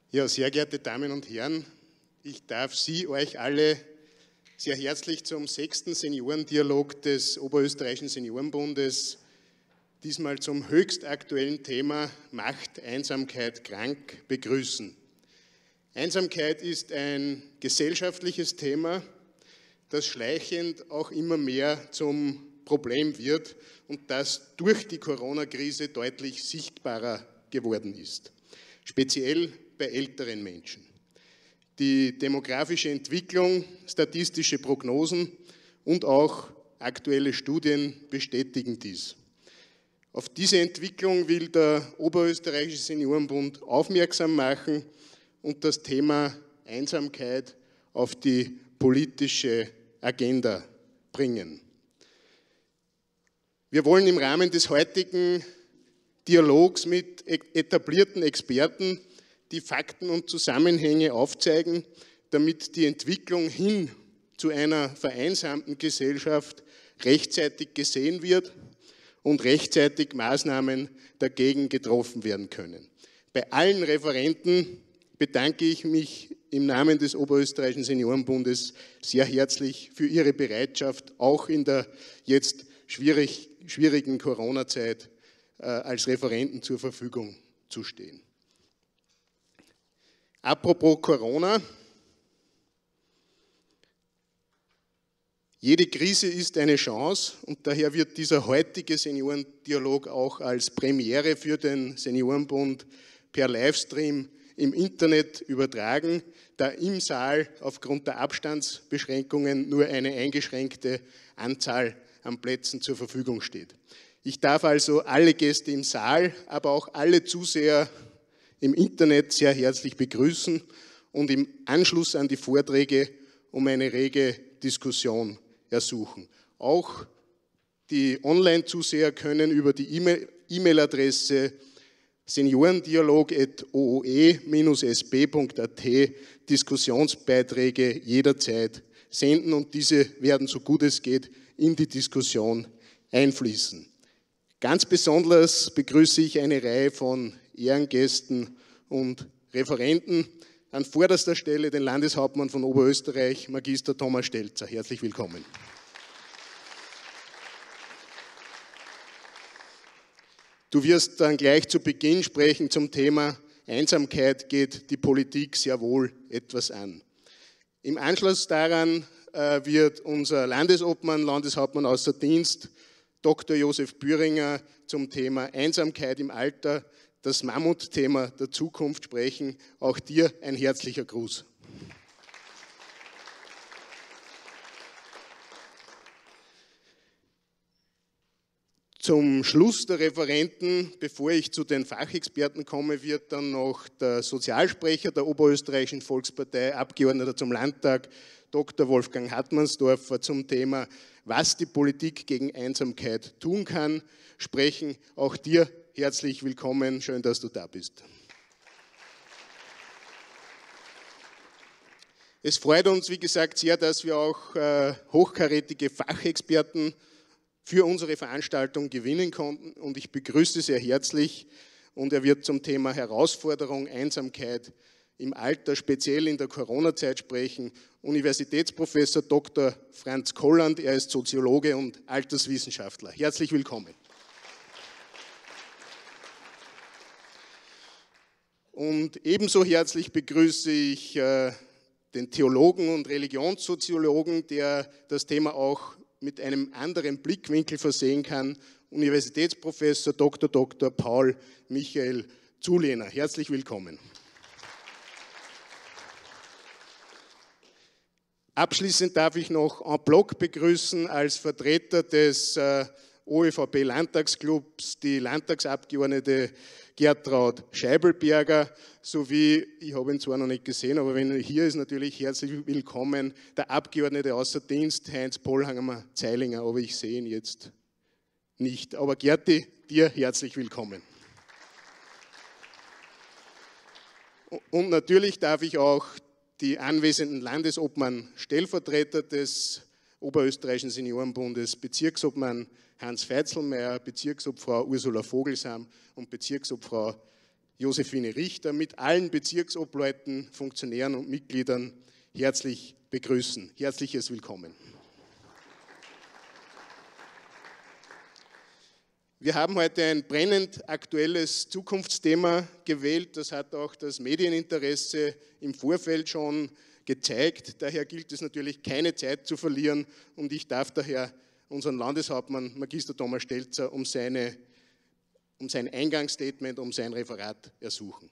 Ja, sehr geehrte Damen und Herren, ich darf Sie, euch alle sehr herzlich zum 6. Seniorendialog des Oberösterreichischen Seniorenbundes, diesmal zum höchst aktuellen Thema Macht, Einsamkeit, krank begrüßen. Einsamkeit ist ein gesellschaftliches Thema, das schleichend auch immer mehr zum Problem wird und das durch die Corona-Krise deutlich sichtbarer geworden ist, speziell bei älteren Menschen. Die demografische Entwicklung, statistische Prognosen und auch aktuelle Studien bestätigen dies. Auf diese Entwicklung will der Oberösterreichische Seniorenbund aufmerksam machen und das Thema Einsamkeit auf die politische Agenda bringen. Wir wollen im Rahmen des heutigen Dialogs mit etablierten Experten die Fakten und Zusammenhänge aufzeigen, damit die Entwicklung hin zu einer vereinsamten Gesellschaft rechtzeitig gesehen wird und rechtzeitig Maßnahmen dagegen getroffen werden können. Bei allen Referenten bedanke ich mich im Namen des Oberösterreichischen Seniorenbundes sehr herzlich für Ihre Bereitschaft, auch in der jetzt schwierigen Corona-Zeit als Referenten zur Verfügung zu stehen. Apropos Corona, jede Krise ist eine Chance und daher wird dieser heutige Seniorendialog auch als Premiere für den Seniorenbund per Livestream im Internet übertragen, da im Saal aufgrund der Abstandsbeschränkungen nur eine eingeschränkte Anzahl an Plätzen zur Verfügung steht. Ich darf also alle Gäste im Saal, aber auch alle Zuseher im Internet sehr herzlich begrüßen und im Anschluss an die Vorträge um eine rege Diskussion ersuchen. Auch die Online-Zuseher können über die E-Mail-Adresse seniorendialog@ooe-sb.at Diskussionsbeiträge jederzeit senden und diese werden, so gut es geht, in die Diskussion einfließen. Ganz besonders begrüße ich eine Reihe von Ehrengästen und Referenten. An vorderster Stelle den Landeshauptmann von Oberösterreich, Magister Thomas Stelzer. Herzlich willkommen. Du wirst dann gleich zu Beginn sprechen zum Thema Einsamkeit geht die Politik sehr wohl etwas an. Im Anschluss daran wird unser Landesobmann, Landeshauptmann außer Dienst, Dr. Josef Bühringer zum Thema Einsamkeit im Alter, das Mammutthema der Zukunft sprechen. Auch dir ein herzlicher Gruß. Zum Schluss der Referenten, bevor ich zu den Fachexperten komme, wird dann noch der Sozialsprecher der Oberösterreichischen Volkspartei, Abgeordneter zum Landtag, Dr. Wolfgang Hartmannsdorfer zum Thema, was die Politik gegen Einsamkeit tun kann, sprechen. Auch dir herzlich willkommen, schön, dass du da bist. Es freut uns, wie gesagt, sehr, dass wir auch hochkarätige Fachexperten für unsere Veranstaltung gewinnen konnten und ich begrüße sehr herzlich und er wird zum Thema Herausforderung Einsamkeit im Alter, speziell in der Corona-Zeit sprechen, Universitätsprofessor Dr. Franz Kolland, er ist Soziologe und Alterswissenschaftler. Herzlich willkommen. Und ebenso herzlich begrüße ich den Theologen und Religionssoziologen, der das Thema auch mit einem anderen Blickwinkel versehen kann, Universitätsprofessor Dr. Paul Michael Zulehner. Herzlich willkommen. Abschließend darf ich noch en bloc begrüßen als Vertreter des OEVP-Landtagsclubs die Landtagsabgeordnete Gertraud Scheibelberger sowie, ich habe ihn zwar noch nicht gesehen, aber wenn er hier ist, natürlich herzlich willkommen, der Abgeordnete außer Dienst Heinz Pollhammer-Zeilinger, aber ich sehe ihn jetzt nicht. Aber Gerti, dir herzlich willkommen. Und natürlich darf ich auch die anwesenden Landesobmann-Stellvertreter des Oberösterreichischen Seniorenbundes, Bezirksobmann Hans Feitzelmeier, Bezirksobfrau Ursula Vogelsam und Bezirksobfrau Josephine Richter mit allen Bezirksobleuten, Funktionären und Mitgliedern herzlich begrüßen. Herzliches Willkommen. Wir haben heute ein brennend aktuelles Zukunftsthema gewählt. Das hat auch das Medieninteresse im Vorfeld schon gezeigt. Daher gilt es natürlich, keine Zeit zu verlieren. Und ich darf daher unseren Landeshauptmann Magister Thomas Stelzer um sein Eingangsstatement, um sein Referat ersuchen.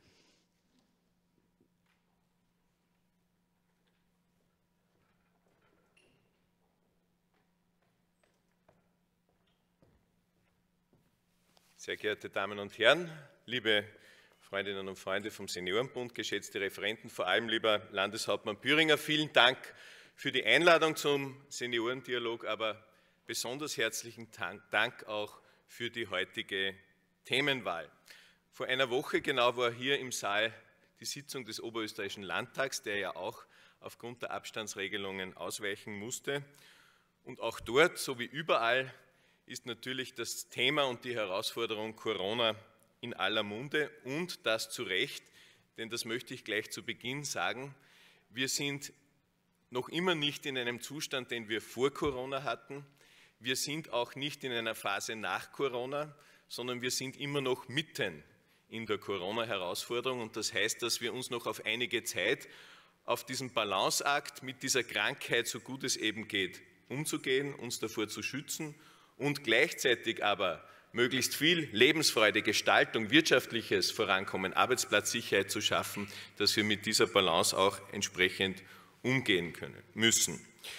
Sehr geehrte Damen und Herren, liebe Freundinnen und Freunde vom Seniorenbund, geschätzte Referenten, vor allem lieber Landeshauptmann Püringer, vielen Dank für die Einladung zum Seniorendialog, aber besonders herzlichen Dank auch für die heutige Themenwahl. Vor einer Woche genau war hier im Saal die Sitzung des Oberösterreichischen Landtags, der ja auch aufgrund der Abstandsregelungen ausweichen musste. Und auch dort, so wie überall, ist natürlich das Thema und die Herausforderung Corona in aller Munde und das zu Recht, denn das möchte ich gleich zu Beginn sagen, wir sind noch immer nicht in einem Zustand, den wir vor Corona hatten. Wir sind auch nicht in einer Phase nach Corona, sondern wir sind immer noch mitten in der Corona-Herausforderung und das heißt, dass wir uns noch auf einige Zeit auf diesen Balanceakt mit dieser Krankheit, so gut es eben geht, umzugehen, uns davor zu schützen und gleichzeitig aber möglichst viel Lebensfreude, Gestaltung, wirtschaftliches Vorankommen, Arbeitsplatzsicherheit zu schaffen, dass wir mit dieser Balance auch entsprechend umgehen müssen.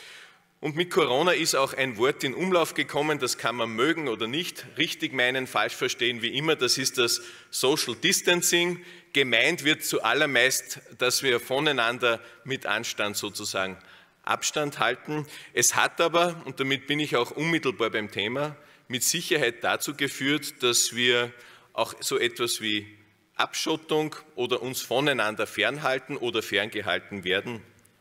Und mit Corona ist auch ein Wort in Umlauf gekommen, das kann man mögen oder nicht, richtig meinen, falsch verstehen, wie immer, das ist das Social Distancing. Gemeint wird zuallermeist, dass wir voneinander mit Anstand sozusagen Abstand halten. Es hat aber, und damit bin ich auch unmittelbar beim Thema, mit Sicherheit dazu geführt, dass wir auch so etwas wie Abschottung oder uns voneinander fernhalten oder ferngehalten werden,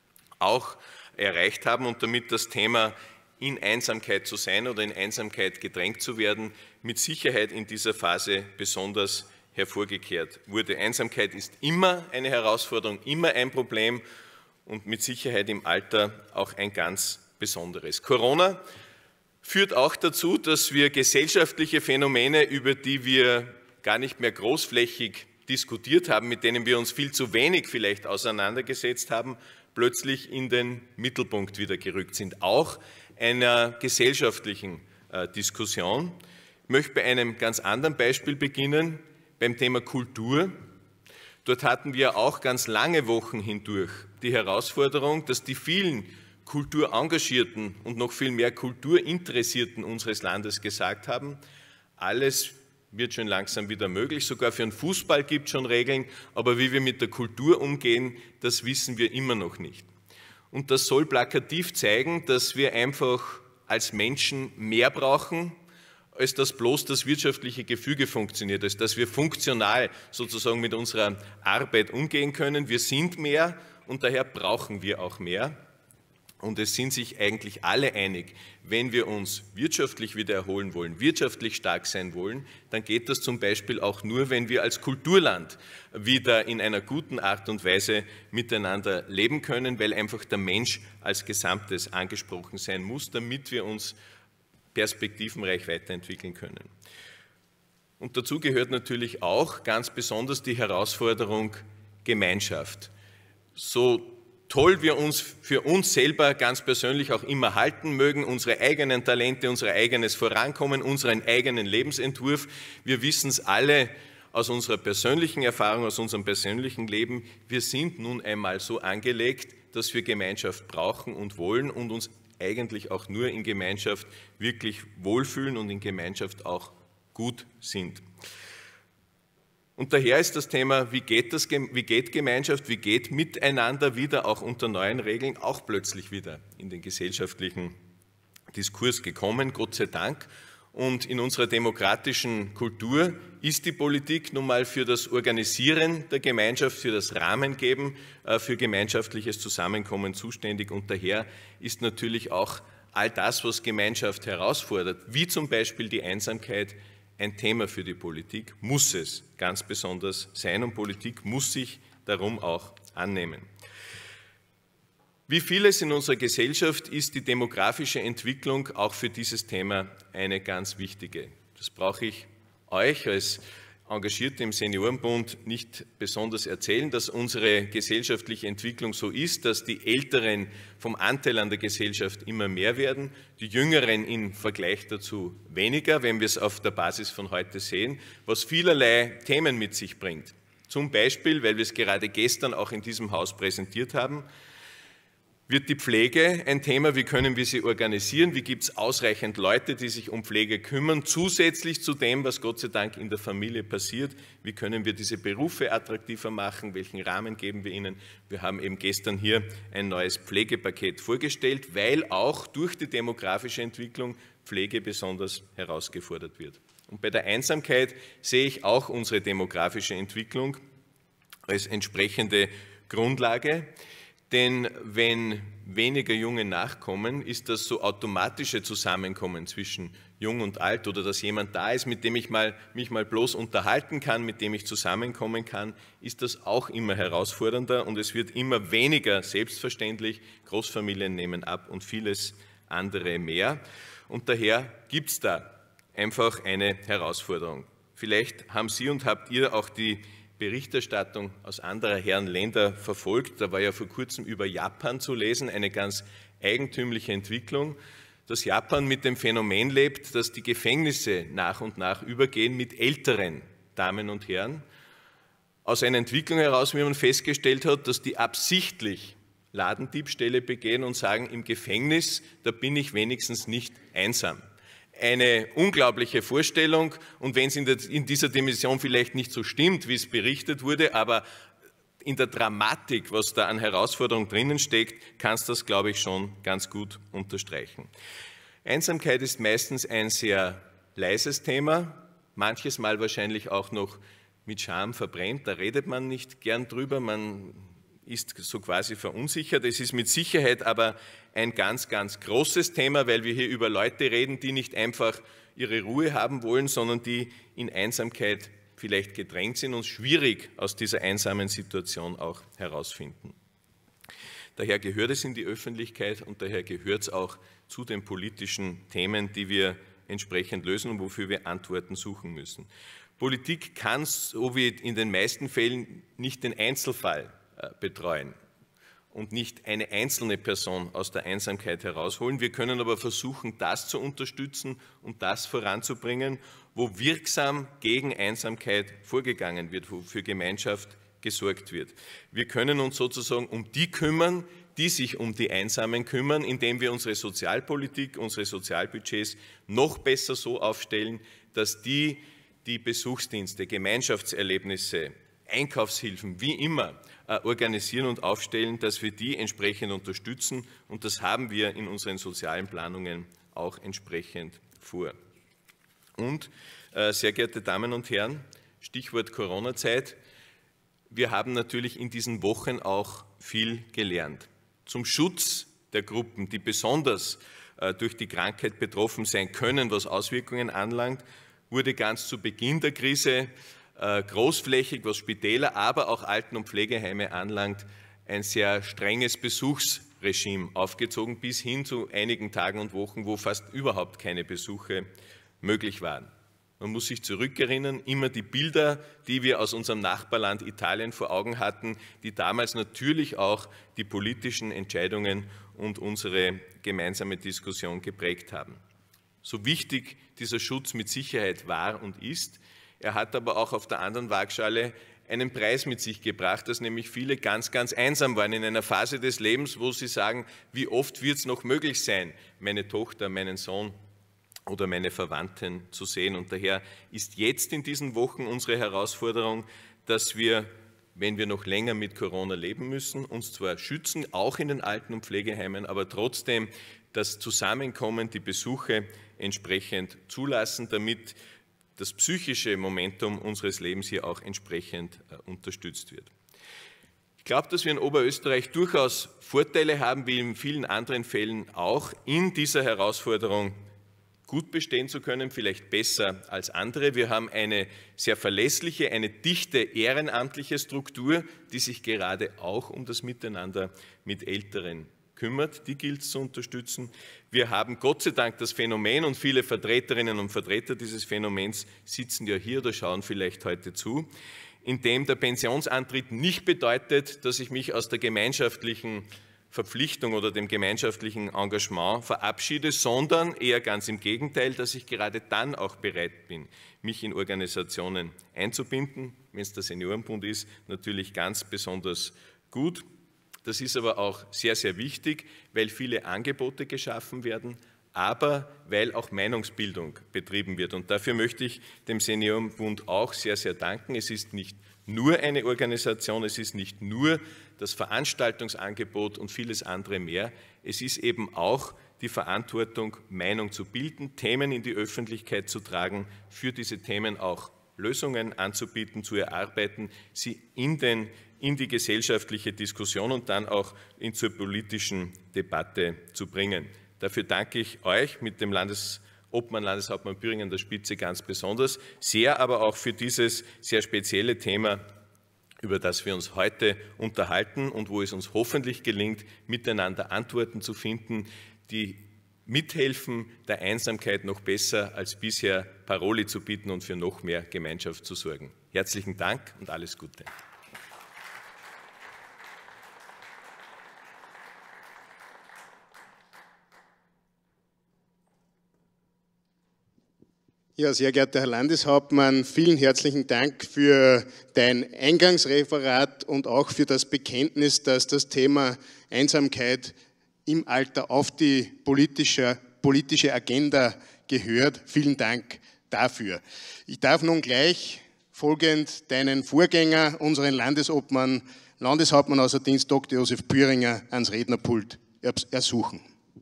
auch erreicht haben und damit das Thema in Einsamkeit zu sein oder in Einsamkeit gedrängt zu werden, mit Sicherheit in dieser Phase besonders hervorgekehrt wurde. Einsamkeit ist immer eine Herausforderung, immer ein Problem und mit Sicherheit im Alter auch ein ganz besonderes. Corona führt auch dazu, dass wir gesellschaftliche Phänomene, über die wir gar nicht mehr großflächig diskutiert haben, mit denen wir uns viel zu wenig vielleicht auseinandergesetzt haben, plötzlich in den Mittelpunkt wieder gerückt sind, auch einer gesellschaftlichen Diskussion. Ich möchte bei einem ganz anderen Beispiel beginnen, beim Thema Kultur. Dort hatten wir auch ganz lange Wochen hindurch die Herausforderung, dass die vielen Kulturengagierten und noch viel mehr Kulturinteressierten unseres Landes gesagt haben, alles wird schon langsam wieder möglich, sogar für den Fußball gibt es schon Regeln, aber wie wir mit der Kultur umgehen, das wissen wir immer noch nicht. Und das soll plakativ zeigen, dass wir einfach als Menschen mehr brauchen, als dass bloß das wirtschaftliche Gefüge funktioniert, als dass wir funktional sozusagen mit unserer Arbeit umgehen können. Wir sind mehr und daher brauchen wir auch mehr. Und es sind sich eigentlich alle einig, wenn wir uns wirtschaftlich wieder erholen wollen, wirtschaftlich stark sein wollen, dann geht das zum Beispiel auch nur, wenn wir als Kulturland wieder in einer guten Art und Weise miteinander leben können, weil einfach der Mensch als Gesamtes angesprochen sein muss, damit wir uns perspektivenreich weiterentwickeln können. Und dazu gehört natürlich auch ganz besonders die Herausforderung Gemeinschaft. So toll wir uns für uns selber ganz persönlich auch immer halten mögen, unsere eigenen Talente, unser eigenes Vorankommen, unseren eigenen Lebensentwurf. Wir wissen es alle aus unserer persönlichen Erfahrung, aus unserem persönlichen Leben. Wir sind nun einmal so angelegt, dass wir Gemeinschaft brauchen und wollen und uns eigentlich auch nur in Gemeinschaft wirklich wohlfühlen und in Gemeinschaft auch gut sind. Und daher ist das Thema, wie geht Gemeinschaft, wie geht Miteinander wieder, auch unter neuen Regeln, auch plötzlich wieder in den gesellschaftlichen Diskurs gekommen, Gott sei Dank. Und in unserer demokratischen Kultur ist die Politik nun mal für das Organisieren der Gemeinschaft, für das Rahmengeben, für gemeinschaftliches Zusammenkommen zuständig. Und daher ist natürlich auch all das, was Gemeinschaft herausfordert, wie zum Beispiel die Einsamkeit, ein Thema für die Politik, muss es ganz besonders sein und Politik muss sich darum auch annehmen. Wie vieles in unserer Gesellschaft ist die demografische Entwicklung auch für dieses Thema eine ganz wichtige. Das brauche ich euch als Engagierte im Seniorenbund nicht besonders erzählen, dass unsere gesellschaftliche Entwicklung so ist, dass die Älteren vom Anteil an der Gesellschaft immer mehr werden, die Jüngeren im Vergleich dazu weniger, wenn wir es auf der Basis von heute sehen, was vielerlei Themen mit sich bringt. Zum Beispiel, weil wir es gerade gestern auch in diesem Haus präsentiert haben, wird die Pflege ein Thema, wie können wir sie organisieren, wie gibt es ausreichend Leute, die sich um Pflege kümmern, zusätzlich zu dem, was Gott sei Dank in der Familie passiert, wie können wir diese Berufe attraktiver machen, welchen Rahmen geben wir ihnen. Wir haben eben gestern hier ein neues Pflegepaket vorgestellt, weil auch durch die demografische Entwicklung Pflege besonders herausgefordert wird. Und bei der Einsamkeit sehe ich auch unsere demografische Entwicklung als entsprechende Grundlage. Denn wenn weniger Junge nachkommen, ist das so automatische Zusammenkommen zwischen Jung und Alt oder dass jemand da ist, mit dem ich mich mal bloß unterhalten kann, mit dem ich zusammenkommen kann, ist das auch immer herausfordernder und es wird immer weniger selbstverständlich. Großfamilien nehmen ab und vieles andere mehr. Und daher gibt es da einfach eine Herausforderung. Vielleicht haben Sie und habt ihr auch die Berichterstattung aus anderer Herren Länder verfolgt. Da war ja vor kurzem über Japan zu lesen, eine ganz eigentümliche Entwicklung, dass Japan mit dem Phänomen lebt, dass die Gefängnisse nach und nach übergehen mit älteren Damen und Herren. Aus einer Entwicklung heraus, wie man festgestellt hat, dass die absichtlich Ladendiebstähle begehen und sagen, im Gefängnis, da bin ich wenigstens nicht einsam. Eine unglaubliche Vorstellung und wenn es in dieser Dimension vielleicht nicht so stimmt, wie es berichtet wurde, aber in der Dramatik, was da an Herausforderungen drinnen steckt, kann es das, glaube ich, schon ganz gut unterstreichen. Einsamkeit ist meistens ein sehr leises Thema, manches Mal wahrscheinlich auch noch mit Scham verbrennt, da redet man nicht gern drüber, man ist so quasi verunsichert. Es ist mit Sicherheit aber ein ganz, ganz großes Thema, weil wir hier über Leute reden, die nicht einfach ihre Ruhe haben wollen, sondern die in Einsamkeit vielleicht gedrängt sind und schwierig aus dieser einsamen Situation auch herausfinden. Daher gehört es in die Öffentlichkeit und daher gehört es auch zu den politischen Themen, die wir entsprechend lösen und wofür wir Antworten suchen müssen. Politik kann, so wie in den meisten Fällen, nicht den Einzelfall betreuen und nicht eine einzelne Person aus der Einsamkeit herausholen. Wir können aber versuchen, das zu unterstützen und das voranzubringen, wo wirksam gegen Einsamkeit vorgegangen wird, wo für Gemeinschaft gesorgt wird. Wir können uns sozusagen um die kümmern, die sich um die Einsamen kümmern, indem wir unsere Sozialpolitik, unsere Sozialbudgets noch besser so aufstellen, dass die Besuchsdienste, Gemeinschaftserlebnisse, Einkaufshilfen, wie immer, organisieren und aufstellen, dass wir die entsprechend unterstützen. Und das haben wir in unseren sozialen Planungen auch entsprechend vor. Und, sehr geehrte Damen und Herren, Stichwort Corona-Zeit, wir haben natürlich in diesen Wochen auch viel gelernt. Zum Schutz der Gruppen, die besonders durch die Krankheit betroffen sein können, was Auswirkungen anlangt, wurde ganz zu Beginn der Krise großflächig, was Spitäler, aber auch Alten- und Pflegeheime anlangt, ein sehr strenges Besuchsregime aufgezogen, bis hin zu einigen Tagen und Wochen, wo fast überhaupt keine Besuche möglich waren. Man muss sich zurückerinnern, immer die Bilder, die wir aus unserem Nachbarland Italien vor Augen hatten, die damals natürlich auch die politischen Entscheidungen und unsere gemeinsame Diskussion geprägt haben. So wichtig dieser Schutz mit Sicherheit war und ist, er hat aber auch auf der anderen Waagschale einen Preis mit sich gebracht, dass nämlich viele ganz, ganz einsam waren in einer Phase des Lebens, wo sie sagen, wie oft wird es noch möglich sein, meine Tochter, meinen Sohn oder meine Verwandten zu sehen. Und daher ist jetzt in diesen Wochen unsere Herausforderung, dass wir, wenn wir noch länger mit Corona leben müssen, uns zwar schützen, auch in den Alten- und Pflegeheimen, aber trotzdem das Zusammenkommen, die Besuche entsprechend zulassen, damit das psychische Momentum unseres Lebens hier auch entsprechend unterstützt wird. Ich glaube, dass wir in Oberösterreich durchaus Vorteile haben, wie in vielen anderen Fällen auch, in dieser Herausforderung gut bestehen zu können, vielleicht besser als andere. Wir haben eine sehr verlässliche, eine dichte ehrenamtliche Struktur, die sich gerade auch um das Miteinander mit Älteren kümmert. Die gilt es zu unterstützen. Wir haben Gott sei Dank das Phänomen, und viele Vertreterinnen und Vertreter dieses Phänomens sitzen ja hier oder schauen vielleicht heute zu, in dem der Pensionsantritt nicht bedeutet, dass ich mich aus der gemeinschaftlichen Verpflichtung oder dem gemeinschaftlichen Engagement verabschiede, sondern eher ganz im Gegenteil, dass ich gerade dann auch bereit bin, mich in Organisationen einzubinden. Wenn es der Seniorenbund ist, natürlich ganz besonders gut. Das ist aber auch sehr, sehr wichtig, weil viele Angebote geschaffen werden, aber weil auch Meinungsbildung betrieben wird. Und dafür möchte ich dem Seniorenbund auch sehr, sehr danken. Es ist nicht nur eine Organisation, es ist nicht nur das Veranstaltungsangebot und vieles andere mehr. Es ist eben auch die Verantwortung, Meinung zu bilden, Themen in die Öffentlichkeit zu tragen, für diese Themen auch Lösungen anzubieten, zu erarbeiten, sie in die gesellschaftliche Diskussion und dann auch zur politischen Debatte zu bringen. Dafür danke ich euch mit dem Landeshauptmann Püringer an der Spitze ganz besonders sehr, aber auch für dieses sehr spezielle Thema, über das wir uns heute unterhalten und wo es uns hoffentlich gelingt, miteinander Antworten zu finden, die mithelfen, der Einsamkeit noch besser als bisher Paroli zu bieten und für noch mehr Gemeinschaft zu sorgen. Herzlichen Dank und alles Gute. Ja, sehr geehrter Herr Landeshauptmann, vielen herzlichen Dank für dein Eingangsreferat und auch für das Bekenntnis, dass das Thema Einsamkeit im Alter auf die politische Agenda gehört. Vielen Dank dafür. Ich darf nun gleich folgend deinen Vorgänger, unseren Landeshauptmann außer Dienst Dr. Josef Püringer, ans Rednerpult ersuchen.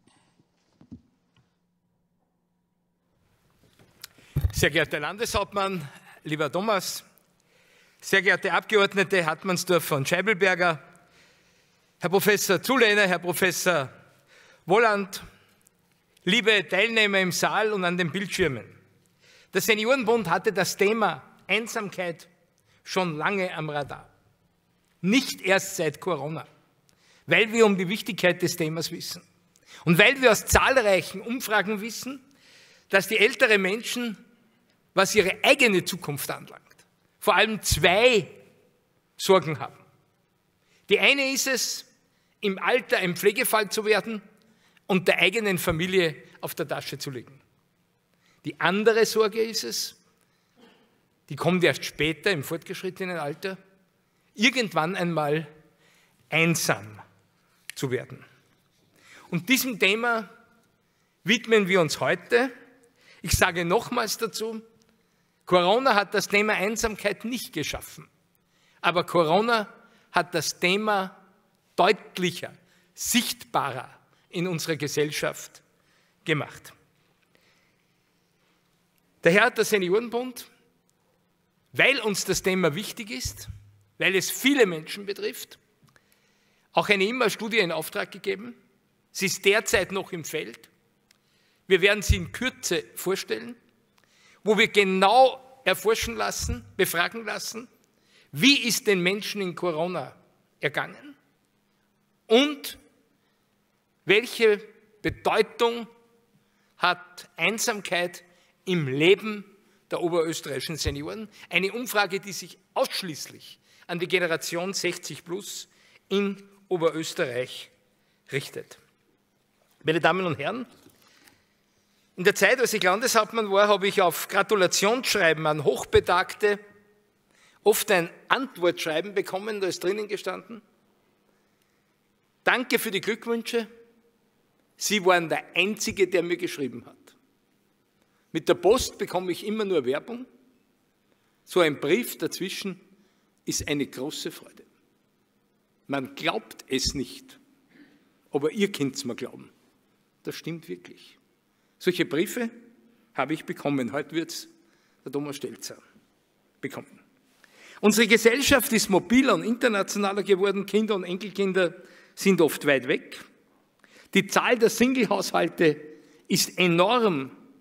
Sehr geehrter Landeshauptmann, lieber Thomas, sehr geehrte Abgeordnete Hartmannsdorfer und Scheibelberger, Herr Professor Zulehner, Herr Professor Wolland, liebe Teilnehmer im Saal und an den Bildschirmen. Der Seniorenbund hatte das Thema Einsamkeit schon lange am Radar. Nicht erst seit Corona, weil wir um die Wichtigkeit des Themas wissen und weil wir aus zahlreichen Umfragen wissen, dass die älteren Menschen, was ihre eigene Zukunft anlangt, vor allem zwei Sorgen haben. Die eine ist es, im Alter ein Pflegefall zu werden und der eigenen Familie auf der Tasche zu liegen. Die andere Sorge ist es, die kommt erst später im fortgeschrittenen Alter, irgendwann einmal einsam zu werden. Und diesem Thema widmen wir uns heute. Ich sage nochmals dazu, Corona hat das Thema Einsamkeit nicht geschaffen, aber Corona hat das Thema deutlicher, sichtbarer in unserer Gesellschaft gemacht. Daher hat der Seniorenbund, weil uns das Thema wichtig ist, weil es viele Menschen betrifft, auch eine IMA-Studie in Auftrag gegeben. Sie ist derzeit noch im Feld. Wir werden sie in Kürze vorstellen, wo wir genau erforschen lassen, befragen lassen, wie ist den Menschen in Corona ergangen und welche Bedeutung hat Einsamkeit im Leben der oberösterreichischen Senioren. Eine Umfrage, die sich ausschließlich an die Generation 60+ in Oberösterreich richtet. Meine Damen und Herren, in der Zeit, als ich Landeshauptmann war, habe ich auf Gratulationsschreiben an Hochbetagte oft ein Antwortschreiben bekommen, da ist drinnen gestanden: Danke für die Glückwünsche, Sie waren der Einzige, der mir geschrieben hat. Mit der Post bekomme ich immer nur Werbung. So ein Brief dazwischen ist eine große Freude. Man glaubt es nicht, aber ihr könnt es mir glauben. Das stimmt wirklich. Solche Briefe habe ich bekommen. Heute wird es der Thomas Stelzer bekommen. Unsere Gesellschaft ist mobiler und internationaler geworden. Kinder und Enkelkinder sind oft weit weg. Die Zahl der Single-Haushalte ist enorm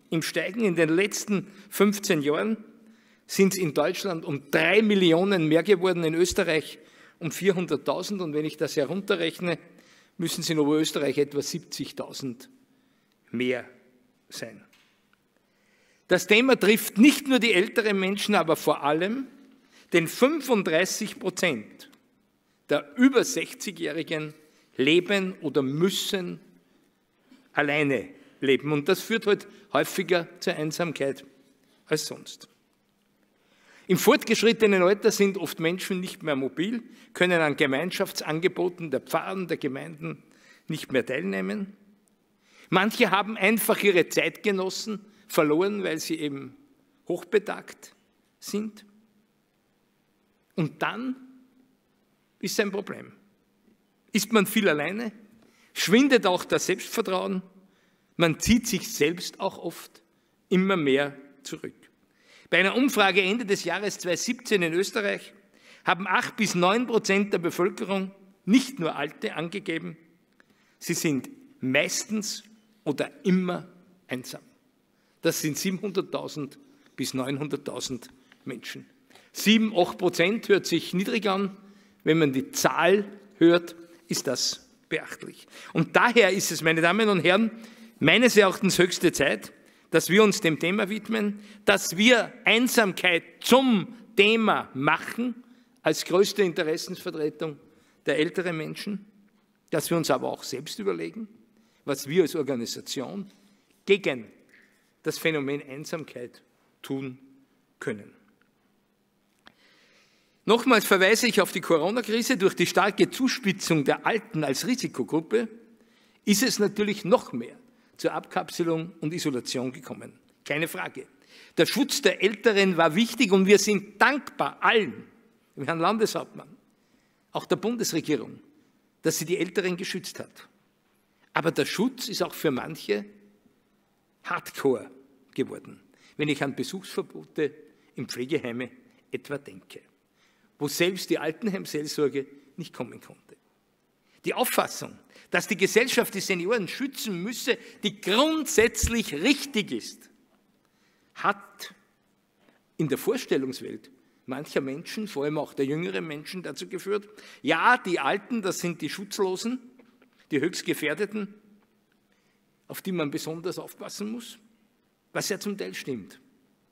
im Steigen. In den letzten 15 Jahren sind es in Deutschland um 3 Millionen mehr geworden, in Österreich um 400.000. Und wenn ich das herunterrechne, müssen es in Oberösterreich etwa 70.000 mehr sein. Das Thema trifft nicht nur die älteren Menschen, aber vor allem den 35% der über 60-Jährigen leben oder müssen alleine leben. Und das führt halt häufiger zur Einsamkeit als sonst. Im fortgeschrittenen Alter sind oft Menschen nicht mehr mobil, können an Gemeinschaftsangeboten der Pfarren, der Gemeinden nicht mehr teilnehmen. Manche haben einfach ihre Zeitgenossen verloren, weil sie eben hochbetagt sind. Und dann ist ein Problem. Ist man viel alleine, schwindet auch das Selbstvertrauen, man zieht sich selbst auch oft immer mehr zurück. Bei einer Umfrage Ende des Jahres 2017 in Österreich haben 8-9% der Bevölkerung, nicht nur Alte, angegeben, sie sind meistens oder immer einsam. Das sind 700.000 bis 900.000 Menschen. 7-8% hört sich niedrig an. Wenn man die Zahl hört, ist das beachtlich. Und daher ist es, meine Damen und Herren, meines Erachtens höchste Zeit, dass wir uns dem Thema widmen, dass wir Einsamkeit zum Thema machen, als größte Interessensvertretung der älteren Menschen, dass wir uns aber auch selbst überlegen, was wir als Organisation gegen das Phänomen Einsamkeit tun können. Nochmals verweise ich auf die Corona-Krise. Durch die starke Zuspitzung der Alten als Risikogruppe ist es natürlich noch mehr zur Abkapselung und Isolation gekommen. Keine Frage. Der Schutz der Älteren war wichtig und wir sind dankbar allen, dem Herrn Landeshauptmann, auch der Bundesregierung, dass sie die Älteren geschützt hat. Aber der Schutz ist auch für manche hardcore geworden, wenn ich an Besuchsverbote in Pflegeheime etwa denke, wo selbst die Altenheimseelsorge nicht kommen konnte. Die Auffassung, dass die Gesellschaft die Senioren schützen müsse, die grundsätzlich richtig ist, hat in der Vorstellungswelt mancher Menschen, vor allem auch der jüngeren Menschen, dazu geführt, ja, die Alten, das sind die Schutzlosen, die Höchstgefährdeten, auf die man besonders aufpassen muss, was ja zum Teil stimmt.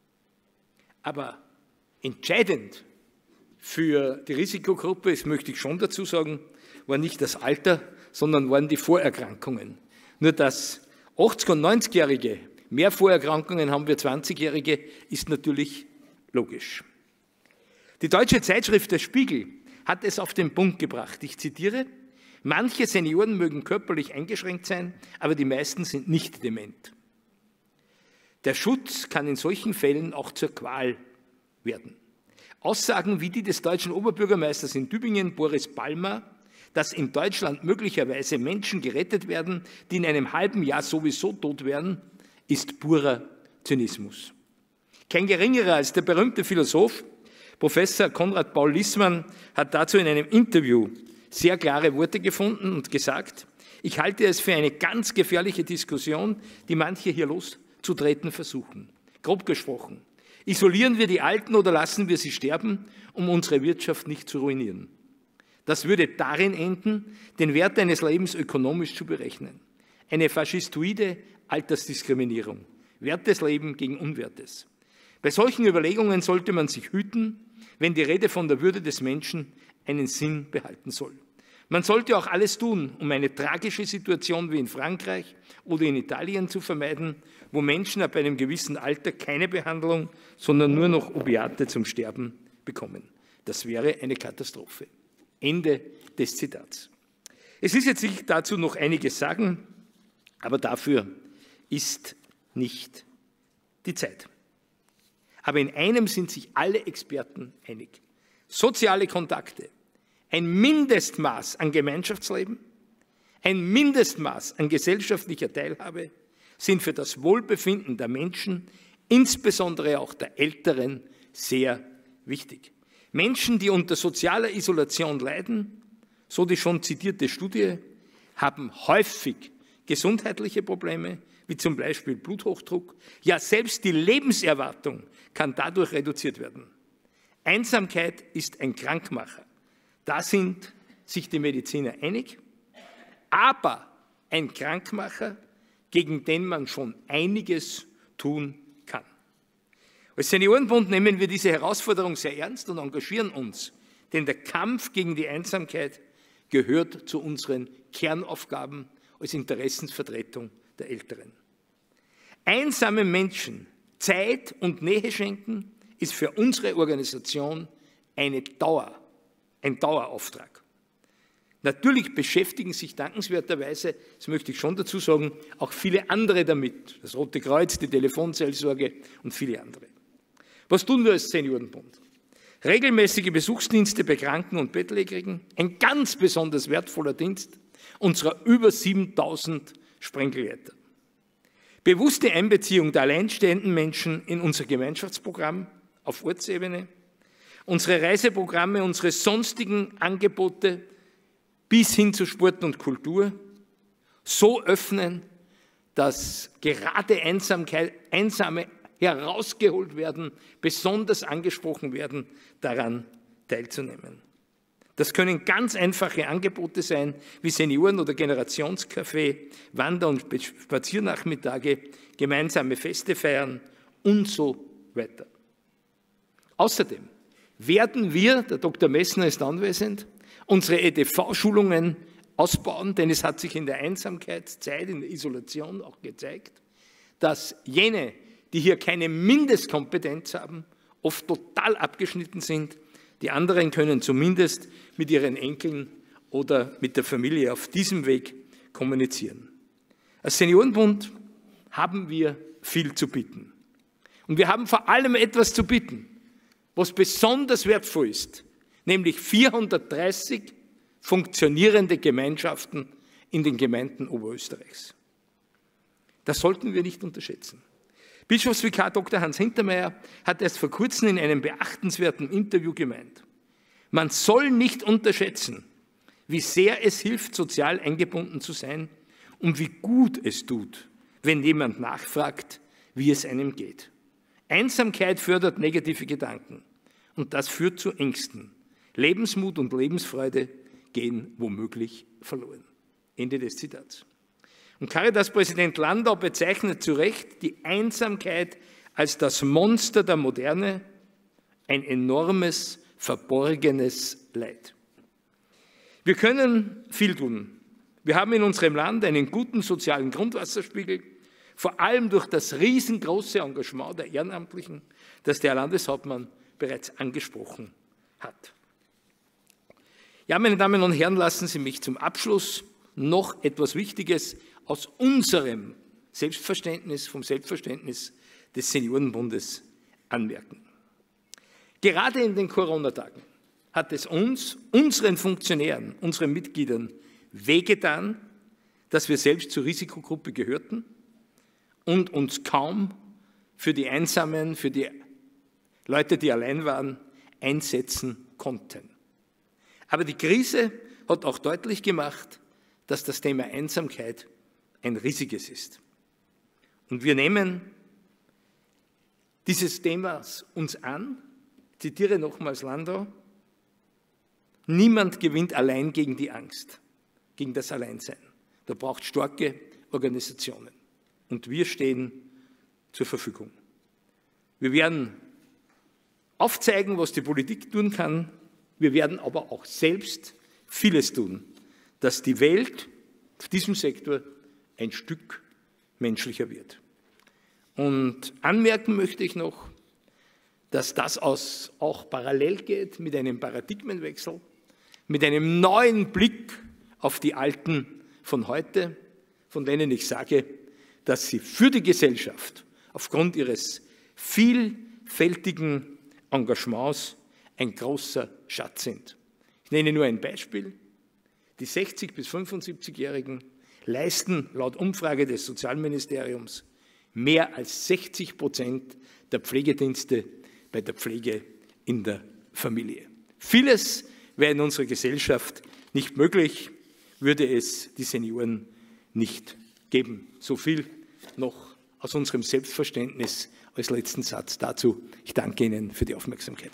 Aber entscheidend für die Risikogruppe, das möchte ich schon dazu sagen, war nicht das Alter, sondern waren die Vorerkrankungen. Nur dass 80- und 90-Jährige mehr Vorerkrankungen haben wie 20-Jährige, ist natürlich logisch. Die deutsche Zeitschrift Der Spiegel hat es auf den Punkt gebracht. Ich zitiere: Manche Senioren mögen körperlich eingeschränkt sein, aber die meisten sind nicht dement. Der Schutz kann in solchen Fällen auch zur Qual werden. Aussagen wie die des deutschen Oberbürgermeisters in Tübingen, Boris Palmer, dass in Deutschland möglicherweise Menschen gerettet werden, die in einem halben Jahr sowieso tot wären, ist purer Zynismus. Kein geringerer als der berühmte Philosoph, Professor Konrad Paul Liessmann, hat dazu in einem Interview sehr klare Worte gefunden und gesagt: Ich halte es für eine ganz gefährliche Diskussion, die manche hier loszutreten versuchen. Grob gesprochen, isolieren wir die Alten oder lassen wir sie sterben, um unsere Wirtschaft nicht zu ruinieren? Das würde darin enden, den Wert eines Lebens ökonomisch zu berechnen. Eine faschistoide Altersdiskriminierung. Wertes Leben gegen Unwertes. Bei solchen Überlegungen sollte man sich hüten, wenn die Rede von der Würde des Menschen einen Sinn behalten soll. Man sollte auch alles tun, um eine tragische Situation wie in Frankreich oder in Italien zu vermeiden, wo Menschen ab einem gewissen Alter keine Behandlung, sondern nur noch Opiate zum Sterben bekommen. Das wäre eine Katastrophe. Ende des Zitats. Es ist jetzt nicht dazu noch einiges sagen, aber dafür ist nicht die Zeit. Aber in einem sind sich alle Experten einig. Soziale Kontakte, ein Mindestmaß an Gemeinschaftsleben, ein Mindestmaß an gesellschaftlicher Teilhabe sind für das Wohlbefinden der Menschen, insbesondere auch der Älteren, sehr wichtig. Menschen, die unter sozialer Isolation leiden, so die schon zitierte Studie, haben häufig gesundheitliche Probleme, wie zum Beispiel Bluthochdruck. Ja, selbst die Lebenserwartung kann dadurch reduziert werden. Einsamkeit ist ein Krankmacher. Da sind sich die Mediziner einig. Aber ein Krankmacher, gegen den man schon einiges tun kann. Als Seniorenbund nehmen wir diese Herausforderung sehr ernst und engagieren uns, denn der Kampf gegen die Einsamkeit gehört zu unseren Kernaufgaben als Interessensvertretung der Älteren. Einsamen Menschen Zeit und Nähe schenken, ist für unsere Organisation ein Dauerauftrag. Natürlich beschäftigen sich dankenswerterweise, das möchte ich schon dazu sagen, auch viele andere damit. Das Rote Kreuz, die Telefonseelsorge und viele andere. Was tun wir als Seniorenbund? Regelmäßige Besuchsdienste bei Kranken und Bettlägerigen, ein ganz besonders wertvoller Dienst unserer über 7000 Sprengelleiter. Bewusste Einbeziehung der alleinstehenden Menschen in unser Gemeinschaftsprogramm auf Ortsebene, unsere Reiseprogramme, unsere sonstigen Angebote bis hin zu Sport und Kultur so öffnen, dass gerade Einsame herausgeholt werden, besonders angesprochen werden, daran teilzunehmen. Das können ganz einfache Angebote sein, wie Senioren- oder Generationscafé, Wander- und Spaziernachmittage, gemeinsame Feste feiern und so weiter. Außerdem werden wir, der Dr. Messner ist anwesend, unsere EDV-Schulungen ausbauen, denn es hat sich in der Einsamkeitszeit, in der Isolation auch gezeigt, dass jene, die hier keine Mindestkompetenz haben, oft total abgeschnitten sind. Die anderen können zumindest mit ihren Enkeln oder mit der Familie auf diesem Weg kommunizieren. Als Seniorenbund haben wir viel zu bieten. Und wir haben vor allem etwas zu bieten, was besonders wertvoll ist, nämlich 430 funktionierende Gemeinschaften in den Gemeinden Oberösterreichs. Das sollten wir nicht unterschätzen. Bischofsvikar Dr. Hans Hintermeier hat erst vor kurzem in einem beachtenswerten Interview gemeint, man soll nicht unterschätzen, wie sehr es hilft, sozial eingebunden zu sein und wie gut es tut, wenn jemand nachfragt, wie es einem geht. Einsamkeit fördert negative Gedanken und das führt zu Ängsten. Lebensmut und Lebensfreude gehen womöglich verloren. Ende des Zitats. Und Caritas-Präsident Landau bezeichnet zu Recht die Einsamkeit als das Monster der Moderne, ein enormes, verborgenes Leid. Wir können viel tun. Wir haben in unserem Land einen guten sozialen Grundwasserspiegel, vor allem durch das riesengroße Engagement der Ehrenamtlichen, das der Landeshauptmann bereits angesprochen hat. Ja, meine Damen und Herren, lassen Sie mich zum Abschluss noch etwas Wichtiges aus unserem Selbstverständnis, vom Selbstverständnis des Seniorenbundes anmerken. Gerade in den Corona-Tagen hat es uns, unseren Funktionären, unseren Mitgliedern wehgetan, dass wir selbst zur Risikogruppe gehörten und uns kaum für die Einsamen, für die Leute, die allein waren, einsetzen konnten. Aber die Krise hat auch deutlich gemacht, dass das Thema Einsamkeit ein riesiges ist. Und wir nehmen dieses Themas uns an, zitiere nochmals Landau, niemand gewinnt allein gegen die Angst, gegen das Alleinsein. Da braucht es starke Organisationen. Und wir stehen zur Verfügung. Wir werden aufzeigen, was die Politik tun kann. Wir werden aber auch selbst vieles tun, dass die Welt auf diesem Sektor ein Stück menschlicher wird. Und anmerken möchte ich noch, dass das auch parallel geht mit einem Paradigmenwechsel, mit einem neuen Blick auf die Alten von heute, von denen ich sage, dass sie für die Gesellschaft aufgrund ihres vielfältigen Engagements ein großer Schatz sind. Ich nenne nur ein Beispiel. Die 60- bis 75-Jährigen leisten laut Umfrage des Sozialministeriums mehr als 60% der Pflegedienste bei der Pflege in der Familie. Vieles wäre in unserer Gesellschaft nicht möglich, würde es die Senioren nicht geben. So viel noch aus unserem Selbstverständnis als letzten Satz dazu. Ich danke Ihnen für die Aufmerksamkeit.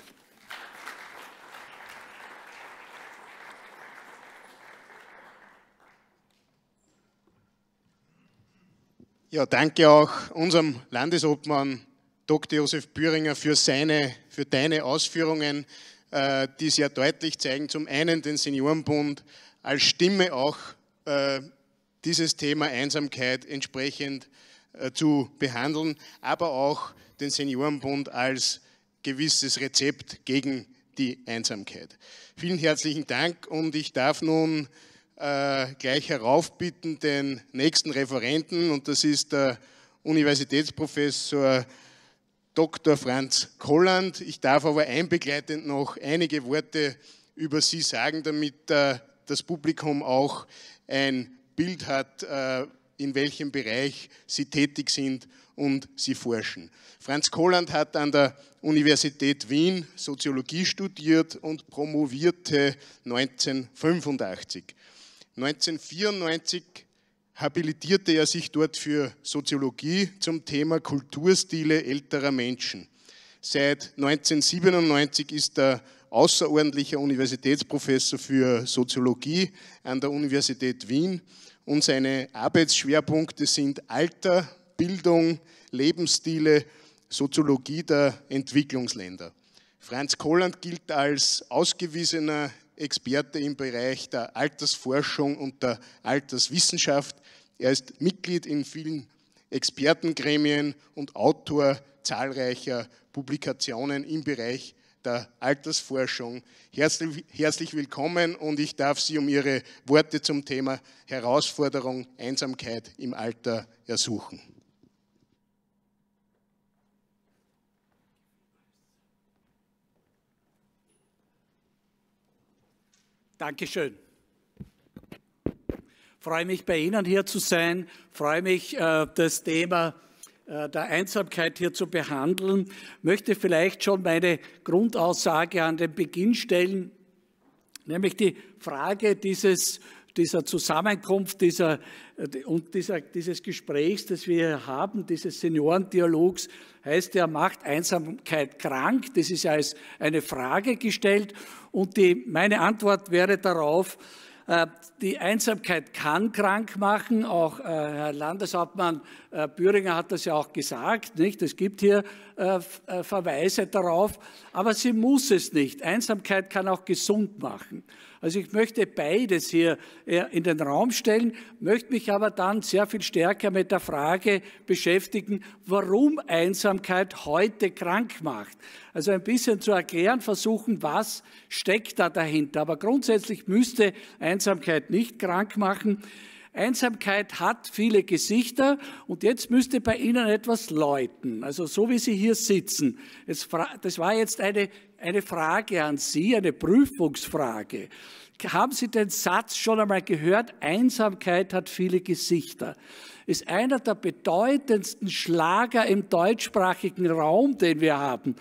Ja, danke auch unserem Landesobmann Dr. Josef Bühringer für deine Ausführungen, die sehr deutlich zeigen, zum einen den Seniorenbund als Stimme auch dieses Thema Einsamkeit entsprechend zu behandeln, aber auch den Seniorenbund als gewisses Rezept gegen die Einsamkeit. Vielen herzlichen Dank und ich darf nun gleich heraufbitten den nächsten Referenten, und das ist der Universitätsprofessor Dr. Franz Kolland. Ich darf aber einbegleitend noch einige Worte über Sie sagen, damit das Publikum auch ein Bild hat, in welchem Bereich Sie tätig sind und Sie forschen. Franz Kolland hat an der Universität Wien Soziologie studiert und promovierte 1985. 1994 habilitierte er sich dort für Soziologie zum Thema Kulturstile älterer Menschen. Seit 1997 ist er außerordentlicher Universitätsprofessor für Soziologie an der Universität Wien und seine Arbeitsschwerpunkte sind Alter, Bildung, Lebensstile, Soziologie der Entwicklungsländer. Franz Kolland gilt als ausgewiesener Experte im Bereich der Altersforschung und der Alterswissenschaft. Er ist Mitglied in vielen Expertengremien und Autor zahlreicher Publikationen im Bereich der Altersforschung. Herzlich willkommen und ich darf Sie um Ihre Worte zum Thema Herausforderung Einsamkeit im Alter ersuchen. Dankeschön. Ich freue mich, bei Ihnen hier zu sein. Ich freue mich, das Thema der Einsamkeit hier zu behandeln. Ich möchte vielleicht schon meine Grundaussage an den Beginn stellen, nämlich die Frage dieser Zusammenkunft, dieses Gesprächs, das wir hier haben, dieses Seniorendialogs, heißt ja, macht Einsamkeit krank? Das ist ja als eine Frage gestellt und meine Antwort wäre darauf, die Einsamkeit kann krank machen, auch Herr Landeshauptmann Bühringer hat das ja auch gesagt, nicht? Es gibt hier Verweise darauf, aber sie muss es nicht. Einsamkeit kann auch gesund machen. Also ich möchte beides hier in den Raum stellen, möchte mich aber dann sehr viel stärker mit der Frage beschäftigen, warum Einsamkeit heute krank macht. Also ein bisschen zu erklären versuchen, was steckt da dahinter. Aber grundsätzlich müsste Einsamkeit nicht krank machen. Einsamkeit hat viele Gesichter und jetzt müsste bei Ihnen etwas läuten. Also so wie Sie hier sitzen. Das war jetzt eine Frage an Sie, eine Prüfungsfrage. Haben Sie den Satz schon einmal gehört? Einsamkeit hat viele Gesichter. Ist einer der bedeutendsten Schlager im deutschsprachigen Raum, den wir haben.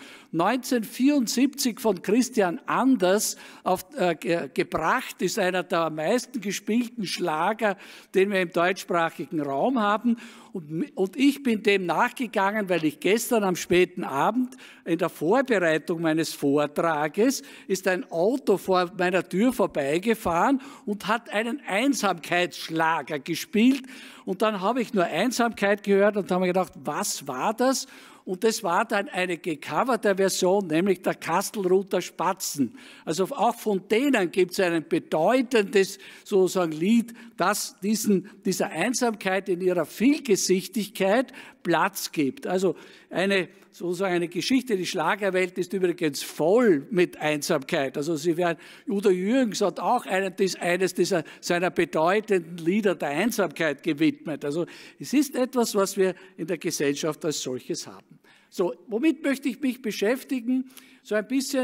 1974 von Christian Anders gebracht, ist einer der am meisten gespielten Schlager, den wir im deutschsprachigen Raum haben. Und ich bin dem nachgegangen, weil ich gestern am späten Abend in der Vorbereitung meines Vortrages ist ein Auto vor meiner Tür vorbeigefahren und hat einen Einsamkeitsschlager gespielt. Und dann habe ich nur Einsamkeit gehört und habe mir gedacht, was war das? Und das war dann eine gecoverte Version, nämlich der Kastelruther Spatzen. Also auch von denen gibt es ein bedeutendes sozusagen Lied, das dieser Einsamkeit in ihrer Vielgesichtigkeit Platz gibt. Also sozusagen eine Geschichte, die Schlagerwelt ist übrigens voll mit Einsamkeit. Also Udo Jürgens hat auch eines seiner bedeutenden Lieder der Einsamkeit gewidmet. Also es ist etwas, was wir in der Gesellschaft als solches haben. So, womit möchte ich mich beschäftigen? So ein bisschen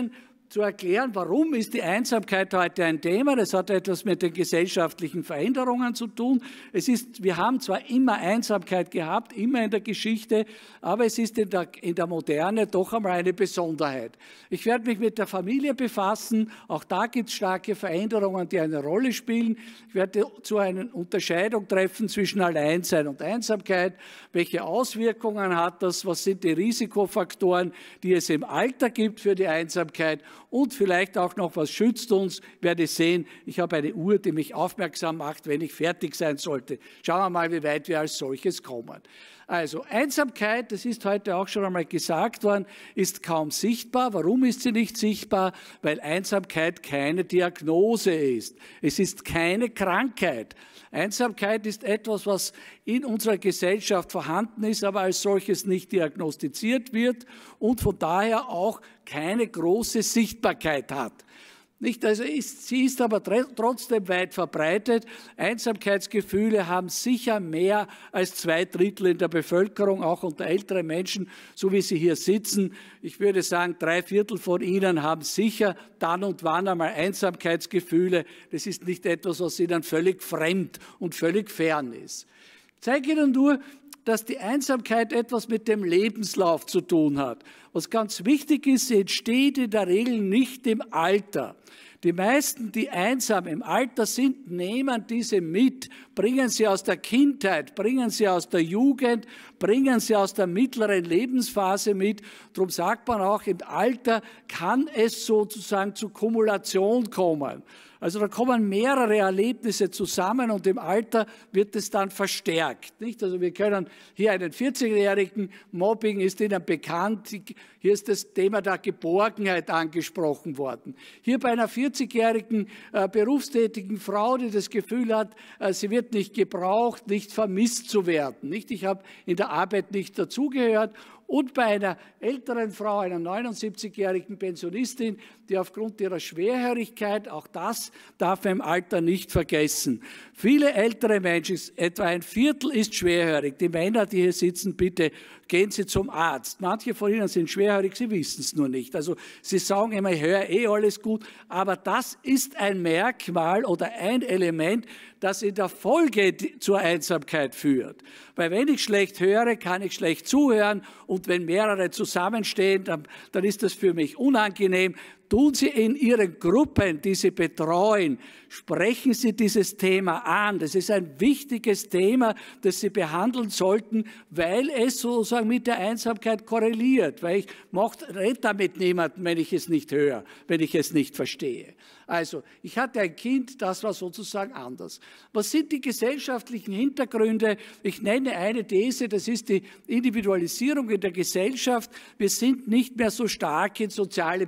zu erklären, warum ist die Einsamkeit heute ein Thema. Das hat etwas mit den gesellschaftlichen Veränderungen zu tun. Wir haben zwar immer Einsamkeit gehabt, immer in der Geschichte, aber es ist in der Moderne doch einmal eine Besonderheit. Ich werde mich mit der Familie befassen. Auch da gibt es starke Veränderungen, die eine Rolle spielen. Ich werde zu einer Unterscheidung treffen zwischen Alleinsein und Einsamkeit. Welche Auswirkungen hat das? Was sind die Risikofaktoren, die es im Alter gibt für die Einsamkeit? Und vielleicht auch noch, was schützt uns? Ich werde sehen, ich habe eine Uhr, die mich aufmerksam macht, wenn ich fertig sein sollte. Schauen wir mal, wie weit wir als solches kommen. Also Einsamkeit, das ist heute auch schon einmal gesagt worden, ist kaum sichtbar. Warum ist sie nicht sichtbar? Weil Einsamkeit keine Diagnose ist. Es ist keine Krankheit. Einsamkeit ist etwas, was in unserer Gesellschaft vorhanden ist, aber als solches nicht diagnostiziert wird und von daher auch keine große Sichtbarkeit hat. Nicht, also sie ist aber trotzdem weit verbreitet. Einsamkeitsgefühle haben sicher mehr als 2/3 in der Bevölkerung, auch unter älteren Menschen, so wie sie hier sitzen. Ich würde sagen, 3/4 von ihnen haben sicher dann und wann einmal Einsamkeitsgefühle. Das ist nicht etwas, was ihnen völlig fremd und völlig fern ist. Ich zeige Ihnen nur, dass die Einsamkeit etwas mit dem Lebenslauf zu tun hat. Was ganz wichtig ist, sie entsteht in der Regel nicht im Alter. Die meisten, die einsam im Alter sind, nehmen diese mit, bringen sie aus der Kindheit, bringen sie aus der Jugend, bringen sie aus der mittleren Lebensphase mit. Darum sagt man auch, im Alter kann es sozusagen zu Kumulation kommen. Also da kommen mehrere Erlebnisse zusammen und im Alter wird es dann verstärkt. Nicht? Also wir können hier einen 40-jährigen, Mobbing ist Ihnen bekannt, hier ist das Thema der Geborgenheit angesprochen worden. Hier bei einer 40-jährigen berufstätigen Frau, die das Gefühl hat, sie wird nicht gebraucht, nicht vermisst zu werden. Nicht? Ich habe in der Arbeit nicht dazugehört. Und bei einer älteren Frau, einer 79-jährigen Pensionistin, die aufgrund ihrer Schwerhörigkeit, auch das darf man im Alter nicht vergessen. Viele ältere Menschen, etwa 1/4 ist schwerhörig. Die Männer, die hier sitzen, bitte gehen Sie zum Arzt. Manche von Ihnen sind schwerhörig, Sie wissen es nur nicht. Also Sie sagen immer, ich höre alles gut, aber das ist ein Merkmal oder ein Element, das in der Folge zur Einsamkeit führt. Weil wenn ich schlecht höre, kann ich schlecht zuhören und wenn mehrere zusammenstehen, dann ist das für mich unangenehm. Tun Sie in Ihren Gruppen, die Sie betreuen, sprechen Sie dieses Thema an. Das ist ein wichtiges Thema, das Sie behandeln sollten, weil es sozusagen mit der Einsamkeit korreliert. Weil ich rede damit niemanden, wenn ich es nicht höre, wenn ich es nicht verstehe. Also, ich hatte ein Kind, das war sozusagen anders. Was sind die gesellschaftlichen Hintergründe? Ich nenne eine These, das ist die Individualisierung in der Gesellschaft. Wir sind nicht mehr so stark in soziale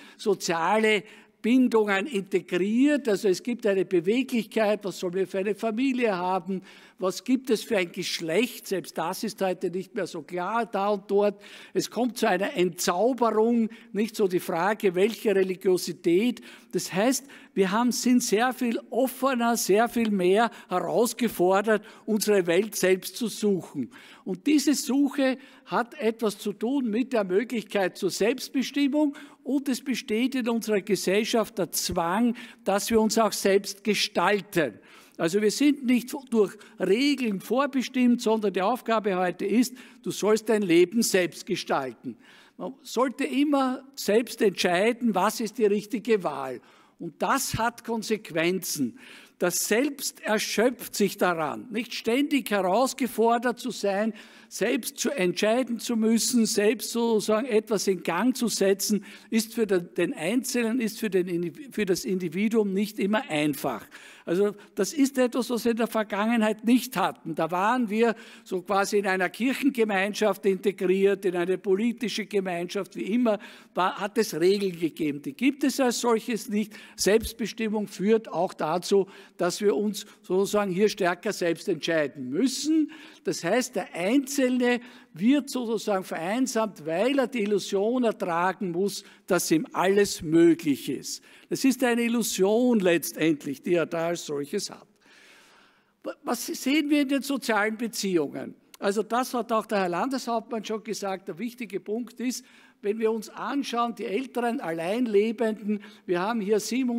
Bindungen integriert. Also es gibt eine Beweglichkeit, was sollen wir für eine Familie haben, was gibt es für ein Geschlecht, selbst das ist heute nicht mehr so klar da und dort. Es kommt zu einer Entzauberung, nicht so die Frage, welche Religiosität. Das heißt, sind sehr viel offener, sehr viel mehr herausgefordert, unsere Welt selbst zu suchen. Und diese Suche hat etwas zu tun mit der Möglichkeit zur Selbstbestimmung und es besteht in unserer Gesellschaft der Zwang, dass wir uns auch selbst gestalten. Also wir sind nicht durch Regeln vorbestimmt, sondern die Aufgabe heute ist, du sollst dein Leben selbst gestalten. Man sollte immer selbst entscheiden, was ist die richtige Wahl. Und das hat Konsequenzen. Das Selbst erschöpft sich daran, nicht ständig herausgefordert zu sein, selbst zu entscheiden zu müssen, selbst sozusagen etwas in Gang zu setzen, ist für den Einzelnen, ist für das Individuum nicht immer einfach. Also das ist etwas, was wir in der Vergangenheit nicht hatten. Da waren wir so quasi in einer Kirchengemeinschaft integriert, in eine politische Gemeinschaft, wie immer, hat es Regeln gegeben. Die gibt es als solches nicht. Selbstbestimmung führt auch dazu, dass wir uns sozusagen hier stärker selbst entscheiden müssen. Das heißt, der Einzelne wird sozusagen vereinsamt, weil er die Illusion ertragen muss, dass ihm alles möglich ist. Das ist eine Illusion letztendlich, die er da als solches hat. Was sehen wir in den sozialen Beziehungen? Also das hat auch der Herr Landeshauptmann schon gesagt. Der wichtige Punkt ist, wenn wir uns anschauen, die älteren Alleinlebenden, wir haben hier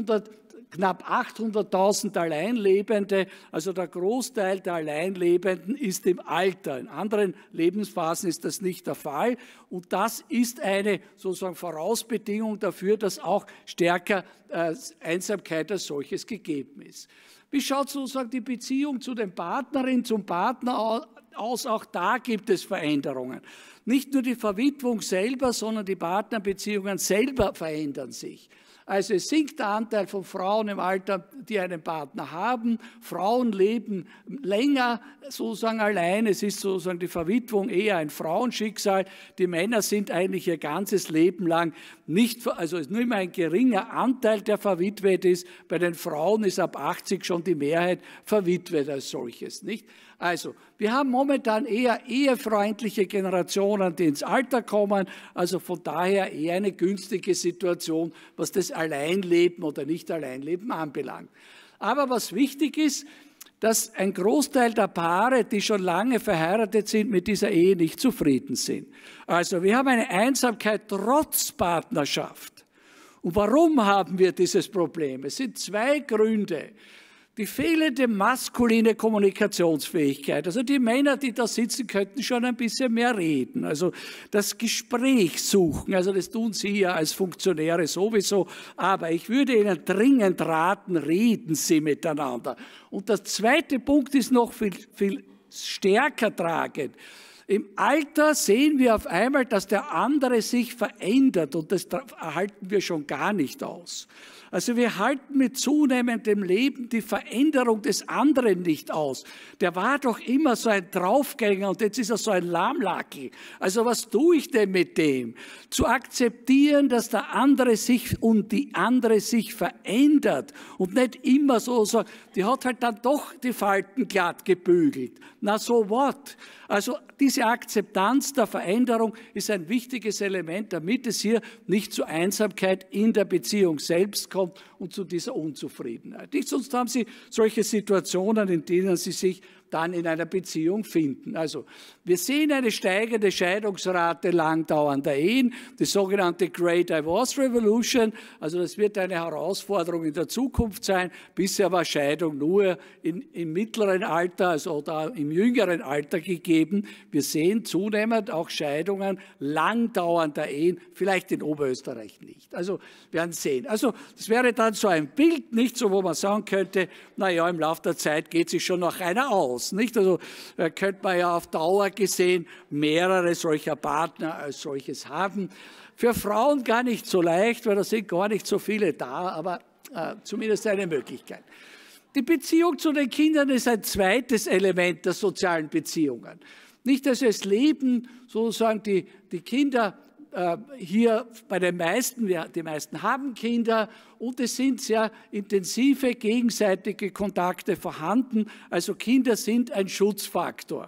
knapp 800.000 Alleinlebende, also der Großteil der Alleinlebenden ist im Alter. In anderen Lebensphasen ist das nicht der Fall und das ist eine sozusagen Vorausbedingung dafür, dass auch stärker Einsamkeit als solches gegeben ist. Wie schaut sozusagen die Beziehung zu den Partnerinnen, zum Partner aus? Auch da gibt es Veränderungen. Nicht nur die Verwitwung selber, sondern die Partnerbeziehungen selber verändern sich. Also es sinkt der Anteil von Frauen im Alter, die einen Partner haben. Frauen leben länger sozusagen allein. Es ist sozusagen die Verwitwung eher ein Frauenschicksal. Die Männer sind eigentlich ihr ganzes Leben lang nicht, also es ist nur immer ein geringer Anteil, der verwitwet ist. Bei den Frauen ist ab 80 schon die Mehrheit verwitwet als solches, nicht? Also, wir haben momentan eher ehefreundliche Generationen, die ins Alter kommen, also von daher eher eine günstige Situation, was das Alleinleben oder Nicht-Alleinleben anbelangt. Aber was wichtig ist, dass ein Großteil der Paare, die schon lange verheiratet sind, mit dieser Ehe nicht zufrieden sind. Also, wir haben eine Einsamkeit trotz Partnerschaft. Und warum haben wir dieses Problem? Es sind zwei Gründe. Die fehlende maskuline Kommunikationsfähigkeit. Also die Männer, die da sitzen, könnten schon ein bisschen mehr reden. Also das Gespräch suchen, also das tun Sie ja als Funktionäre sowieso. Aber ich würde Ihnen dringend raten, reden Sie miteinander. Und der zweite Punkt ist noch viel stärker tragend. Im Alter sehen wir auf einmal, dass der andere sich verändert und das halten wir schon gar nicht aus. Also wir halten mit zunehmendem Leben die Veränderung des anderen nicht aus. Der war doch immer so ein Draufgänger und jetzt ist er so ein Lahmlackel. Also was tue ich denn mit dem? Zu akzeptieren, dass der andere sich und die andere sich verändert und nicht immer so, die hat halt dann doch die Falten glatt gebügelt. Na so what? Also diese Akzeptanz der Veränderung ist ein wichtiges Element, damit es hier nicht zu Einsamkeit in der Beziehung selbst kommt und zu dieser Unzufriedenheit. Nicht sonst haben Sie solche Situationen, in denen Sie sich dann in einer Beziehung finden. Also wir sehen eine steigende Scheidungsrate langdauernder Ehen, die sogenannte Great Divorce Revolution. Also das wird eine Herausforderung in der Zukunft sein. Bisher war Scheidung nur im mittleren Alter, also oder im jüngeren Alter gegeben. Wir sehen zunehmend auch Scheidungen langdauernder Ehen, vielleicht in Oberösterreich nicht. Also wir werden sehen. Also das wäre dann so ein Bild, nicht so, wo man sagen könnte, naja, im Laufe der Zeit geht sich schon noch einer aus. Nicht? Also könnte man ja auf Dauer gesehen mehrere solcher Partner als solches haben. Für Frauen gar nicht so leicht, weil da sind gar nicht so viele da, aber zumindest eine Möglichkeit. Die Beziehung zu den Kindern ist ein zweites Element der sozialen Beziehungen. Nicht, dass es leben sozusagen die Kinder hier bei den meisten, die meisten haben Kinder und es sind sehr intensive gegenseitige Kontakte vorhanden. Also Kinder sind ein Schutzfaktor,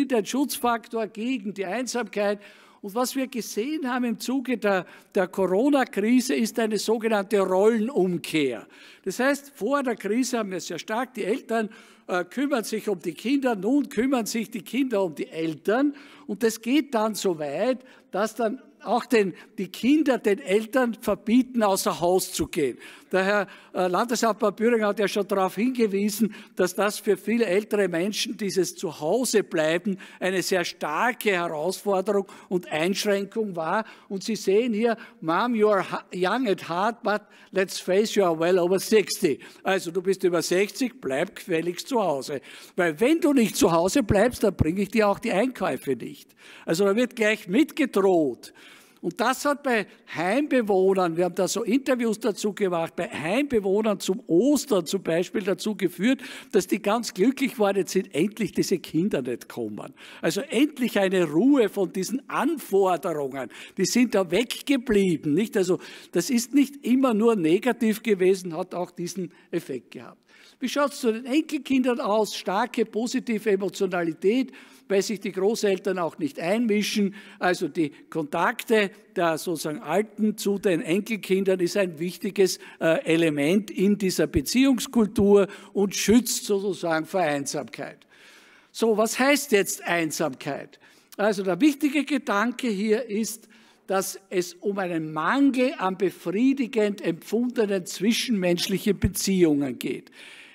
gegen die Einsamkeit. Und was wir gesehen haben im Zuge der Corona-Krise ist eine sogenannte Rollenumkehr. Das heißt, vor der Krise haben wir sehr stark, die Eltern kümmern sich um die Kinder, nun kümmern sich die Kinder um die Eltern. Und das geht dann so weit, dass dann auch die Kinder den Eltern verbieten, außer Haus zu gehen. Der Herr Landeshauptmann Büringer hat ja schon darauf hingewiesen, dass das für viele ältere Menschen, dieses Zuhausebleiben, eine sehr starke Herausforderung und Einschränkung war. Und Sie sehen hier, Mom, you are young at heart, but let's face, you are well over 60. Also du bist über 60, bleib gefälligst zu Hause. Weil wenn du nicht zu Hause bleibst, dann bringe ich dir auch die Einkäufe nicht. Also da wird gleich mitgedroht. Und das hat bei Heimbewohnern, wir haben da so Interviews dazu gemacht, bei Heimbewohnern zum Ostern zum Beispiel dazu geführt, dass die ganz glücklich waren, jetzt sind endlich diese Kinder nicht kommen. Also endlich eine Ruhe von diesen Anforderungen, die sind da weggeblieben. Nicht? Also das ist nicht immer nur negativ gewesen, hat auch diesen Effekt gehabt. Wie schaut es zu den Enkelkindern aus? Starke positive Emotionalität, weil sich die Großeltern auch nicht einmischen. Also die Kontakte der sozusagen Alten zu den Enkelkindern ist ein wichtiges Element in dieser Beziehungskultur und schützt sozusagen vor Einsamkeit. So, was heißt jetzt Einsamkeit? Also der wichtige Gedanke hier ist, dass es um einen Mangel an befriedigend empfundenen zwischenmenschlichen Beziehungen geht.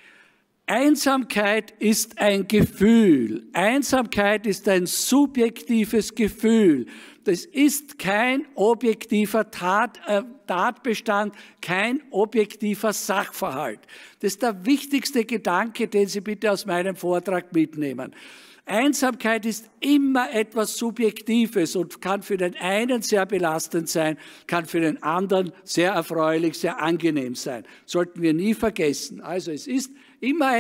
Einsamkeit ist ein Gefühl. Einsamkeit ist ein subjektives Gefühl. Das ist kein objektiver Tatbestand, kein objektiver Sachverhalt. Das ist der wichtigste Gedanke, den Sie bitte aus meinem Vortrag mitnehmen. Einsamkeit ist immer etwas Subjektives und kann für den einen sehr belastend sein, kann für den anderen sehr erfreulich, sehr angenehm sein. Sollten wir nie vergessen. Also es ist immer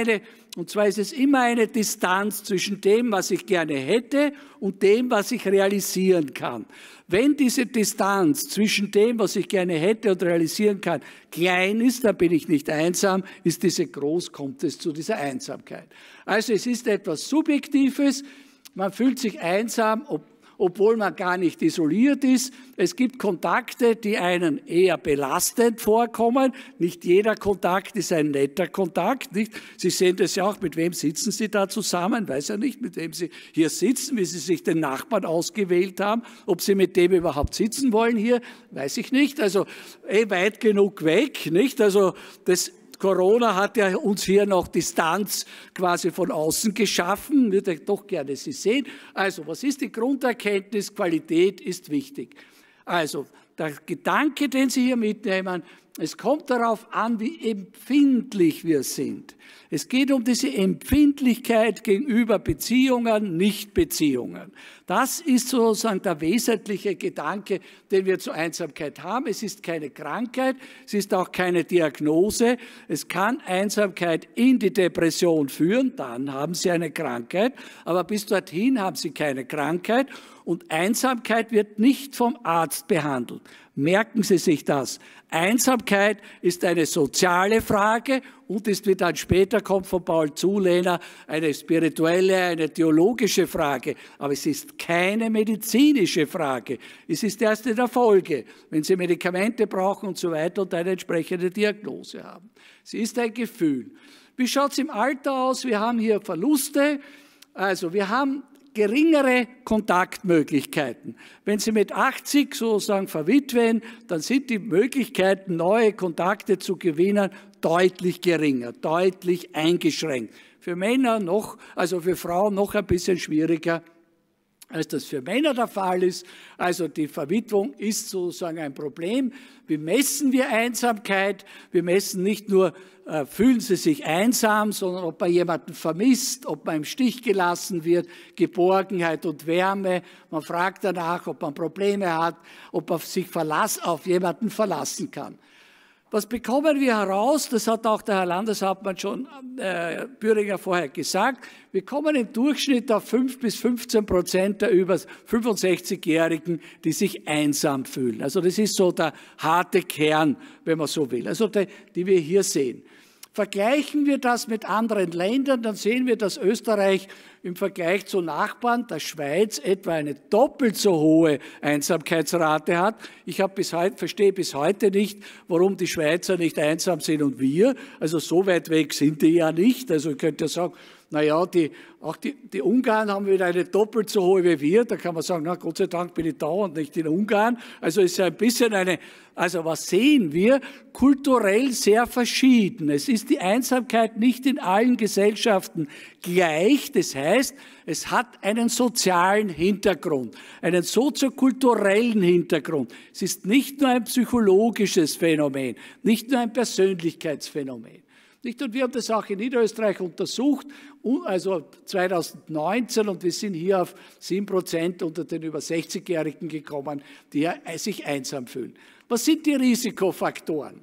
eine Distanz zwischen dem, was ich gerne hätte und dem, was ich realisieren kann. Wenn diese Distanz zwischen dem, was ich gerne hätte und realisieren kann, klein ist, dann bin ich nicht einsam, ist diese groß, kommt es zu dieser Einsamkeit. Also es ist etwas Subjektives, man fühlt sich einsam, obwohl man gar nicht isoliert ist. Es gibt Kontakte, die einen eher belastend vorkommen. Nicht jeder Kontakt ist ein netter Kontakt. Nicht? Sie sehen das ja auch, mit wem sitzen Sie da zusammen? Weiß ja nicht, mit wem Sie hier sitzen, wie Sie sich den Nachbarn ausgewählt haben. Ob Sie mit dem überhaupt sitzen wollen hier, weiß ich nicht. Also weit genug weg. Nicht? Also Corona hat ja uns hier noch Distanz quasi von außen geschaffen. Würde ich doch gerne Sie sehen. Also, was ist die Grunderkenntnis? Qualität ist wichtig. Also, der Gedanke, den Sie hier mitnehmen, es kommt darauf an, wie empfindlich wir sind. Es geht um diese Empfindlichkeit gegenüber Beziehungen, Nichtbeziehungen. Das ist sozusagen der wesentliche Gedanke, den wir zur Einsamkeit haben. Es ist keine Krankheit, es ist auch keine Diagnose. Es kann Einsamkeit in die Depression führen, dann haben Sie eine Krankheit, aber bis dorthin haben Sie keine Krankheit. Und Einsamkeit wird nicht vom Arzt behandelt. Merken Sie sich das. Einsamkeit ist eine soziale Frage und ist, wie dann später kommt von Paul Zulehner, eine spirituelle, eine theologische Frage. Aber es ist keine medizinische Frage. Es ist erst in der Folge, wenn Sie Medikamente brauchen und so weiter und eine entsprechende Diagnose haben. Sie ist ein Gefühl. Wie schaut es im Alter aus? Wir haben hier Verluste. Also wir haben geringere Kontaktmöglichkeiten. Wenn Sie mit 80 sozusagen verwitwen, dann sind die Möglichkeiten, neue Kontakte zu gewinnen, deutlich geringer, deutlich eingeschränkt. Für Männer noch, also für Frauen noch ein bisschen schwieriger, als das für Männer der Fall ist. Also die Verwitwung ist sozusagen ein Problem. Wie messen wir Einsamkeit? Wir messen nicht nur, fühlen Sie sich einsam, sondern ob man jemanden vermisst, ob man im Stich gelassen wird, Geborgenheit und Wärme. Man fragt danach, ob man Probleme hat, ob man sich auf jemanden verlassen kann. Was bekommen wir heraus? Das hat auch der Herr Landeshauptmann schon Bühringer vorher gesagt. Wir kommen im Durchschnitt auf 5-15% der über 65-Jährigen, die sich einsam fühlen. Also das ist so der harte Kern, wenn man so will, also die wir hier sehen. Vergleichen wir das mit anderen Ländern, dann sehen wir, dass Österreich im Vergleich zu Nachbarn, der Schweiz, etwa eine doppelt so hohe Einsamkeitsrate hat. Ich verstehe bis heute nicht, warum die Schweizer nicht einsam sind und wir. Also so weit weg sind die ja nicht. Also ich könnte ja sagen, naja, auch die Ungarn haben wieder eine doppelt so hohe wie wir. Da kann man sagen, na Gott sei Dank bin ich da und nicht in Ungarn. Also es ist ein bisschen also was sehen wir? Kulturell sehr verschieden. Es ist die Einsamkeit nicht in allen Gesellschaften gleich. Das heißt, es hat einen sozialen Hintergrund, einen soziokulturellen Hintergrund. Es ist nicht nur ein psychologisches Phänomen, nicht nur ein Persönlichkeitsphänomen. Und wir haben das auch in Niederösterreich untersucht, also 2019, und wir sind hier auf 7% unter den über 60-Jährigen gekommen, die sich einsam fühlen. Was sind die Risikofaktoren?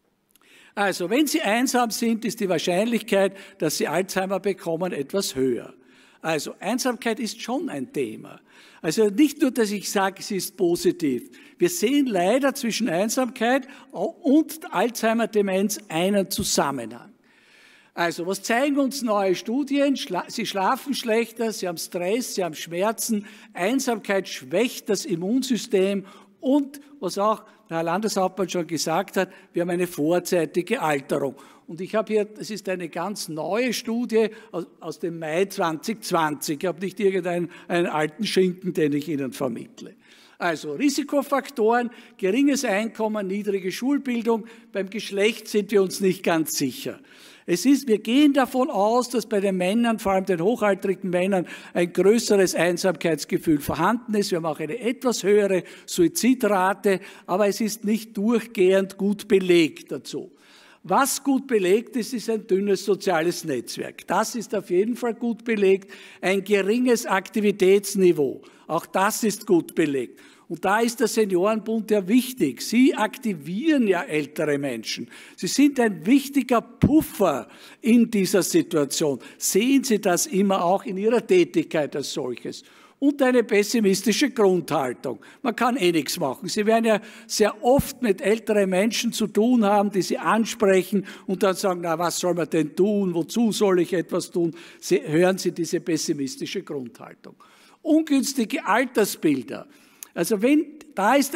Also, wenn Sie einsam sind, ist die Wahrscheinlichkeit, dass Sie Alzheimer bekommen, etwas höher. Also, Einsamkeit ist schon ein Thema. Also nicht nur, dass ich sage, sie ist positiv. Wir sehen leider zwischen Einsamkeit und Alzheimer-Demenz einen Zusammenhang. Also, was zeigen uns neue Studien? Sie schlafen schlechter, sie haben Stress, sie haben Schmerzen. Einsamkeit schwächt das Immunsystem Und was auch der Herr Landeshauptmann schon gesagt hat, wir haben eine vorzeitige Alterung. Und ich habe hier, das ist eine ganz neue Studie aus dem Mai 2020. Ich habe nicht irgendeinen alten Schinken, den ich Ihnen vermittle. Also Risikofaktoren, geringes Einkommen, niedrige Schulbildung. Beim Geschlecht sind wir uns nicht ganz sicher. Wir gehen davon aus, dass bei den Männern, vor allem den hochaltrigen Männern, ein größeres Einsamkeitsgefühl vorhanden ist. Wir haben auch eine etwas höhere Suizidrate, aber es ist nicht durchgehend gut belegt dazu. Was gut belegt ist, ist ein dünnes soziales Netzwerk. Das ist auf jeden Fall gut belegt. Ein geringes Aktivitätsniveau. Auch das ist gut belegt. Und da ist der Seniorenbund ja wichtig. Sie aktivieren ja ältere Menschen. Sie sind ein wichtiger Puffer in dieser Situation. Sehen Sie das immer auch in Ihrer Tätigkeit als solches. Und eine pessimistische Grundhaltung. Man kann eh nichts machen. Sie werden ja sehr oft mit älteren Menschen zu tun haben, die Sie ansprechen und dann sagen, na, was soll man denn tun? Wozu soll ich etwas tun? Hören Sie diese pessimistische Grundhaltung. Ungünstige Altersbilder. Also da ist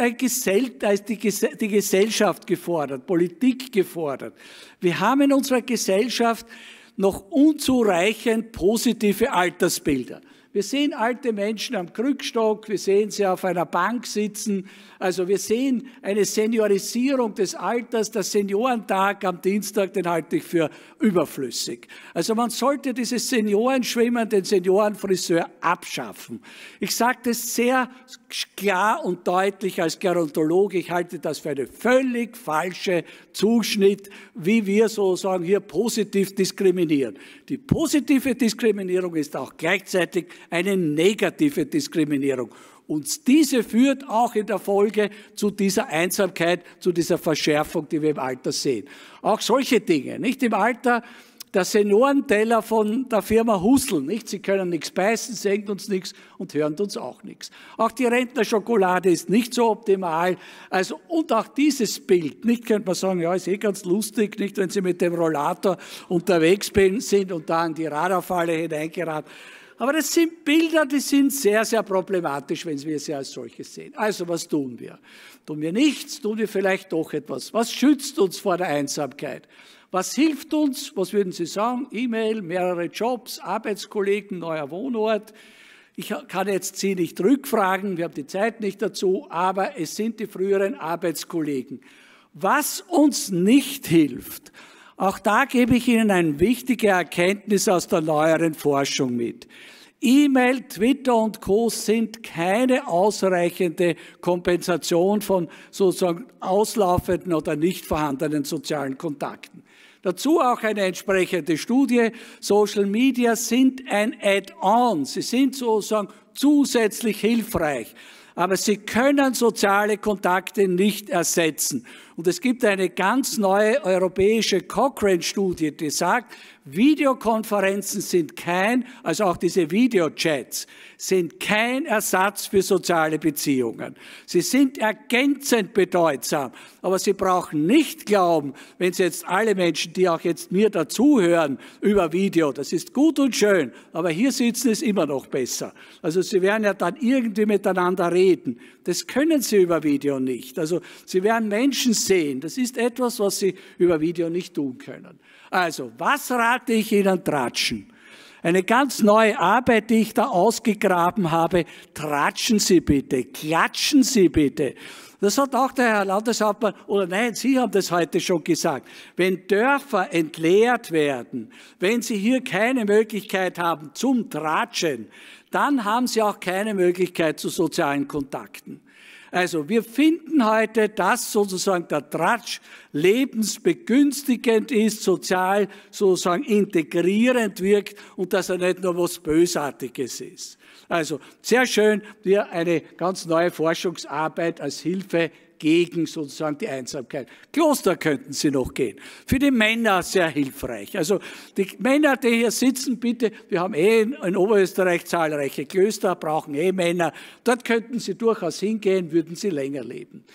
die Gesellschaft gefordert, Politik gefordert. Wir haben in unserer Gesellschaft noch unzureichend positive Altersbilder. Wir sehen alte Menschen am Krückstock, wir sehen sie auf einer Bank sitzen. Also wir sehen eine Seniorisierung des Alters. Der Seniorentag am Dienstag, den halte ich für überflüssig. Also man sollte dieses Seniorenschwimmen, den Seniorenfriseur abschaffen. Ich sage das sehr klar und deutlich als Gerontologe. Ich halte das für eine völlig falsche Zuschnitt, wie wir sozusagen hier positiv diskriminieren. Die positive Diskriminierung ist auch gleichzeitig eine negative Diskriminierung. Und diese führt auch in der Folge zu dieser Einsamkeit, zu dieser Verschärfung, die wir im Alter sehen. Auch solche Dinge, nicht im Alter, der Seniorenteller von der Firma Husel, nicht? Sie können nichts beißen, sehen uns nichts und hören uns auch nichts. Auch die Rentnerschokolade ist nicht so optimal. Also, und auch dieses Bild, nicht könnte man sagen, ja, ist eh ganz lustig, nicht, wenn Sie mit dem Rollator unterwegs sind und da in die Radarfalle hineingeraten. Aber das sind Bilder, die sind sehr, sehr problematisch, wenn wir sie als solches sehen. Also was tun wir? Tun wir nichts? Tun wir vielleicht doch etwas? Was schützt uns vor der Einsamkeit? Was hilft uns? Was würden Sie sagen? E-Mail, mehrere Jobs, Arbeitskollegen, neuer Wohnort. Ich kann jetzt Sie nicht rückfragen, wir haben die Zeit nicht dazu, aber es sind die früheren Arbeitskollegen. Was uns nicht hilft, auch da gebe ich Ihnen eine wichtige Erkenntnis aus der neueren Forschung mit. E-Mail, Twitter und Co. sind keine ausreichende Kompensation von sozusagen auslaufenden oder nicht vorhandenen sozialen Kontakten. Dazu auch eine entsprechende Studie. Social Media sind ein Add-on. Sie sind sozusagen zusätzlich hilfreich. Aber sie können soziale Kontakte nicht ersetzen. Und es gibt eine ganz neue europäische Cochrane-Studie, die sagt, Videokonferenzen sind also auch diese Videochats, sind kein Ersatz für soziale Beziehungen. Sie sind ergänzend bedeutsam, aber Sie brauchen nicht glauben, wenn Sie jetzt alle Menschen, die auch jetzt mir dazuhören, über Video, das ist gut und schön, aber hier sitzen ist immer noch besser. Also Sie werden ja dann irgendwie miteinander reden. Das können Sie über Video nicht. Also Sie werden Menschen sehen. Das ist etwas, was Sie über Video nicht tun können. Also, was rate ich Ihnen? Tratschen. Eine ganz neue Arbeit, die ich da ausgegraben habe. Tratschen Sie bitte, klatschen Sie bitte. Das hat auch der Herr Landeshauptmann, oder nein, Sie haben das heute schon gesagt. Wenn Dörfer entleert werden, wenn Sie hier keine Möglichkeit haben zum Tratschen, dann haben Sie auch keine Möglichkeit zu sozialen Kontakten. Also wir finden heute, dass sozusagen der Tratsch lebensbegünstigend ist, sozial sozusagen integrierend wirkt und dass er nicht nur was Bösartiges ist. Also sehr schön, wir eine ganz neue Forschungsarbeit als Hilfe gegen sozusagen die Einsamkeit. Kloster könnten Sie noch gehen. Für die Männer sehr hilfreich. Also die Männer, die hier sitzen, bitte, wir haben in Oberösterreich zahlreiche Klöster, brauchen Männer. Dort könnten Sie durchaus hingehen, würden Sie länger leben.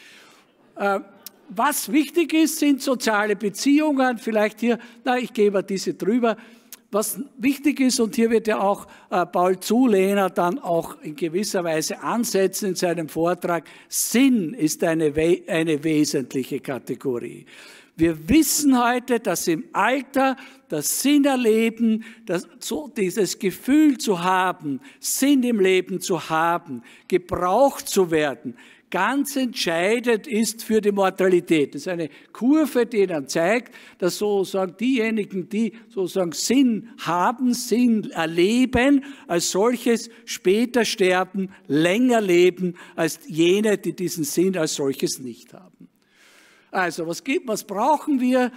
Was wichtig ist, sind soziale Beziehungen. Vielleicht hier, ich gehe über diese drüber. Was wichtig ist, und hier wird ja auch Paul Zulehner dann auch in gewisser Weise ansetzen in seinem Vortrag, Sinn ist eine wesentliche Kategorie. Wir wissen heute, dass im Alter das Sinnerleben, dieses Gefühl zu haben, Sinn im Leben zu haben, gebraucht zu werden, ganz entscheidend ist für die Mortalität. Das ist eine Kurve, die dann zeigt, dass sozusagen diejenigen, die sozusagen Sinn haben, Sinn erleben, als solches später sterben, länger leben, als jene, die diesen Sinn als solches nicht haben. Also, was brauchen wir?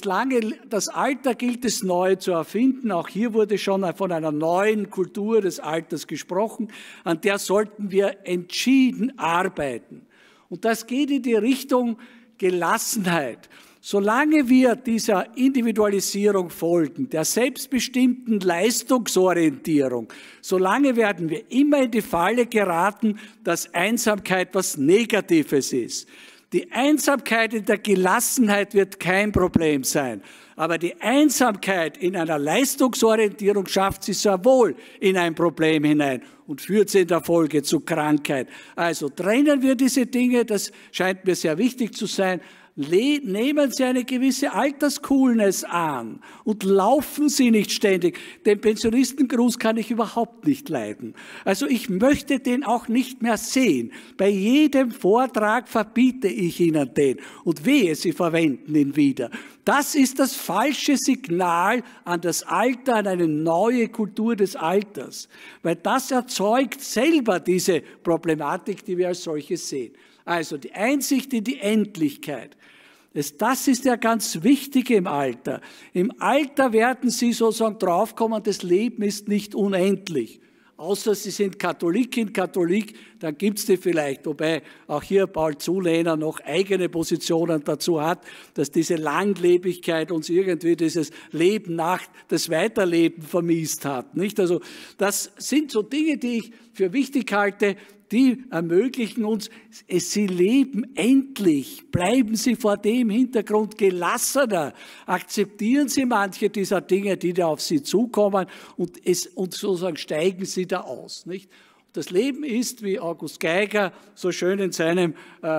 Das Alter gilt es neu zu erfinden. Auch hier wurde schon von einer neuen Kultur des Alters gesprochen. An der sollten wir entschieden arbeiten. Und das geht in die Richtung Gelassenheit. Solange wir dieser Individualisierung folgen, der selbstbestimmten Leistungsorientierung, solange werden wir immer in die Falle geraten, dass Einsamkeit was Negatives ist. Die Einsamkeit in der Gelassenheit wird kein Problem sein. Aber die Einsamkeit in einer Leistungsorientierung schafft sie sehr wohl in ein Problem hinein und führt sie in der Folge zu Krankheit. Also trennen wir diese Dinge, das scheint mir sehr wichtig zu sein. Nehmen Sie eine gewisse Alterscoolness an und laufen Sie nicht ständig. Den Pensionistengruß kann ich überhaupt nicht leiden. Also ich möchte den auch nicht mehr sehen. Bei jedem Vortrag verbiete ich Ihnen den und wehe, Sie verwenden ihn wieder. Das ist das falsche Signal an das Alter, an eine neue Kultur des Alters, weil das erzeugt selber diese Problematik, die wir als solches sehen. Also die Einsicht in die Endlichkeit. Das ist ja ganz wichtig im Alter. Im Alter werden Sie sozusagen draufkommen, das Leben ist nicht unendlich. Außer Sie sind Katholikin, Katholik, dann gibt es die vielleicht. Wobei auch hier Paul Zulehner noch eigene Positionen dazu hat, dass diese Langlebigkeit uns irgendwie dieses Leben nach das Weiterleben vermiest hat. Nicht? Also das sind so Dinge, die ich für wichtig halte, die ermöglichen uns, Sie leben endlich. Bleiben Sie vor dem Hintergrund gelassener. Akzeptieren Sie manche dieser Dinge, die da auf Sie zukommen und sozusagen steigen Sie da aus. Nicht? Das Leben ist, wie August Geiger so schön in seinem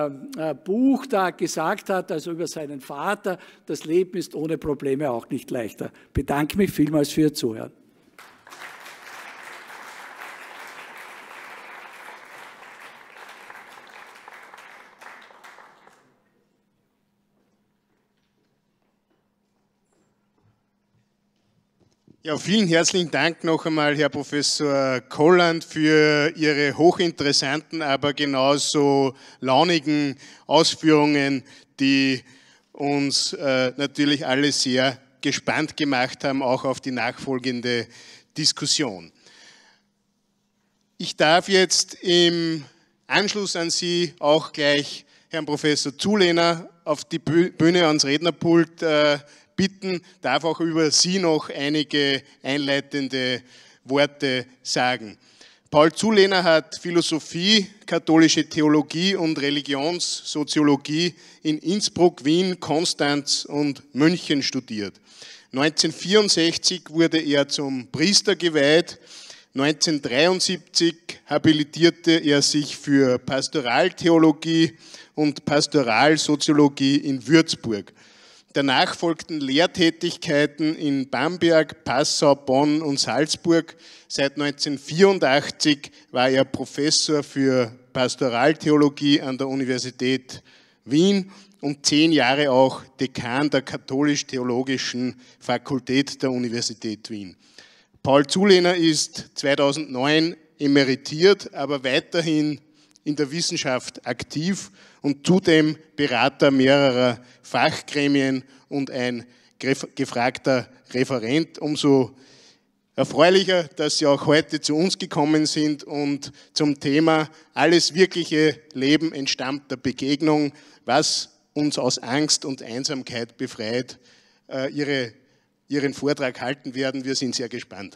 Buch da gesagt hat, also über seinen Vater, das Leben ist ohne Probleme auch nicht leichter. Ich bedanke mich vielmals für Ihr Zuhören. Ja, vielen herzlichen Dank noch einmal, Herr Professor Kolland, für Ihre hochinteressanten, aber genauso launigen Ausführungen, die uns natürlich alle sehr gespannt gemacht haben, auch auf die nachfolgende Diskussion. Ich darf jetzt im Anschluss an Sie auch gleich Herrn Professor Zulehner auf die Bühne ans Rednerpult bitten, darf auch über Sie noch einige einleitende Worte sagen. Paul Zulehner hat Philosophie, katholische Theologie und Religionssoziologie in Innsbruck, Wien, Konstanz und München studiert. 1964 wurde er zum Priester geweiht. 1973 habilitierte er sich für Pastoraltheologie und Pastoralsoziologie in Würzburg. Danach folgten Lehrtätigkeiten in Bamberg, Passau, Bonn und Salzburg. Seit 1984 war er Professor für Pastoraltheologie an der Universität Wien und 10 Jahre auch Dekan der Katholisch-Theologischen Fakultät der Universität Wien. Paul Zulehner ist 2009 emeritiert, aber weiterhin in der Wissenschaft aktiv und zudem Berater mehrerer Fachgremien und ein gefragter Referent. Umso erfreulicher, dass Sie auch heute zu uns gekommen sind und zum Thema Alles wirkliche Leben entstammt der Begegnung, was uns aus Angst und Einsamkeit befreit, Ihren Vortrag halten werden. Wir sind sehr gespannt.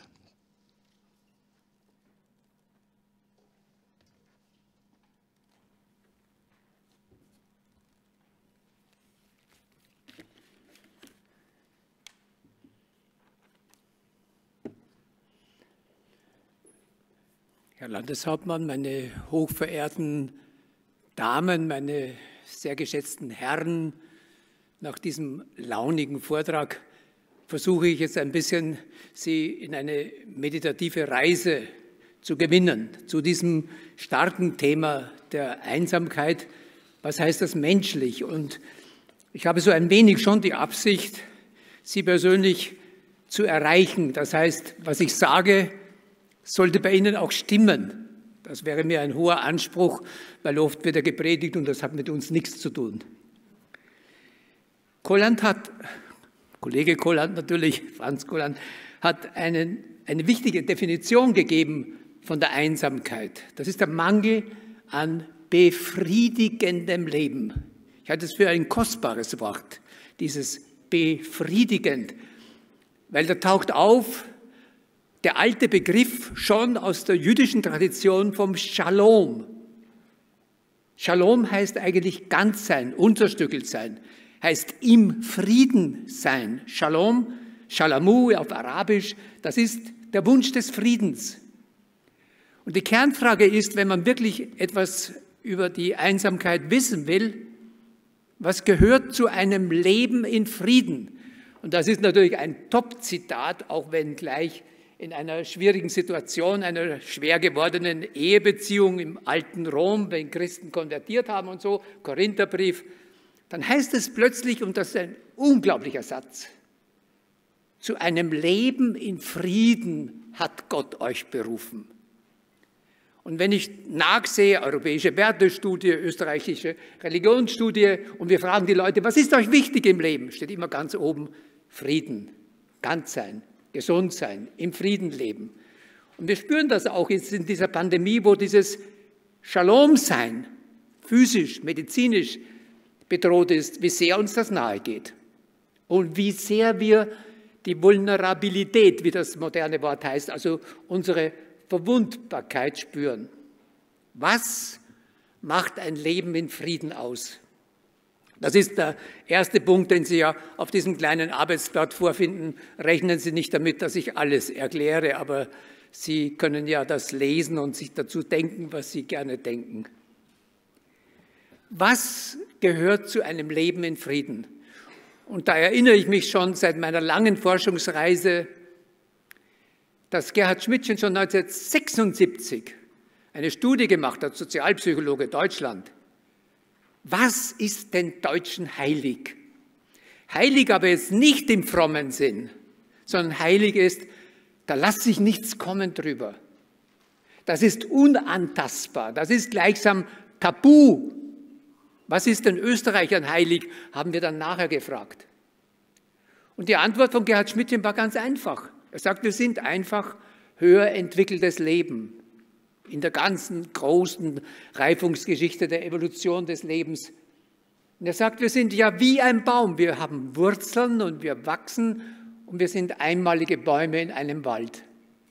Herr Landeshauptmann, meine hochverehrten Damen, meine sehr geschätzten Herren, nach diesem launigen Vortrag versuche ich jetzt ein bisschen, Sie in eine meditative Reise zu gewinnen, zu diesem starken Thema der Einsamkeit. Was heißt das menschlich? Und ich habe so ein wenig schon die Absicht, Sie persönlich zu erreichen. Das heißt, was ich sage, sollte bei Ihnen auch stimmen. Das wäre mir ein hoher Anspruch, weil oft wird gepredigt und das hat mit uns nichts zu tun. Kollege Kolland natürlich, Franz Kolland, hat eine wichtige Definition gegeben von der Einsamkeit. Das ist der Mangel an befriedigendem Leben. Ich halte es für ein kostbares Wort, dieses befriedigend, weil da taucht auf der alte Begriff schon aus der jüdischen Tradition vom Shalom. Shalom heißt eigentlich ganz sein, unzerstückelt sein, heißt im Frieden sein. Shalom, Shalamu auf Arabisch, das ist der Wunsch des Friedens. Und die Kernfrage ist, wenn man wirklich etwas über die Einsamkeit wissen will, was gehört zu einem Leben in Frieden? Und das ist natürlich ein Top-Zitat, auch wenn gleich in einer schwierigen Situation, einer schwer gewordenen Ehebeziehung im alten Rom, wenn Christen konvertiert haben und so, Korintherbrief, dann heißt es plötzlich, und das ist ein unglaublicher Satz, zu einem Leben in Frieden hat Gott euch berufen. Und wenn ich nachsehe, europäische Wertestudie, österreichische Religionsstudie, und wir fragen die Leute, was ist euch wichtig im Leben? Steht immer ganz oben, Frieden, ganz sein, gesund sein, im Frieden leben. Und wir spüren das auch jetzt in dieser Pandemie, wo dieses Shalom-Sein physisch, medizinisch bedroht ist, wie sehr uns das nahe geht. Und wie sehr wir die Vulnerabilität, wie das moderne Wort heißt, also unsere Verwundbarkeit spüren. Was macht ein Leben in Frieden aus? Das ist der erste Punkt, den Sie ja auf diesem kleinen Arbeitsblatt vorfinden. Rechnen Sie nicht damit, dass ich alles erkläre, aber Sie können ja das lesen und sich dazu denken, was Sie gerne denken. Was gehört zu einem Leben in Frieden? Und da erinnere ich mich schon seit meiner langen Forschungsreise, dass Gerhard Schmidtchen schon 1976 eine Studie gemacht hat, Sozialpsychologe Deutschland. Was ist den Deutschen heilig? Heilig aber jetzt nicht im frommen Sinn, sondern heilig ist, da lässt sich nichts kommen drüber. Das ist unantastbar, das ist gleichsam tabu. Was ist den Österreichern heilig, haben wir dann nachher gefragt. Und die Antwort von Gerhard Schmidtchen war ganz einfach. Er sagt, wir sind einfach höher entwickeltes Leben. In der ganzen großen Reifungsgeschichte der Evolution des Lebens. Und er sagt, wir sind ja wie ein Baum. Wir haben Wurzeln und wir wachsen und wir sind einmalige Bäume in einem Wald.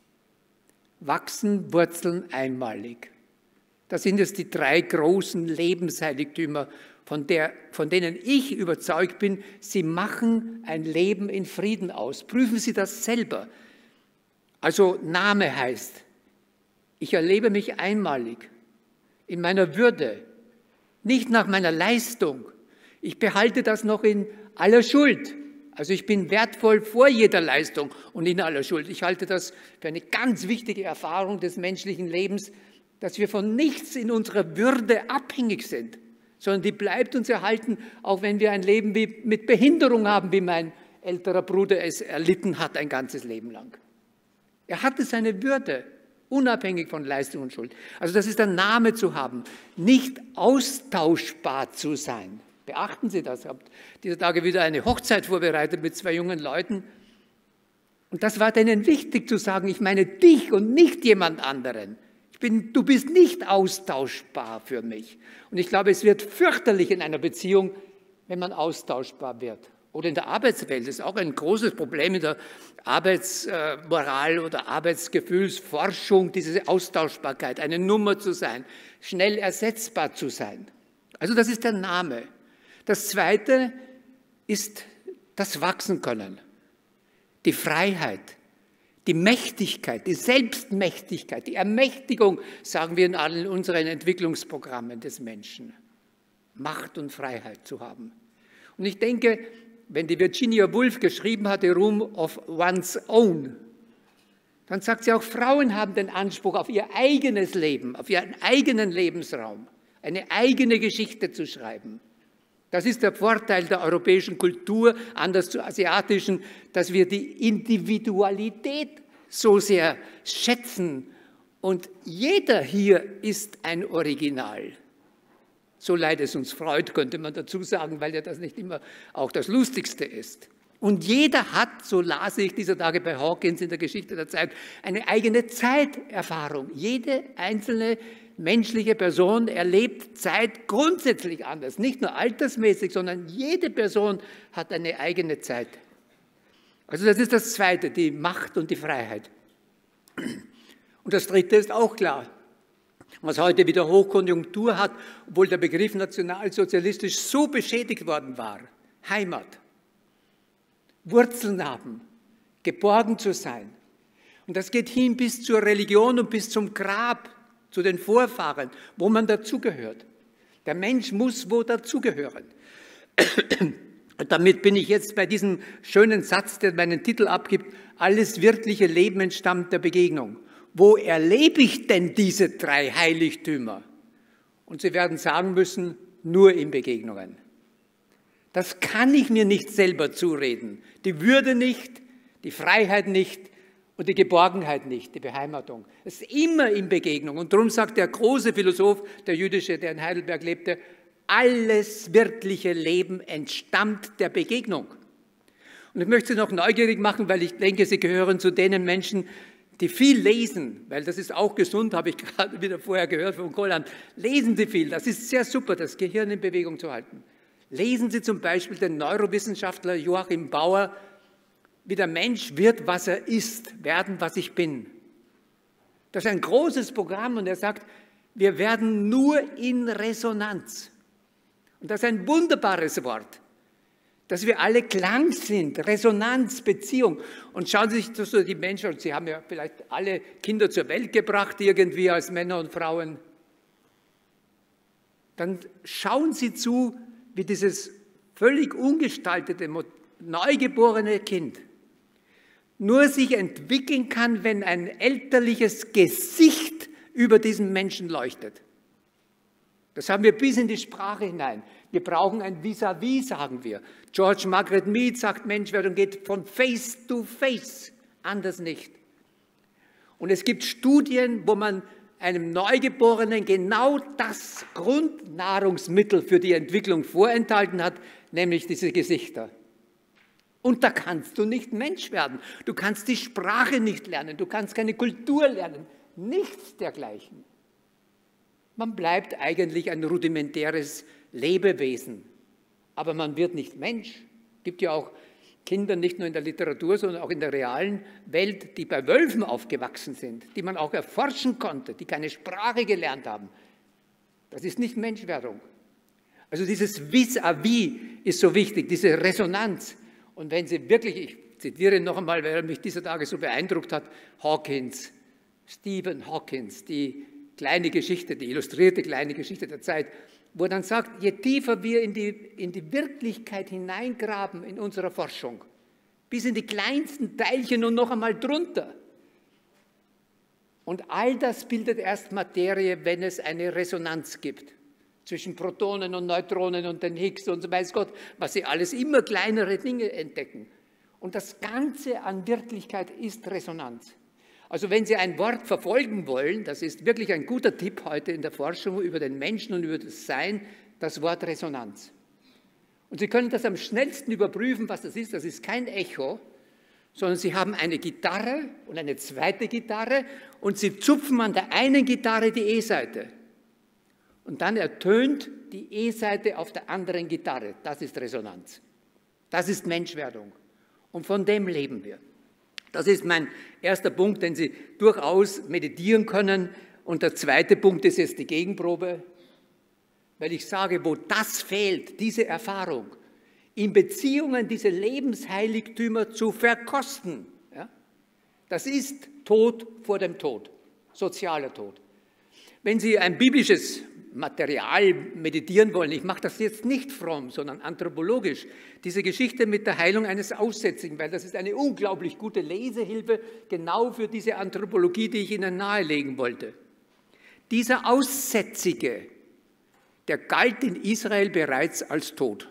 Wachsen, Wurzeln, einmalig. Das sind jetzt die drei großen Lebensheiligtümer, von denen ich überzeugt bin, sie machen ein Leben in Frieden aus. Prüfen Sie das selber. Also Name heißt, ich erlebe mich einmalig in meiner Würde, nicht nach meiner Leistung. Ich behalte das noch in aller Schuld. Also ich bin wertvoll vor jeder Leistung und in aller Schuld. Ich halte das für eine ganz wichtige Erfahrung des menschlichen Lebens, dass wir von nichts in unserer Würde abhängig sind, sondern die bleibt uns erhalten, auch wenn wir ein Leben mit Behinderung haben, wie mein älterer Bruder es erlitten hat ein ganzes Leben lang. Er hatte seine Würde, unabhängig von Leistung und Schuld. Also das ist der Name zu haben, nicht austauschbar zu sein. Beachten Sie das. Ich habe dieser Tage wieder eine Hochzeit vorbereitet mit 2 jungen Leuten. Und das war denen wichtig zu sagen, ich meine dich und nicht jemand anderen. Du bist nicht austauschbar für mich. Und ich glaube, es wird fürchterlich in einer Beziehung, wenn man austauschbar wird. Oder in der Arbeitswelt, das ist auch ein großes Problem in der Arbeitsmoral oder Arbeitsgefühlsforschung, diese Austauschbarkeit, eine Nummer zu sein, schnell ersetzbar zu sein. Also das ist der Name. Das Zweite ist das Wachsen können, die Freiheit, Die Mächtigkeit, die Selbstmächtigkeit, die Ermächtigung, sagen wir in allen unseren Entwicklungsprogrammen des Menschen. Macht und Freiheit zu haben. Und ich denke, wenn die Virginia Woolf geschrieben hat, The Room of One's Own, dann sagt sie auch, Frauen haben den Anspruch auf ihr eigenes Leben, auf ihren eigenen Lebensraum, eine eigene Geschichte zu schreiben. Das ist der Vorteil der europäischen Kultur, anders zur asiatischen, dass wir die Individualität so sehr schätzen. Und jeder hier ist ein Original. So leid es uns freut, könnte man dazu sagen, weil ja das nicht immer auch das Lustigste ist. Und jeder hat, so las ich dieser Tage bei Hawkins in der Geschichte der Zeit, eine eigene Zeiterfahrung. Jede einzelne menschliche Person erlebt Zeit grundsätzlich anders. Nicht nur altersmäßig, sondern jede Person hat eine eigene Zeit. Also das ist das Zweite, die Macht und die Freiheit. Und das Dritte ist auch klar. Was heute wieder Hochkonjunktur hat, obwohl der Begriff nationalsozialistisch so beschädigt worden war. Heimat. Wurzeln haben. Geborgen zu sein. Und das geht hin bis zur Religion und bis zum Grab, zu den Vorfahren, wo man dazugehört. Der Mensch muss wo dazugehören. Und damit bin ich jetzt bei diesem schönen Satz, der meinen Titel abgibt, alles wirkliche Leben entstammt der Begegnung. Wo erlebe ich denn diese 3 Heiligtümer? Und Sie werden sagen müssen, nur in Begegnungen. Das kann ich mir nicht selber zureden. Die Würde nicht, die Freiheit nicht und die Geborgenheit nicht, die Beheimatung. Es ist immer in Begegnung. Und darum sagt der große Philosoph, der jüdische, der in Heidelberg lebte, alles wirkliche Leben entstammt der Begegnung. Und ich möchte Sie noch neugierig machen, weil ich denke, Sie gehören zu den Menschen, die viel lesen, weil das ist auch gesund, habe ich gerade wieder vorher gehört von Kolland. Lesen Sie viel, das ist sehr super, das Gehirn in Bewegung zu halten. Lesen Sie zum Beispiel den Neurowissenschaftler Joachim Bauer, wie der Mensch wird, was er ist, werden, was ich bin. Das ist ein großes Programm und er sagt, wir werden nur in Resonanz. Und das ist ein wunderbares Wort, dass wir alle Klang sind, Resonanz, Beziehung. Und schauen Sie sich so die Menschen, und Sie haben ja vielleicht alle Kinder zur Welt gebracht, irgendwie als Männer und Frauen. Dann schauen Sie zu, wie dieses völlig ungestaltete, neugeborene Kind nur sich entwickeln kann, wenn ein elterliches Gesicht über diesen Menschen leuchtet. Das haben wir bis in die Sprache hinein. Wir brauchen ein Vis-à-vis, sagen wir. George Margaret Mead sagt, Menschwerdung geht von Face to Face, anders nicht. Und es gibt Studien, wo man einem Neugeborenen genau das Grundnahrungsmittel für die Entwicklung vorenthalten hat, nämlich diese Gesichter. Und da kannst du nicht Mensch werden. Du kannst die Sprache nicht lernen, du kannst keine Kultur lernen, nichts dergleichen. Man bleibt eigentlich ein rudimentäres Lebewesen, aber man wird nicht Mensch. Es gibt ja auch Kinder, nicht nur in der Literatur, sondern auch in der realen Welt, die bei Wölfen aufgewachsen sind, die man auch erforschen konnte, die keine Sprache gelernt haben. Das ist nicht Menschwerdung. Also dieses Vis-à-vis ist so wichtig, diese Resonanz. Und wenn Sie wirklich, ich zitiere noch einmal, weil er mich dieser Tage so beeindruckt hat, Hawkins, Stephen Hawkins, die kleine Geschichte, die illustrierte kleine Geschichte der Zeit, wo er dann sagt, je tiefer wir in die Wirklichkeit hineingraben in unserer Forschung, bis in die kleinsten Teilchen und noch einmal drunter. Und all das bildet erst Materie, wenn es eine Resonanz gibt zwischen Protonen und Neutronen und den Higgs und so weiß Gott, was sie alles immer kleinere Dinge entdecken. Und das Ganze an Wirklichkeit ist Resonanz. Also wenn Sie ein Wort verfolgen wollen, das ist wirklich ein guter Tipp heute in der Forschung über den Menschen und über das Sein, das Wort Resonanz. Und Sie können das am schnellsten überprüfen, was das ist. Das ist kein Echo, sondern Sie haben eine Gitarre und eine zweite Gitarre und Sie zupfen an der einen Gitarre die E-Seite. Und dann ertönt die E-Seite auf der anderen Gitarre. Das ist Resonanz. Das ist Menschwerdung. Und von dem leben wir. Das ist mein erster Punkt, den Sie durchaus meditieren können. Und der zweite Punkt ist jetzt die Gegenprobe, weil ich sage, wo das fehlt, diese Erfahrung, in Beziehungen diese Lebensheiligtümer zu verkosten, ja, Das ist Tod vor dem Tod, sozialer Tod. Wenn Sie ein biblisches Material meditieren wollen, ich mache das jetzt nicht fromm, sondern anthropologisch, diese Geschichte mit der Heilung eines Aussätzigen, weil das ist eine unglaublich gute Lesehilfe genau für diese Anthropologie, die ich Ihnen nahelegen wollte. Dieser Aussätzige, der galt in Israel bereits als tot.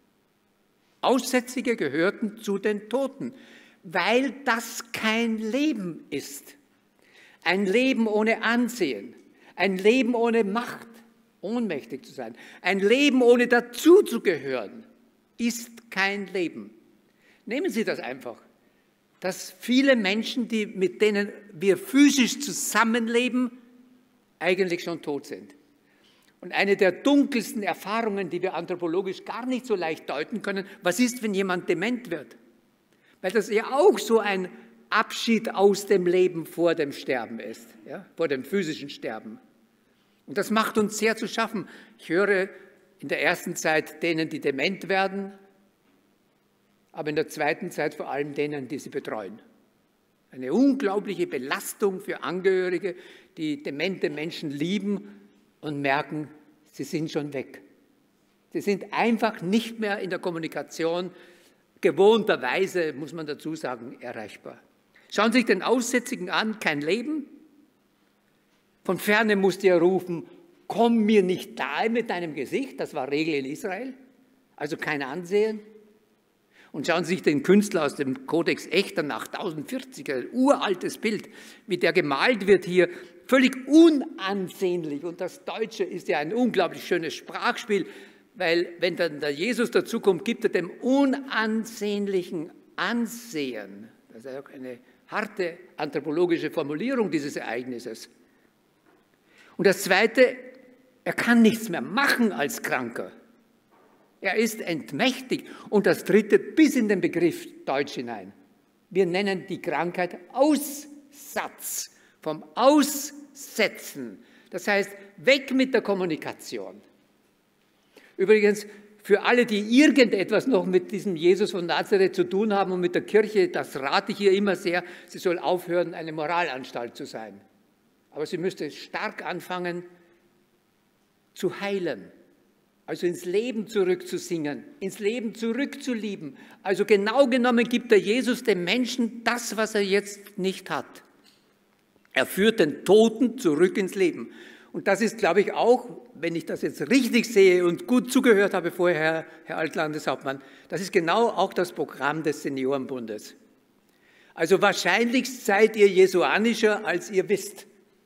Aussätzige gehörten zu den Toten, weil das kein Leben ist. Ein Leben ohne Ansehen, ein Leben ohne Macht, ohnmächtig zu sein, ein Leben ohne dazuzugehören, ist kein Leben. Nehmen Sie das einfach, dass viele Menschen, mit denen wir physisch zusammenleben, eigentlich schon tot sind. Und eine der dunkelsten Erfahrungen, die wir anthropologisch gar nicht so leicht deuten können, was ist, wenn jemand dement wird? Weil das ja auch so ein Abschied aus dem Leben vor dem Sterben ist, ja? Vor dem physischen Sterben. Und das macht uns sehr zu schaffen. Ich höre in der ersten Zeit denen, die dement werden, aber in der zweiten Zeit vor allem denen, die sie betreuen. Eine unglaubliche Belastung für Angehörige, die demente Menschen lieben und merken, sie sind schon weg. Sie sind einfach nicht mehr in der Kommunikation gewohnterweise, muss man dazu sagen, erreichbar. Schauen Sie sich den Aussätzigen an, kein Leben. Von Ferne musste er rufen, komm mir nicht nahe mit deinem Gesicht, das war Regel in Israel, also kein Ansehen. Und schauen Sie sich den Künstler aus dem Kodex Echternach, 1040er, uraltes Bild, wie der gemalt wird hier, völlig unansehnlich. Und das Deutsche ist ja ein unglaublich schönes Sprachspiel, weil wenn dann der Jesus dazukommt, gibt er dem Unansehnlichen Ansehen. Das ist auch eine harte anthropologische Formulierung dieses Ereignisses. Und das Zweite, er kann nichts mehr machen als Kranker. Er ist entmächtigt. Und das Dritte, bis in den Begriff Deutsch hinein. Wir nennen die Krankheit Aussatz, vom Aussetzen. Das heißt, weg mit der Kommunikation. Übrigens, für alle, die irgendetwas noch mit diesem Jesus von Nazareth zu tun haben und mit der Kirche, das rate ich ihr immer sehr, sie soll aufhören, eine Moralanstalt zu sein. Aber sie müsste stark anfangen zu heilen, also ins Leben zurückzusingen, ins Leben zurückzulieben. Also genau genommen gibt der Jesus dem Menschen das, was er jetzt nicht hat. Er führt den Toten zurück ins Leben. Und das ist, glaube ich, auch, wenn ich das jetzt richtig sehe und gut zugehört habe vorher, Herr Altlandeshauptmann, das ist genau auch das Programm des Seniorenbundes. Also wahrscheinlich seid ihr jesuanischer, als ihr wisst.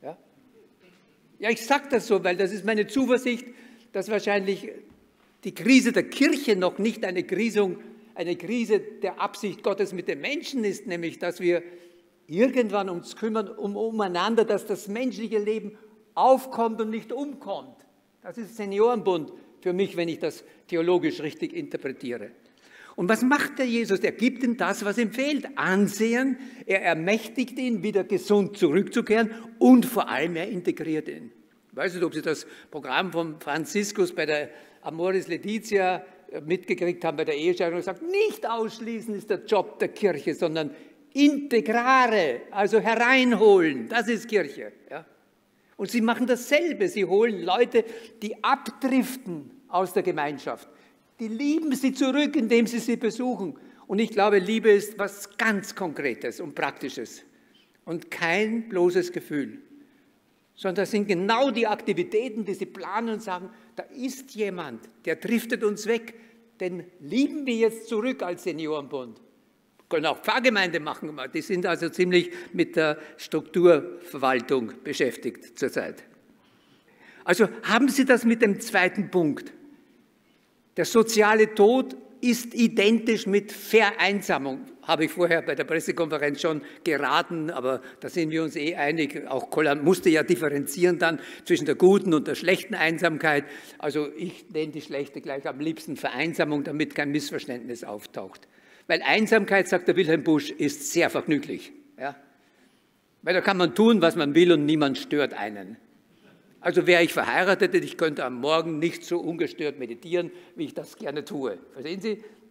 Ja, ich sage das so, weil das ist meine Zuversicht, dass wahrscheinlich die Krise der Kirche noch nicht eine Krise der Absicht Gottes mit den Menschen ist, nämlich dass wir irgendwann uns kümmern umeinander, dass das menschliche Leben aufkommt und nicht umkommt. Das ist Seniorenbund für mich, wenn ich das theologisch richtig interpretiere. Und was macht der Jesus? Er gibt ihm das, was ihm fehlt. Ansehen, er ermächtigt ihn, wieder gesund zurückzukehren und vor allem er integriert ihn. Ich weiß nicht, ob Sie das Programm von Franziskus bei der Amoris Laetitia mitgekriegt haben, bei der Ehescheidung. Er sagt, nicht ausschließen ist der Job der Kirche, sondern integrare, also hereinholen. Das ist Kirche. Ja? Und sie machen dasselbe. Sie holen Leute, die abdriften aus der Gemeinschaft. Die lieben sie zurück, indem sie sie besuchen. Und ich glaube, Liebe ist was ganz Konkretes und Praktisches und kein bloßes Gefühl, sondern das sind genau die Aktivitäten, die sie planen und sagen, da ist jemand, der driftet uns weg, den lieben wir jetzt zurück als Seniorenbund. Wir können auch Pfarrgemeinde machen, die sind also ziemlich mit der Strukturverwaltung beschäftigt zurzeit. Also haben Sie das mit dem zweiten Punkt. Der soziale Tod ist identisch mit Vereinsamung, habe ich vorher bei der Pressekonferenz schon geraten, aber da sind wir uns einig. Auch Kolland musste ja differenzieren dann zwischen der guten und der schlechten Einsamkeit. Also ich nenne die schlechte gleich am liebsten Vereinsamung, damit kein Missverständnis auftaucht. Weil Einsamkeit, sagt der Wilhelm Busch, ist sehr vergnüglich. Ja? Weil da kann man tun, was man will und niemand stört einen. Also wäre ich verheiratet, ich könnte am Morgen nicht so ungestört meditieren, wie ich das gerne tue. Verstehen Sie?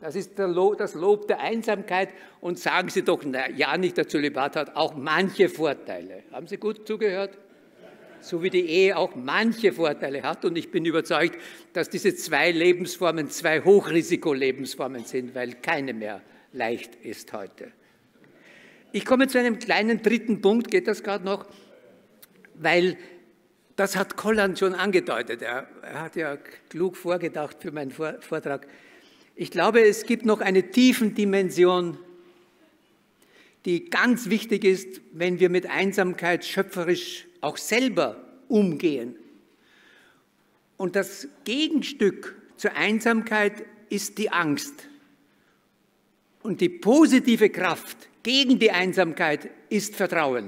Das ist das Lob der Einsamkeit. Und sagen Sie doch, na, ja, nicht der Zölibat hat auch manche Vorteile. Haben Sie gut zugehört? So wie die Ehe auch manche Vorteile hat. Und ich bin überzeugt, dass diese zwei Lebensformen zwei Hochrisiko-Lebensformen sind, weil keine mehr leicht ist heute. Ich komme zu einem kleinen dritten Punkt, geht das gerade noch? Weil das hat Kolland schon angedeutet. Er hat ja klug vorgedacht für meinen Vortrag. Ich glaube, es gibt noch eine Tiefendimension, die ganz wichtig ist, wenn wir mit Einsamkeit schöpferisch auch selber umgehen. Und das Gegenstück zur Einsamkeit ist die Angst. Und die positive Kraft gegen die Einsamkeit ist Vertrauen.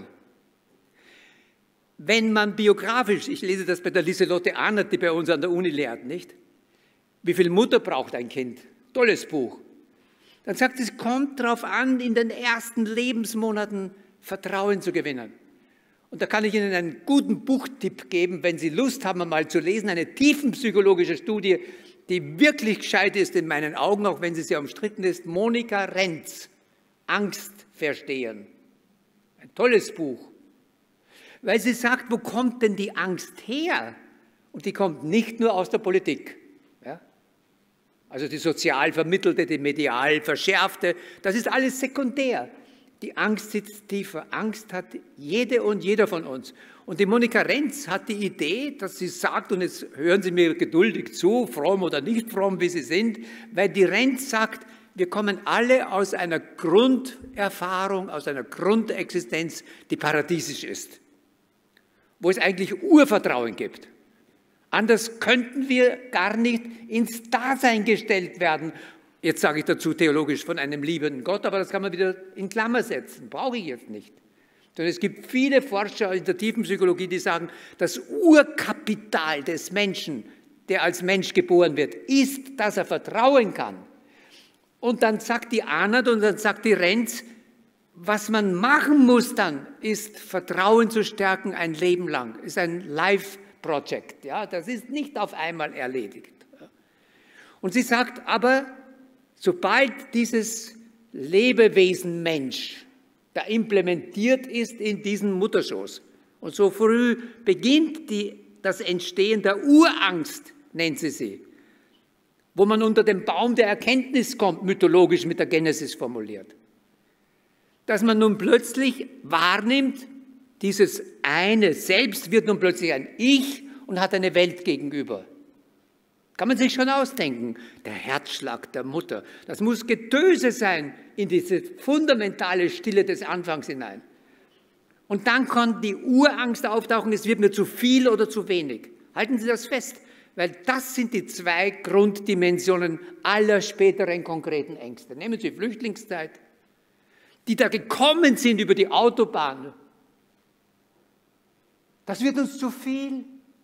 Wenn man biografisch, ich lese das bei der Lieselotte Ahnert, die bei uns an der Uni lehrt, nicht? Wie viel Mutter braucht ein Kind? Tolles Buch. Dann sagt es, kommt darauf an, in den ersten Lebensmonaten Vertrauen zu gewinnen. Und da kann ich Ihnen einen guten Buchtipp geben, wenn Sie Lust haben, einmal zu lesen, eine tiefenpsychologische Studie, die wirklich gescheit ist in meinen Augen, auch wenn sie sehr umstritten ist, Monika Renz, Angst verstehen. Ein tolles Buch. Weil sie sagt, wo kommt denn die Angst her? Und die kommt nicht nur aus der Politik. Ja? Also die sozial vermittelte, die medial verschärfte, das ist alles sekundär. Die Angst sitzt tiefer. Angst hat jede und jeder von uns. Und die Monika Renz hat die Idee, dass sie sagt, und jetzt hören Sie mir geduldig zu, fromm oder nicht fromm, wie Sie sind, weil die Renz sagt, wir kommen alle aus einer Grunderfahrung, aus einer Grundexistenz, die paradiesisch ist, wo es eigentlich Urvertrauen gibt. Anders könnten wir gar nicht ins Dasein gestellt werden. Jetzt sage ich dazu theologisch von einem liebenden Gott, aber das kann man wieder in Klammer setzen, brauche ich jetzt nicht. Denn es gibt viele Forscher in der tiefen Psychologie, die sagen, das Urkapital des Menschen, der als Mensch geboren wird, ist, dass er vertrauen kann. Und dann sagt die Ahnert und dann sagt die Renz, was man machen muss dann, ist Vertrauen zu stärken ein Leben lang. Ist ein Life-Project. Ja? Das ist nicht auf einmal erledigt. Und sie sagt aber, sobald dieses Lebewesen Mensch da implementiert ist in diesen Mutterschoß und so früh beginnt das Entstehen der Urangst, nennt sie, wo man unter den Baum der Erkenntnis kommt, mythologisch mit der Genesis formuliert, dass man nun plötzlich wahrnimmt, dieses eine Selbst wird nun plötzlich ein Ich und hat eine Welt gegenüber. Kann man sich schon ausdenken, der Herzschlag der Mutter, das muss Getöse sein in diese fundamentale Stille des Anfangs hinein. Und dann kann die Urangst auftauchen, es wird mir zu viel oder zu wenig. Halten Sie das fest, weil das sind die zwei Grunddimensionen aller späteren konkreten Ängste. Nehmen Sie Flüchtlingszeit, die da gekommen sind über die Autobahn. Das wird uns zu viel.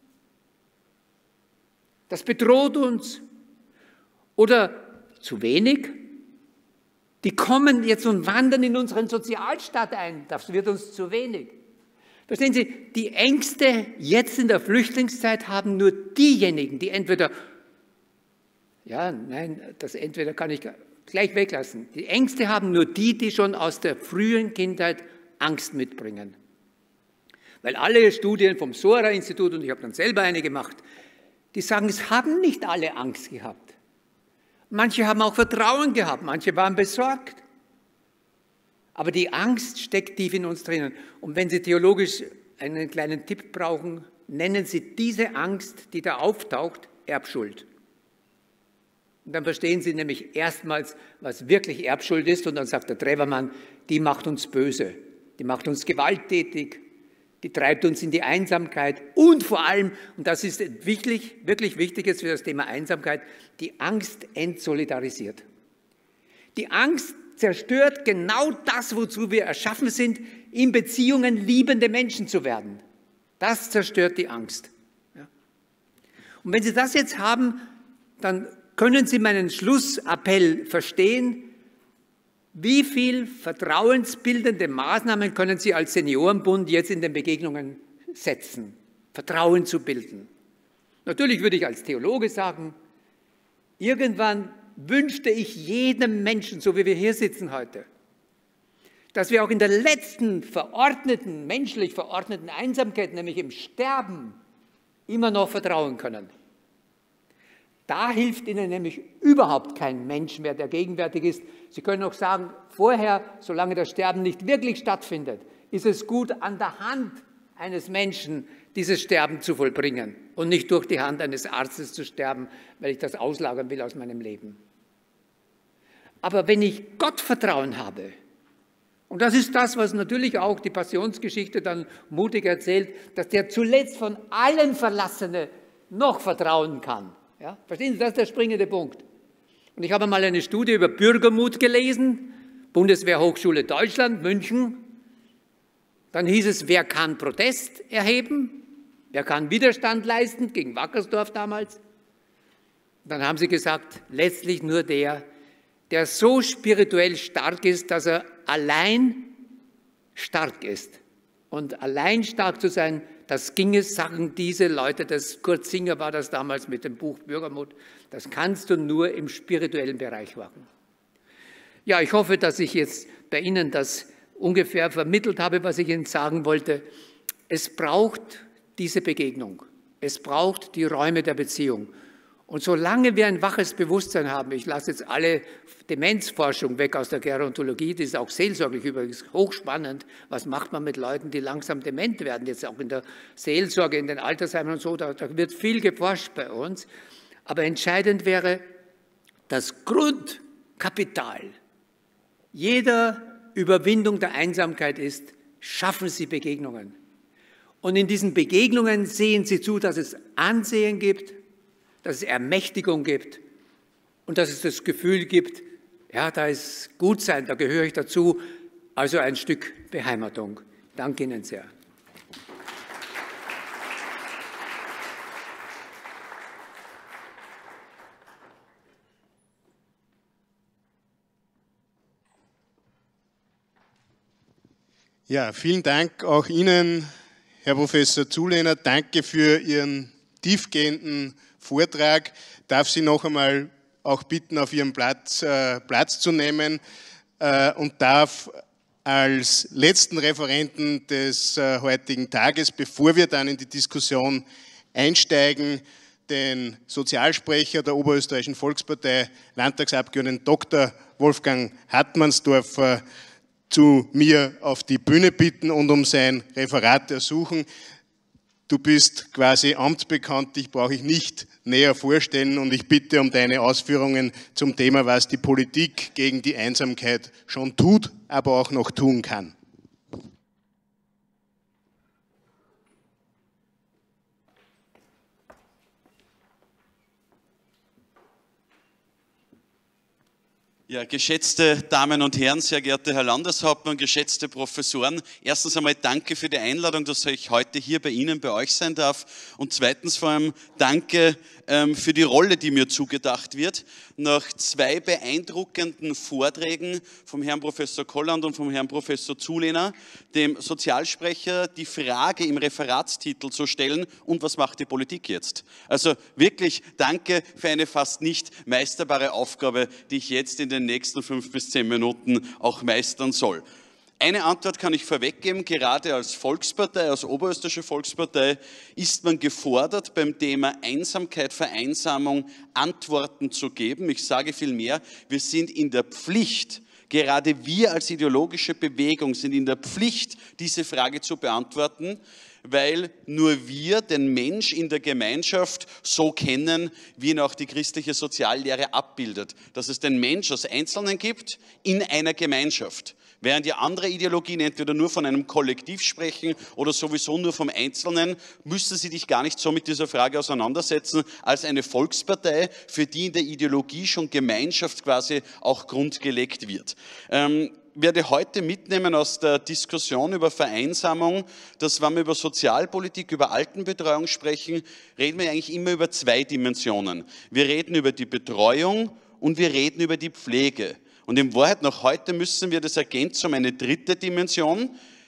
Das bedroht uns. Oder zu wenig. Die kommen jetzt und wandern in unseren Sozialstaat ein. Das wird uns zu wenig. Verstehen Sie, die Ängste jetzt in der Flüchtlingszeit haben nur diejenigen, die entweder, das entweder kann ich gleich weglassen. Die Ängste haben nur die schon aus der frühen Kindheit Angst mitbringen. Weil alle Studien vom Sora-Institut, und ich habe dann selber eine gemacht, die sagen, es haben nicht alle Angst gehabt. Manche haben auch Vertrauen gehabt, manche waren besorgt. Aber die Angst steckt tief in uns drinnen. Und wenn Sie theologisch einen kleinen Tipp brauchen, nennen Sie diese Angst, die da auftaucht, Erbschuld. Und dann verstehen Sie nämlich erstmals, was wirklich Erbschuld ist. Und dann sagt der Trevermann, die macht uns böse, die macht uns gewalttätig, die treibt uns in die Einsamkeit und vor allem, und das ist wirklich, wirklich wichtig jetzt für das Thema Einsamkeit, die Angst entsolidarisiert. Die Angst zerstört genau das, wozu wir erschaffen sind, in Beziehungen liebende Menschen zu werden. Das zerstört die Angst. Ja. Und wenn Sie das jetzt haben, dann können Sie meinen Schlussappell verstehen. Wie viel vertrauensbildende Maßnahmen können Sie als Seniorenbund jetzt in den Begegnungen setzen, Vertrauen zu bilden? Natürlich würde ich als Theologe sagen, irgendwann wünschte ich jedem Menschen, so wie wir hier sitzen heute, dass wir auch in der letzten menschlich verordneten Einsamkeit, nämlich im Sterben, immer noch vertrauen können. Da hilft Ihnen nämlich überhaupt kein Mensch mehr, der gegenwärtig ist. Sie können auch sagen, vorher, solange das Sterben nicht wirklich stattfindet, ist es gut, an der Hand eines Menschen dieses Sterben zu vollbringen und nicht durch die Hand eines Arztes zu sterben, weil ich das auslagern will aus meinem Leben. Aber wenn ich Gottvertrauen habe, und das ist das, was natürlich auch die Passionsgeschichte dann mutig erzählt, dass der zuletzt von allen Verlassene noch vertrauen kann. Ja? Verstehen Sie, das ist der springende Punkt. Und ich habe mal eine Studie über Bürgermut gelesen, Bundeswehrhochschule Deutschland, München. Dann hieß es, wer kann Protest erheben? Wer kann Widerstand leisten gegen Wackersdorf damals? Dann haben sie gesagt, letztlich nur der so spirituell stark ist, dass er allein stark ist. Und allein stark zu sein, das ginge, sagen diese Leute, Kurt Singer war das damals mit dem Buch Bürgermut, das kannst du nur im spirituellen Bereich machen. Ja, ich hoffe, dass ich jetzt bei Ihnen das ungefähr vermittelt habe, was ich Ihnen sagen wollte. Es braucht diese Begegnung. Es braucht die Räume der Beziehung. Und solange wir ein waches Bewusstsein haben, ich lasse jetzt alle Demenzforschung weg aus der Gerontologie, das ist auch seelsorglich übrigens hochspannend, was macht man mit Leuten, die langsam dement werden, jetzt auch in der Seelsorge, in den Altersheimen und so, da wird viel geforscht bei uns. Aber entscheidend wäre, das Grundkapital jeder Überwindung der Einsamkeit ist, schaffen Sie Begegnungen. Und in diesen Begegnungen sehen Sie zu, dass es Ansehen gibt, dass es Ermächtigung gibt und dass es das Gefühl gibt, ja, da ist Gutsein, da gehöre ich dazu, also ein Stück Beheimatung. Danke Ihnen sehr. Ja, vielen Dank auch Ihnen, Herr Professor Zulehner. Danke für Ihren tiefgehenden Vortrag. Ich darf Sie noch einmal auch bitten, auf Ihrem Platz zu nehmen und darf als letzten Referenten des heutigen Tages, bevor wir dann in die Diskussion einsteigen, den Sozialsprecher der Oberösterreichischen Volkspartei, Landtagsabgeordneten Dr. Wolfgang Hartmannsdorfer, zu mir auf die Bühne bitten und um sein Referat ersuchen. Du bist quasi amtsbekannt, dich brauche ich nicht näher vorstellen und ich bitte um deine Ausführungen zum Thema, was die Politik gegen die Einsamkeit schon tut, aber auch noch tun kann. Ja, geschätzte Damen und Herren, sehr geehrter Herr Landeshauptmann, geschätzte Professoren, erstens einmal danke für die Einladung, dass ich heute hier bei Ihnen, bei euch sein darf und zweitens vor allem danke für die Rolle, die mir zugedacht wird. Nach zwei beeindruckenden Vorträgen vom Herrn Professor Kolland und vom Herrn Professor Zulehner, dem Sozialsprecher, die Frage im Referatstitel zu stellen, und was macht die Politik jetzt? Also wirklich danke für eine fast nicht meisterbare Aufgabe, die ich jetzt in den nächsten 5 bis 10 Minuten auch meistern soll. Eine Antwort kann ich vorweggeben, gerade als Volkspartei, als Oberösterreichische Volkspartei ist man gefordert, beim Thema Einsamkeit, Vereinsamung Antworten zu geben. Ich sage vielmehr, wir sind in der Pflicht, gerade wir als ideologische Bewegung sind in der Pflicht, diese Frage zu beantworten, weil nur wir den Mensch in der Gemeinschaft so kennen, wie ihn auch die christliche Soziallehre abbildet, dass es den Mensch als Einzelnen gibt in einer Gemeinschaft. Während ja andere Ideologien entweder nur von einem Kollektiv sprechen oder sowieso nur vom Einzelnen, müssen sie dich gar nicht so mit dieser Frage auseinandersetzen als eine Volkspartei, für die in der Ideologie schon Gemeinschaft quasi auch grundgelegt wird. Werde heute mitnehmen aus der Diskussion über Vereinsamung, dass wenn wir über Sozialpolitik, über Altenbetreuung sprechen, reden wir eigentlich immer über 2 Dimensionen. Wir reden über die Betreuung und wir reden über die Pflege. Und in Wahrheit noch heute müssen wir das ergänzen um eine 3. Dimension.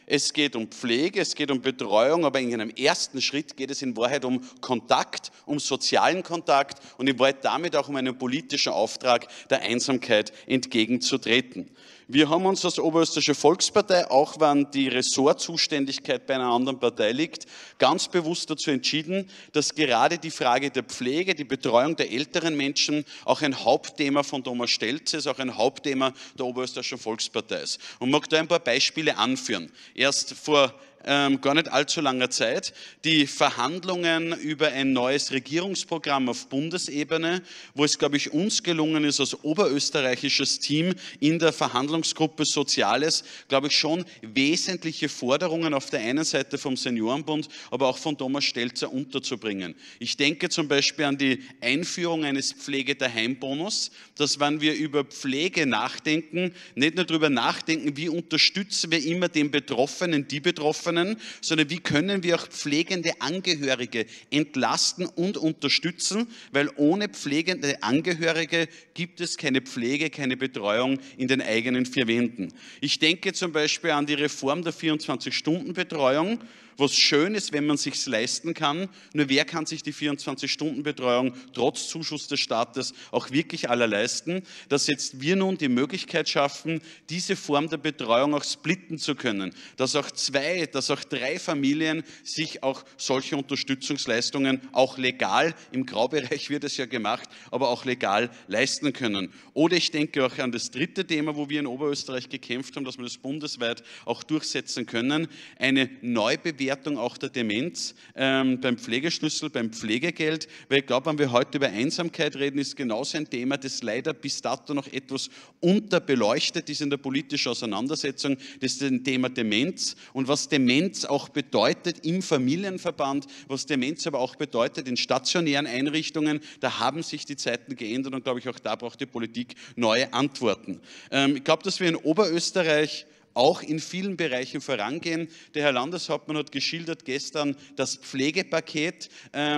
es geht um Pflege, es geht um Betreuung, aber in einem ersten Schritt geht es in Wahrheit um Kontakt, um sozialen Kontakt und in Wahrheit damit auch um einen politischen Auftrag, der Einsamkeit entgegenzutreten. Wir haben uns als Oberösterreichische Volkspartei, auch wenn die Ressortzuständigkeit bei einer anderen Partei liegt, ganz bewusst dazu entschieden, dass gerade die Frage der Pflege, die Betreuung der älteren Menschen auch ein Hauptthema von Thomas Stelzer ist, auch ein Hauptthema der Oberösterreichischen Volkspartei ist. Und ich mag da ein paar Beispiele anführen. Erst vor gar nicht allzu langer Zeit die Verhandlungen über ein neues Regierungsprogramm auf Bundesebene, wo es, glaube ich, uns gelungen ist, als oberösterreichisches Team in der Verhandlungsgruppe Soziales, glaube ich, schon wesentliche Forderungen auf der einen Seite vom Seniorenbund, aber auch von Thomas Stelzer unterzubringen. Ich denke zum Beispiel an die Einführung eines Pflege-Daheim-Bonus, dass wenn wir über Pflege nachdenken, nicht nur darüber nachdenken, wie unterstützen wir immer den Betroffenen, die Betroffenen, sondern wie können wir auch pflegende Angehörige entlasten und unterstützen, weil ohne pflegende Angehörige gibt es keine Pflege, keine Betreuung in den eigenen vier Wänden. Ich denke zum Beispiel an die Reform der 24-Stunden-Betreuung, was schön ist, wenn man es sich leisten kann. Nur wer kann sich die 24-Stunden-Betreuung trotz Zuschuss des Staates auch wirklich aller leisten? Dass jetzt wir nun die Möglichkeit schaffen, diese Form der Betreuung auch splitten zu können. Dass auch 2, dass auch 3 Familien sich auch solche Unterstützungsleistungen auch legal, im Graubereich wird es ja gemacht, aber auch legal leisten können. Oder ich denke auch an das dritte Thema, wo wir in Oberösterreich gekämpft haben, dass wir das bundesweit auch durchsetzen können, eine Neubewertung auch der Demenz beim Pflegeschlüssel, beim Pflegegeld, weil ich glaube, wenn wir heute über Einsamkeit reden, ist genauso ein Thema, das leider bis dato noch etwas unterbeleuchtet ist in der politischen Auseinandersetzung, das ist ein Thema Demenz und was Demenz auch bedeutet im Familienverband, was Demenz aber auch bedeutet in stationären Einrichtungen, da haben sich die Zeiten geändert und glaube ich, auch da braucht die Politik neue Antworten. Ich glaube, dass wir in Oberösterreich auch in vielen Bereichen vorangehen. Der Herr Landeshauptmann hat geschildert gestern das Pflegepaket,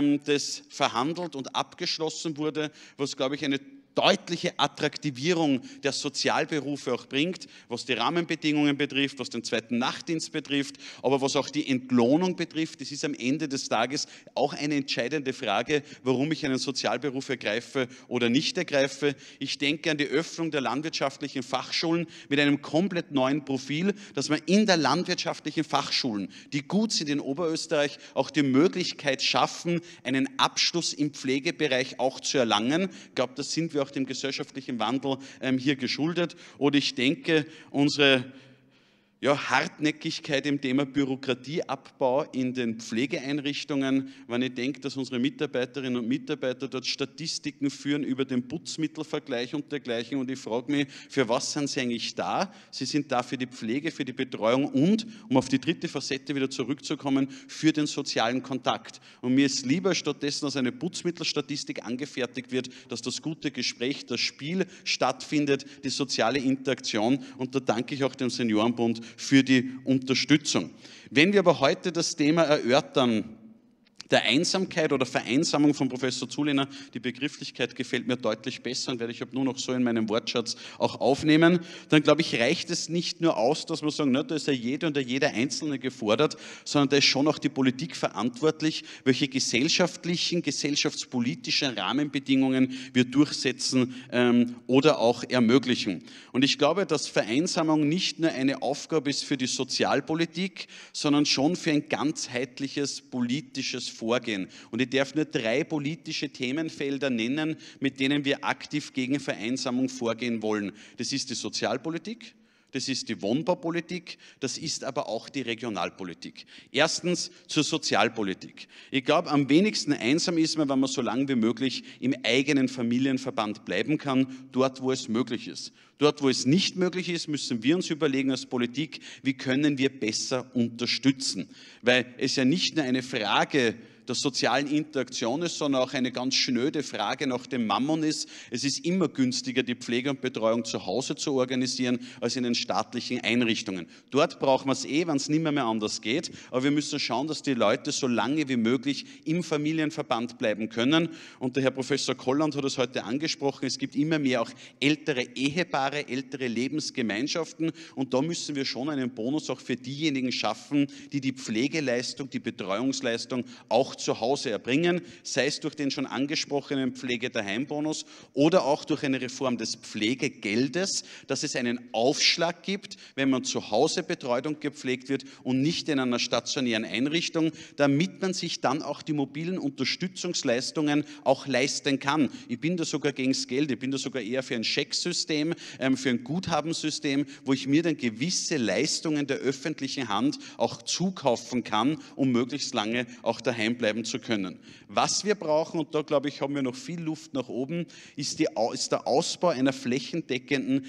das verhandelt und abgeschlossen wurde, was, glaube ich, eine deutliche Attraktivierung der Sozialberufe auch bringt, was die Rahmenbedingungen betrifft, was den zweiten Nachtdienst betrifft, aber was auch die Entlohnung betrifft. Das ist am Ende des Tages auch eine entscheidende Frage, warum ich einen Sozialberuf ergreife oder nicht ergreife. Ich denke an die Öffnung der landwirtschaftlichen Fachschulen mit einem komplett neuen Profil, dass man in der landwirtschaftlichen Fachschulen, die gut sind in Oberösterreich, auch die Möglichkeit schaffen, einen Abschluss im Pflegebereich auch zu erlangen. Ich glaube, das sind wir auch dem gesellschaftlichen Wandel hier geschuldet. Oder ich denke, unsere Hartnäckigkeit im Thema Bürokratieabbau in den Pflegeeinrichtungen, wenn ich denke, dass unsere Mitarbeiterinnen und Mitarbeiter dort Statistiken führen über den Putzmittelvergleich und dergleichen und ich frage mich, für was sind sie eigentlich da? Sie sind da für die Pflege, für die Betreuung und, um auf die dritte Facette wieder zurückzukommen, für den sozialen Kontakt. Und mir ist lieber stattdessen, dass eine Putzmittelstatistik angefertigt wird, dass das gute Gespräch, das Spiel stattfindet, die soziale Interaktion und da danke ich auch dem Seniorenbund für die Unterstützung. Wenn wir aber heute das Thema erörtern, der Einsamkeit oder Vereinsamung von Professor Zulehner, die Begrifflichkeit gefällt mir deutlich besser und werde ich nur noch so in meinem Wortschatz auch aufnehmen, dann glaube ich, reicht es nicht nur aus, dass wir sagen, na, da ist ja jede und jeder Einzelne gefordert, sondern da ist schon auch die Politik verantwortlich, welche gesellschaftlichen, gesellschaftspolitischen Rahmenbedingungen wir durchsetzen oder auch ermöglichen. Und ich glaube, dass Vereinsamung nicht nur eine Aufgabe ist für die Sozialpolitik, sondern schon für ein ganzheitliches politisches Vorgehen. Und ich darf nur 3 politische Themenfelder nennen, mit denen wir aktiv gegen Vereinsamung vorgehen wollen. Das ist die Sozialpolitik, das ist die Wohnbaupolitik, das ist aber auch die Regionalpolitik. Erstens zur Sozialpolitik. Ich glaube, am wenigsten einsam ist man, wenn man so lange wie möglich im eigenen Familienverband bleiben kann, dort, wo es möglich ist. Dort, wo es nicht möglich ist, müssen wir uns überlegen als Politik, wie können wir besser unterstützen. Weil es ja nicht nur eine Frage der sozialen Interaktion ist, sondern auch eine ganz schnöde Frage nach dem Mammon ist. Es ist immer günstiger, die Pflege und Betreuung zu Hause zu organisieren, als in den staatlichen Einrichtungen. Dort brauchen wir es wenn es nicht mehr anders geht, aber wir müssen schauen, dass die Leute so lange wie möglich im Familienverband bleiben können. Und der Herr Professor Kolland hat es heute angesprochen, es gibt immer mehr auch ältere Ehepaare, ältere Lebensgemeinschaften und da müssen wir schon einen Bonus auch für diejenigen schaffen, die die Pflegeleistung, die Betreuungsleistung auch zu Hause erbringen, sei es durch den schon angesprochenen Pflege-Daheim-Bonus oder auch durch eine Reform des Pflegegeldes, dass es einen Aufschlag gibt, wenn man zu Hause betreut und gepflegt wird und nicht in einer stationären Einrichtung, damit man sich dann auch die mobilen Unterstützungsleistungen auch leisten kann. Ich bin da sogar gegen das Geld, ich bin da sogar eher für ein Schecksystem, für ein Guthabensystem, wo ich mir dann gewisse Leistungen der öffentlichen Hand auch zukaufen kann, um möglichst lange auch daheim bleiben zu können. Was wir brauchen, und da glaube ich, haben wir noch viel Luft nach oben, ist der Ausbau einer flächendeckenden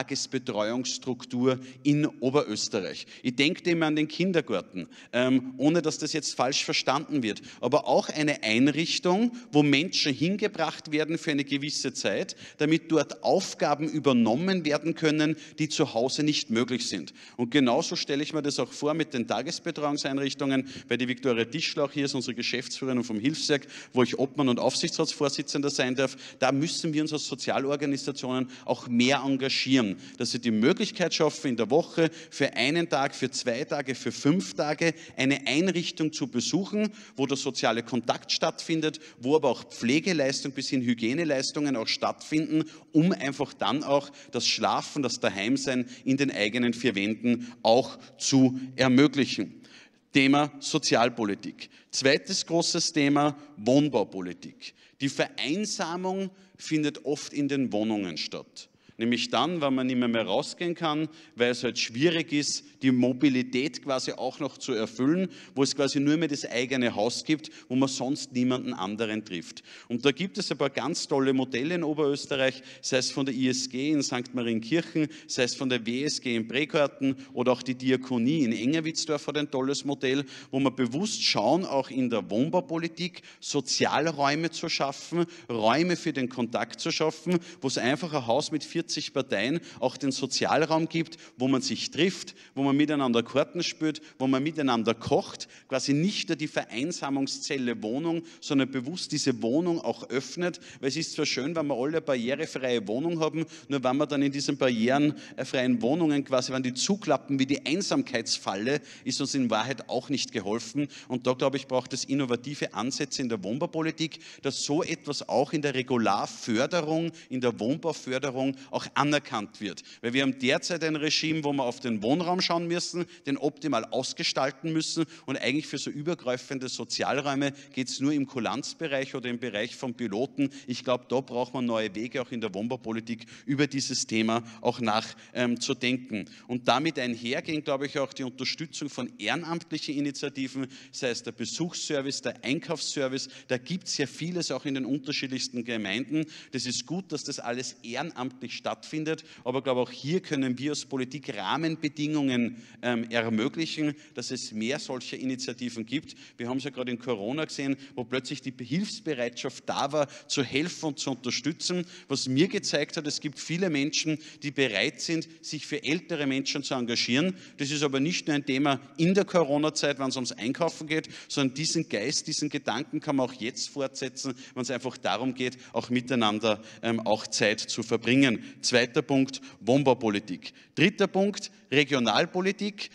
Tagesbetreuungsstruktur in Oberösterreich. Ich denke immer an den Kindergarten, ohne dass das jetzt falsch verstanden wird, aber auch eine Einrichtung, wo Menschen hingebracht werden für eine gewisse Zeit, damit dort Aufgaben übernommen werden können, die zu Hause nicht möglich sind. Und genauso stelle ich mir das auch vor mit den Tagesbetreuungseinrichtungen, weil die Viktoria Tischler auch hier ist, unsere Geschäftsführerin vom Hilfswerk, wo ich Obmann und Aufsichtsratsvorsitzender sein darf. Da müssen wir uns als Sozialorganisationen auch mehr engagieren, dass sie die Möglichkeit schaffen, in der Woche für einen Tag, für 2 Tage, für 5 Tage eine Einrichtung zu besuchen, wo der soziale Kontakt stattfindet, wo aber auch Pflegeleistung bis hin Hygieneleistungen auch stattfinden, um einfach dann auch das Schlafen, das Daheimsein in den eigenen 4 Wänden auch zu ermöglichen. Thema Sozialpolitik. Zweites großes Thema Wohnbaupolitik. Die Vereinsamung findet oft in den Wohnungen statt. Nämlich dann, wenn man nicht mehr rausgehen kann, weil es halt schwierig ist, die Mobilität quasi auch noch zu erfüllen, wo es quasi nur mehr das eigene Haus gibt, wo man sonst niemanden anderen trifft. Und da gibt es ein paar ganz tolle Modelle in Oberösterreich, sei es von der ISG in St. Marienkirchen, sei es von der WSG in Bregarten oder auch die Diakonie in Engerwitzdorf hat ein tolles Modell, wo man bewusst schauen, auch in der Wohnbaupolitik Sozialräume zu schaffen, Räume für den Kontakt zu schaffen, wo es einfach ein Haus mit 40 Parteien auch den Sozialraum gibt, wo man sich trifft, wo man miteinander Karten spielt, wo man miteinander kocht, quasi nicht nur die Vereinsamungszelle Wohnung, sondern bewusst diese Wohnung auch öffnet, weil es ist zwar schön, wenn wir alle eine barrierefreie Wohnung haben, nur wenn wir dann in diesen barrierefreien Wohnungen quasi, wenn die zuklappen wie die Einsamkeitsfalle, ist uns in Wahrheit auch nicht geholfen und da glaube ich, braucht es innovative Ansätze in der Wohnbaupolitik, dass so etwas auch in der Regularförderung, in der Wohnbauförderung auch anerkannt wird. Weil wir haben derzeit ein Regime, wo wir auf den Wohnraum schauen müssen, den optimal ausgestalten müssen und eigentlich für so übergreifende Sozialräume geht es nur im Kulanzbereich oder im Bereich von Piloten. Ich glaube, da braucht man neue Wege auch in der Wohnbaupolitik über dieses Thema auch nachzudenken. Und damit einhergehen, glaube ich, auch die Unterstützung von ehrenamtlichen Initiativen, sei es der Besuchsservice, der Einkaufsservice, da gibt es ja vieles auch in den unterschiedlichsten Gemeinden. Das ist gut, dass das alles ehrenamtlich stattfindet, aber ich glaube, auch hier können wir als Politik Rahmenbedingungen ermöglichen, dass es mehr solcher Initiativen gibt. Wir haben es ja gerade in Corona gesehen, wo plötzlich die Hilfsbereitschaft da war, zu helfen und zu unterstützen. Was mir gezeigt hat, es gibt viele Menschen, die bereit sind, sich für ältere Menschen zu engagieren. Das ist aber nicht nur ein Thema in der Corona-Zeit, wenn es ums Einkaufen geht, sondern diesen Geist, diesen Gedanken kann man auch jetzt fortsetzen, wenn es einfach darum geht, auch miteinander auch Zeit zu verbringen. Zweiter Punkt, Wohnbaupolitik. Dritter Punkt, Regionalpolitik.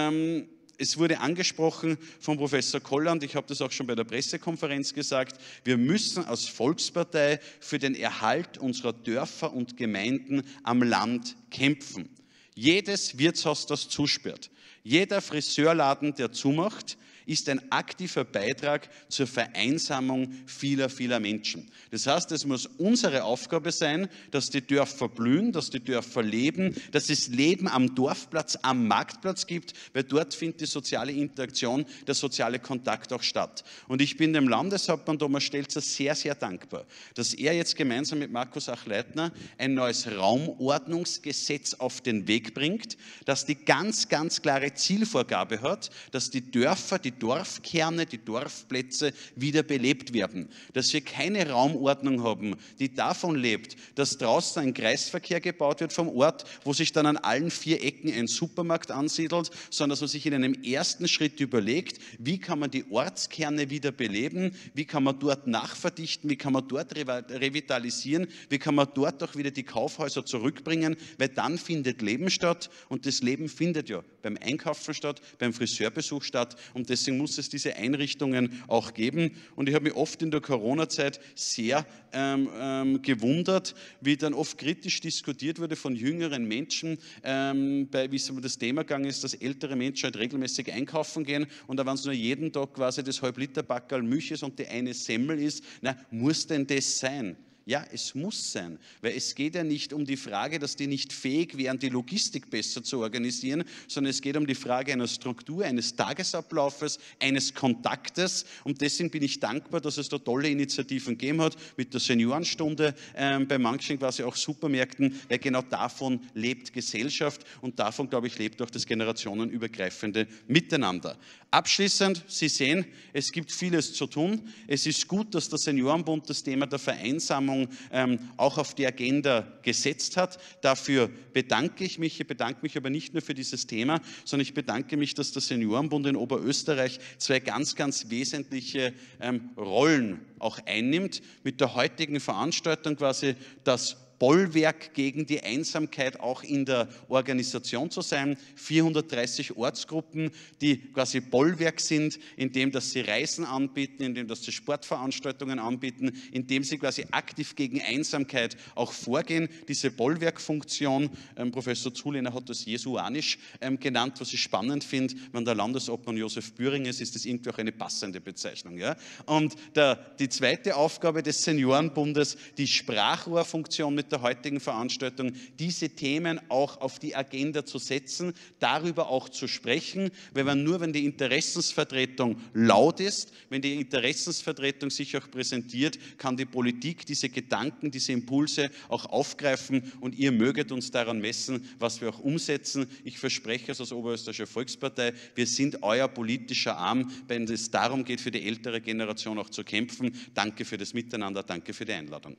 Es wurde angesprochen von Professor Kolland, ich habe das auch schon bei der Pressekonferenz gesagt, wir müssen als Volkspartei für den Erhalt unserer Dörfer und Gemeinden am Land kämpfen. Jedes Wirtshaus, das zusperrt, jeder Friseurladen, der zumacht, ist ein aktiver Beitrag zur Vereinsamung vieler, vieler Menschen. Das heißt, es muss unsere Aufgabe sein, dass die Dörfer blühen, dass die Dörfer leben, dass es Leben am Dorfplatz, am Marktplatz gibt, weil dort findet die soziale Interaktion, der soziale Kontakt auch statt. Und ich bin dem Landeshauptmann Thomas Stelzer sehr, sehr dankbar, dass er jetzt gemeinsam mit Markus Achleitner ein neues Raumordnungsgesetz auf den Weg bringt, das die ganz, ganz klare Zielvorgabe hat, dass die Dörfer, die die Dorfkerne, die Dorfplätze wieder belebt werden. Dass wir keine Raumordnung haben, die davon lebt, dass draußen ein Kreisverkehr gebaut wird vom Ort, wo sich dann an allen 4 Ecken ein Supermarkt ansiedelt, sondern dass man sich in einem ersten Schritt überlegt, wie kann man die Ortskerne wieder beleben, wie kann man dort nachverdichten, wie kann man dort revitalisieren, wie kann man dort auch wieder die Kaufhäuser zurückbringen, weil dann findet Leben statt und das Leben findet ja beim Einkaufen statt, beim Friseurbesuch statt und deswegen muss es diese Einrichtungen auch geben. Und ich habe mich oft in der Corona-Zeit sehr gewundert, wie dann oft kritisch diskutiert wurde von jüngeren Menschen, wie es um das Thema gegangen ist, dass ältere Menschen halt regelmäßig einkaufen gehen und da wenn es nur jeden Tag quasi das Halb-Liter-Packerl Milch ist und die eine Semmel ist, na, muss denn das sein? Ja, es muss sein, weil es geht ja nicht um die Frage, dass die nicht fähig wären, die Logistik besser zu organisieren, sondern es geht um die Frage einer Struktur, eines Tagesablaufes, eines Kontaktes und deswegen bin ich dankbar, dass es da tolle Initiativen gegeben hat, mit der Seniorenstunde bei manchen quasi auch Supermärkten, weil genau davon lebt Gesellschaft und davon, glaube ich, lebt auch das generationenübergreifende Miteinander. Abschließend, Sie sehen, es gibt vieles zu tun. Es ist gut, dass der Seniorenbund das Thema der Vereinsamung auch auf die Agenda gesetzt hat. Dafür bedanke ich mich. Ich bedanke mich aber nicht nur für dieses Thema, sondern ich bedanke mich, dass der Seniorenbund in Oberösterreich 2 ganz, ganz wesentliche Rollen auch einnimmt. Mit der heutigen Veranstaltung quasi das Bollwerk gegen die Einsamkeit auch in der Organisation zu sein. 430 Ortsgruppen, die quasi Bollwerk sind, indem dass sie Reisen anbieten, indem dass sie Sportveranstaltungen anbieten, indem sie quasi aktiv gegen Einsamkeit auch vorgehen. Diese Bollwerkfunktion, Professor Zulehner hat das jesuanisch genannt, was ich spannend finde, wenn der Landesobmann Josef Bühring ist das irgendwie auch eine passende Bezeichnung. Ja? Und die zweite Aufgabe des Seniorenbundes, die Sprachrohrfunktion mit der heutigen Veranstaltung, diese Themen auch auf die Agenda zu setzen, darüber auch zu sprechen, weil wenn die Interessensvertretung laut ist, wenn die Interessensvertretung sich auch präsentiert, kann die Politik diese Gedanken, diese Impulse auch aufgreifen und ihr möget uns daran messen, was wir auch umsetzen. Ich verspreche es als Oberösterreichische Volkspartei, wir sind euer politischer Arm, wenn es darum geht, für die ältere Generation auch zu kämpfen. Danke für das Miteinander, danke für die Einladung.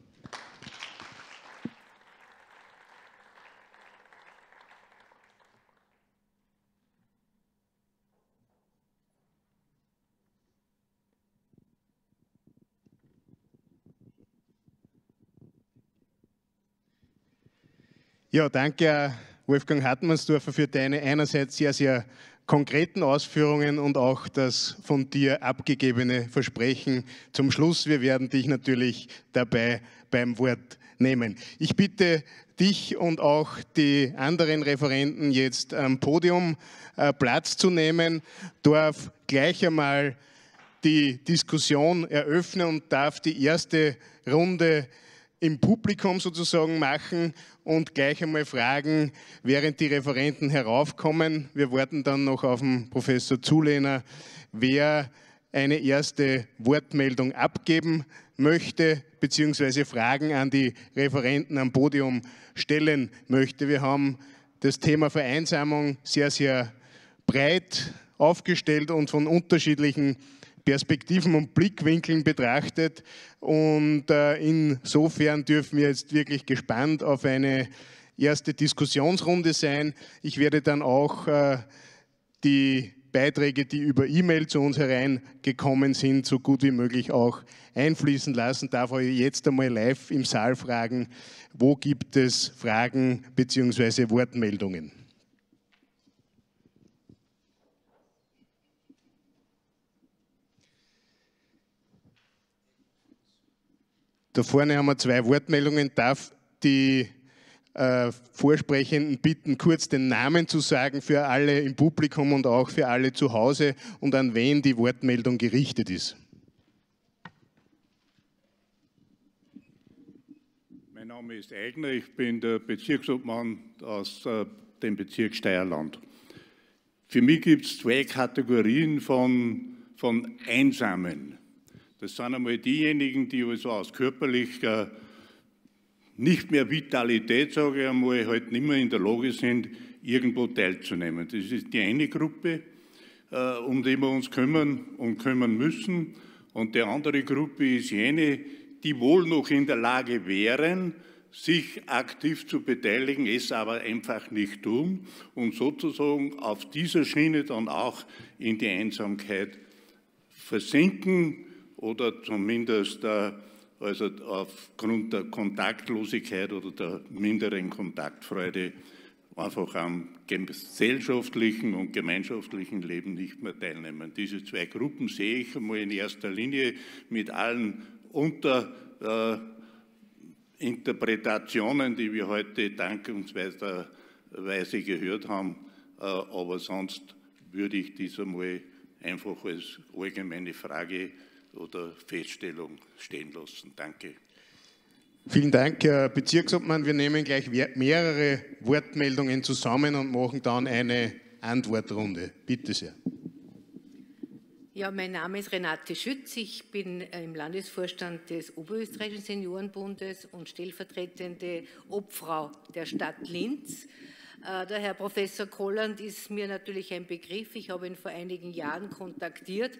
Ja, danke Wolfgang Hartmannsdorfer für deine einerseits sehr, sehr konkreten Ausführungen und auch das von dir abgegebene Versprechen zum Schluss. Wir werden dich natürlich dabei beim Wort nehmen. Ich bitte dich und auch die anderen Referenten jetzt am Podium Platz zu nehmen, darf gleich einmal die Diskussion eröffnen und darf die erste Runde im Publikum sozusagen machen und gleich einmal fragen, während die Referenten heraufkommen. Wir warten dann noch auf den Professor Zulehner, wer eine erste Wortmeldung abgeben möchte, beziehungsweise Fragen an die Referenten am Podium stellen möchte. Wir haben das Thema Vereinsamung sehr, sehr breit aufgestellt und von unterschiedlichen Perspektiven und Blickwinkeln betrachtet und insofern dürfen wir jetzt wirklich gespannt auf eine erste Diskussionsrunde sein. Ich werde dann auch die Beiträge, die über E-Mail zu uns hereingekommen sind, so gut wie möglich auch einfließen lassen. Darf ich jetzt einmal live im Saal fragen, wo gibt es Fragen bzw. Wortmeldungen? Da vorne haben wir 2 Wortmeldungen. Darf die Vorsprechenden bitten, kurz den Namen zu sagen für alle im Publikum und auch für alle zu Hause und an wen die Wortmeldung gerichtet ist. Mein Name ist Eigner, ich bin der Bezirksobmann aus dem Bezirk Steierland. Für mich gibt es 2 Kategorien von Einsamen. Das sind einmal diejenigen, die also aus körperlich nicht mehr Vitalität, sage ich einmal, halt nicht mehr in der Lage sind, irgendwo teilzunehmen. Das ist die eine Gruppe. um die wir uns kümmern und kümmern müssen. Und die andere Gruppe ist jene, die wohl noch in der Lage wären, sich aktiv zu beteiligen, es aber einfach nicht tun und sozusagen auf dieser Schiene dann auch in die Einsamkeit versinken oder zumindest also aufgrund der Kontaktlosigkeit oder der minderen Kontaktfreude einfach am gesellschaftlichen und gemeinschaftlichen Leben nicht mehr teilnehmen. Diese zwei Gruppen sehe ich einmal in erster Linie mit allen Interpretationen, die wir heute dankenswerterweise gehört haben, aber sonst würde ich dies einmal einfach als allgemeine Frage oder Feststellung stehen lassen. Danke. Vielen Dank, Herr Bezirksobmann. Wir nehmen gleich mehrere Wortmeldungen zusammen und machen dann eine Antwortrunde. Bitte sehr. Ja, mein Name ist Renate Schütz. Ich bin im Landesvorstand des Oberösterreichischen Seniorenbundes und stellvertretende Obfrau der Stadt Linz. Der Herr Professor Kolland ist mir natürlich ein Begriff. Ich habe ihn vor einigen Jahren kontaktiert.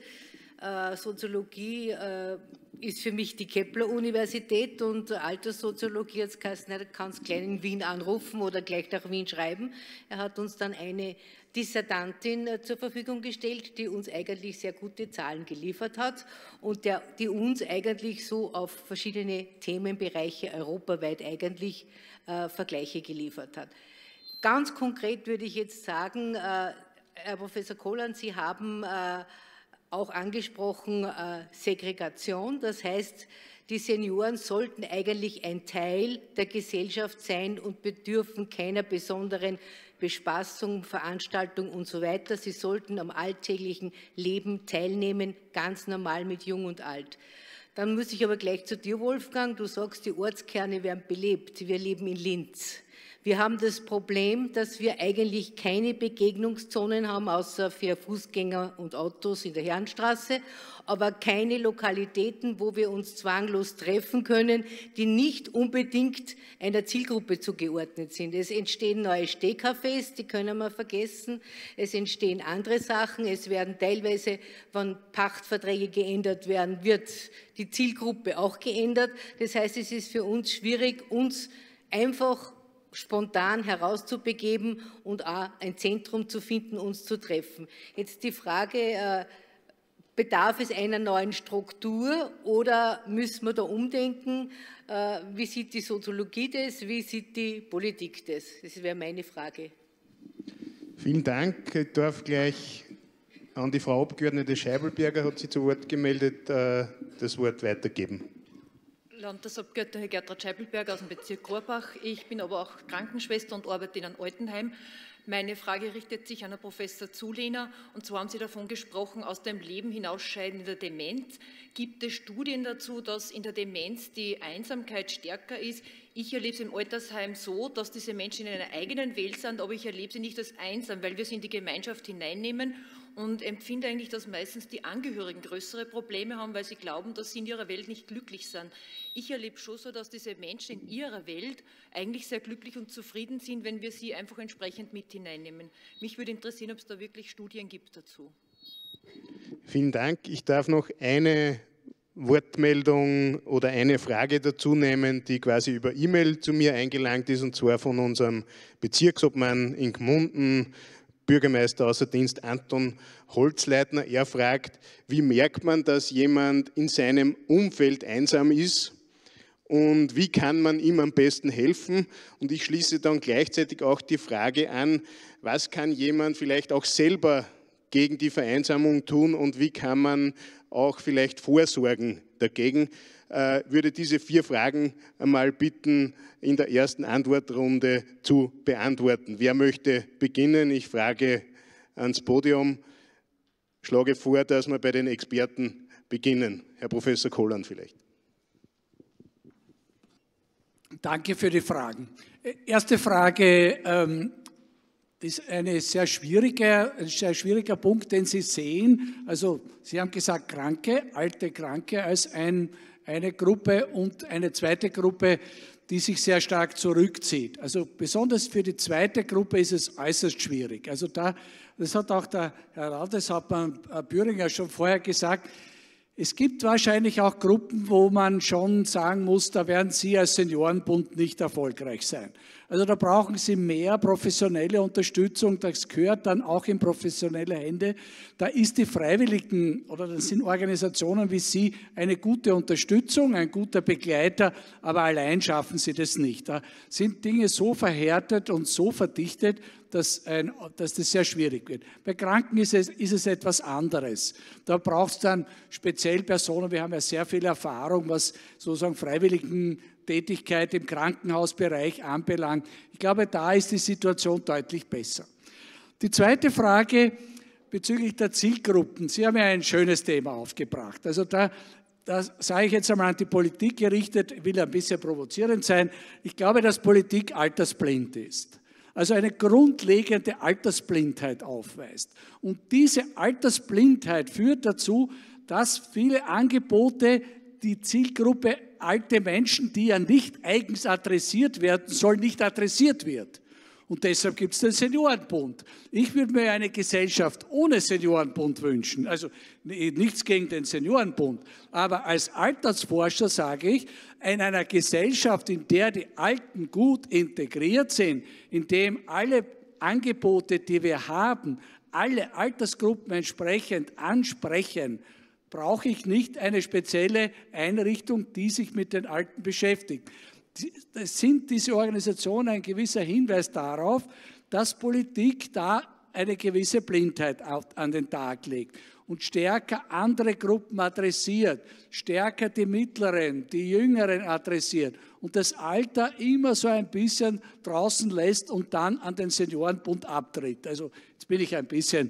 Soziologie ist für mich die Kepler-Universität und Alterssoziologie, jetzt kannst gleich in Wien anrufen oder gleich nach Wien schreiben. Er hat uns dann eine Dissertantin zur Verfügung gestellt, die uns eigentlich sehr gute Zahlen geliefert hat und die uns eigentlich so auf verschiedene Themenbereiche europaweit eigentlich Vergleiche geliefert hat. Ganz konkret würde ich jetzt sagen, Herr Professor Kolland, Sie haben auch angesprochen Segregation, das heißt, die Senioren sollten eigentlich ein Teil der Gesellschaft sein und bedürfen keiner besonderen Bespaßung, Veranstaltung und so weiter. Sie sollten am alltäglichen Leben teilnehmen, ganz normal mit Jung und Alt. Dann muss ich aber gleich zu dir, Wolfgang. Du sagst, die Ortskerne werden belebt. Wir leben in Linz. Wir haben das Problem, dass wir eigentlich keine Begegnungszonen haben, außer für Fußgänger und Autos in der Herrenstraße, aber keine Lokalitäten, wo wir uns zwanglos treffen können, die nicht unbedingt einer Zielgruppe zugeordnet sind. Es entstehen neue Stehcafés, die können wir vergessen. Es entstehen andere Sachen. Es werden teilweise, wenn Pachtverträge geändert werden, wird die Zielgruppe auch geändert. Das heißt, es ist für uns schwierig, uns einfach spontan herauszubegeben und auch ein Zentrum zu finden, uns zu treffen. Jetzt die Frage, bedarf es einer neuen Struktur oder müssen wir da umdenken? Wie sieht die Soziologie das? Wie sieht die Politik das? Das wäre meine Frage. Vielen Dank. Ich darf gleich an die Frau Abgeordnete Scheibelberger, hat sie zu Wort gemeldet, das Wort weitergeben. Landtagsabgeordneter Herr Gertrud Scheibelberger aus dem Bezirk Gorbach. Ich bin aber auch Krankenschwester und arbeite in einem Altenheim. Meine Frage richtet sich an Herrn Professor Zulehner. Und zwar haben Sie davon gesprochen, aus dem Leben hinausscheiden in der Demenz. Gibt es Studien dazu, dass in der Demenz die Einsamkeit stärker ist? Ich erlebe es im Altersheim so, dass diese Menschen in einer eigenen Welt sind, aber ich erlebe sie nicht als einsam, weil wir sie in die Gemeinschaft hineinnehmen und empfinde eigentlich, dass meistens die Angehörigen größere Probleme haben, weil sie glauben, dass sie in ihrer Welt nicht glücklich sind. Ich erlebe schon so, dass diese Menschen in ihrer Welt eigentlich sehr glücklich und zufrieden sind, wenn wir sie einfach entsprechend mit hineinnehmen. Mich würde interessieren, ob es da wirklich Studien gibt dazu. Vielen Dank. Ich darf noch eine Wortmeldung oder eine Frage dazu nehmen, die quasi über E-Mail zu mir eingelangt ist, und zwar von unserem Bezirksobmann in Gmunden, Bürgermeister außer Dienst Anton Holzleitner. Er fragt, wie merkt man, dass jemand in seinem Umfeld einsam ist und wie kann man ihm am besten helfen? Und ich schließe dann gleichzeitig auch die Frage an, was kann jemand vielleicht auch selber gegen die Vereinsamung tun und wie kann man auch vielleicht vorsorgen dagegen? Würde diese 4 Fragen einmal bitten, in der ersten Antwortrunde zu beantworten. Wer möchte beginnen? Ich frage ans Podium, schlage vor, dass wir bei den Experten beginnen. Herr Professor Kolland vielleicht. Danke für die Fragen. Erste Frage, das ist ein sehr schwieriger Punkt, den Sie sehen. Also Sie haben gesagt, Kranke, alte Kranke als eine Gruppe und eine zweite Gruppe, die sich sehr stark zurückzieht. Also besonders für die zweite Gruppe ist es äußerst schwierig. Also das hat auch der Herr Landeshauptmann Bühringer schon vorher gesagt. Es gibt wahrscheinlich auch Gruppen, wo man schon sagen muss, da werden Sie als Seniorenbund nicht erfolgreich sein. Also da brauchen Sie mehr professionelle Unterstützung, das gehört dann auch in professionelle Hände. Da ist die Freiwilligen oder das sind Organisationen wie Sie eine gute Unterstützung, ein guter Begleiter, aber allein schaffen Sie das nicht. Da sind Dinge so verhärtet und so verdichtet, dass das sehr schwierig wird. Bei Kranken ist es etwas anderes. Da braucht es dann speziell Personen, wir haben ja sehr viel Erfahrung, was sozusagen Freiwilligentätigkeit im Krankenhausbereich anbelangt. Ich glaube, da ist die Situation deutlich besser. Die zweite Frage bezüglich der Zielgruppen. Sie haben ja ein schönes Thema aufgebracht. Also da sage ich jetzt einmal an die Politik gerichtet, ich will ein bisschen provozierend sein. Ich glaube, dass Politik altersblind ist. Also eine grundlegende Altersblindheit aufweist. Und diese Altersblindheit führt dazu, dass viele Angebote die Zielgruppe alte Menschen, die ja nicht eigens adressiert werden sollen, nicht adressiert wird. Und deshalb gibt es den Seniorenbund. Ich würde mir eine Gesellschaft ohne Seniorenbund wünschen. Also nichts gegen den Seniorenbund. Aber als Altersforscher sage ich, in einer Gesellschaft, in der die Alten gut integriert sind, in dem alle Angebote, die wir haben, alle Altersgruppen entsprechend ansprechen, brauche ich nicht eine spezielle Einrichtung, die sich mit den Alten beschäftigt. Sind diese Organisationen ein gewisser Hinweis darauf, dass Politik da eine gewisse Blindheit an den Tag legt und stärker andere Gruppen adressiert, stärker die Mittleren, die Jüngeren adressiert und das Alter immer so ein bisschen draußen lässt und dann an den Seniorenbund abtritt. Also jetzt bin ich ein bisschen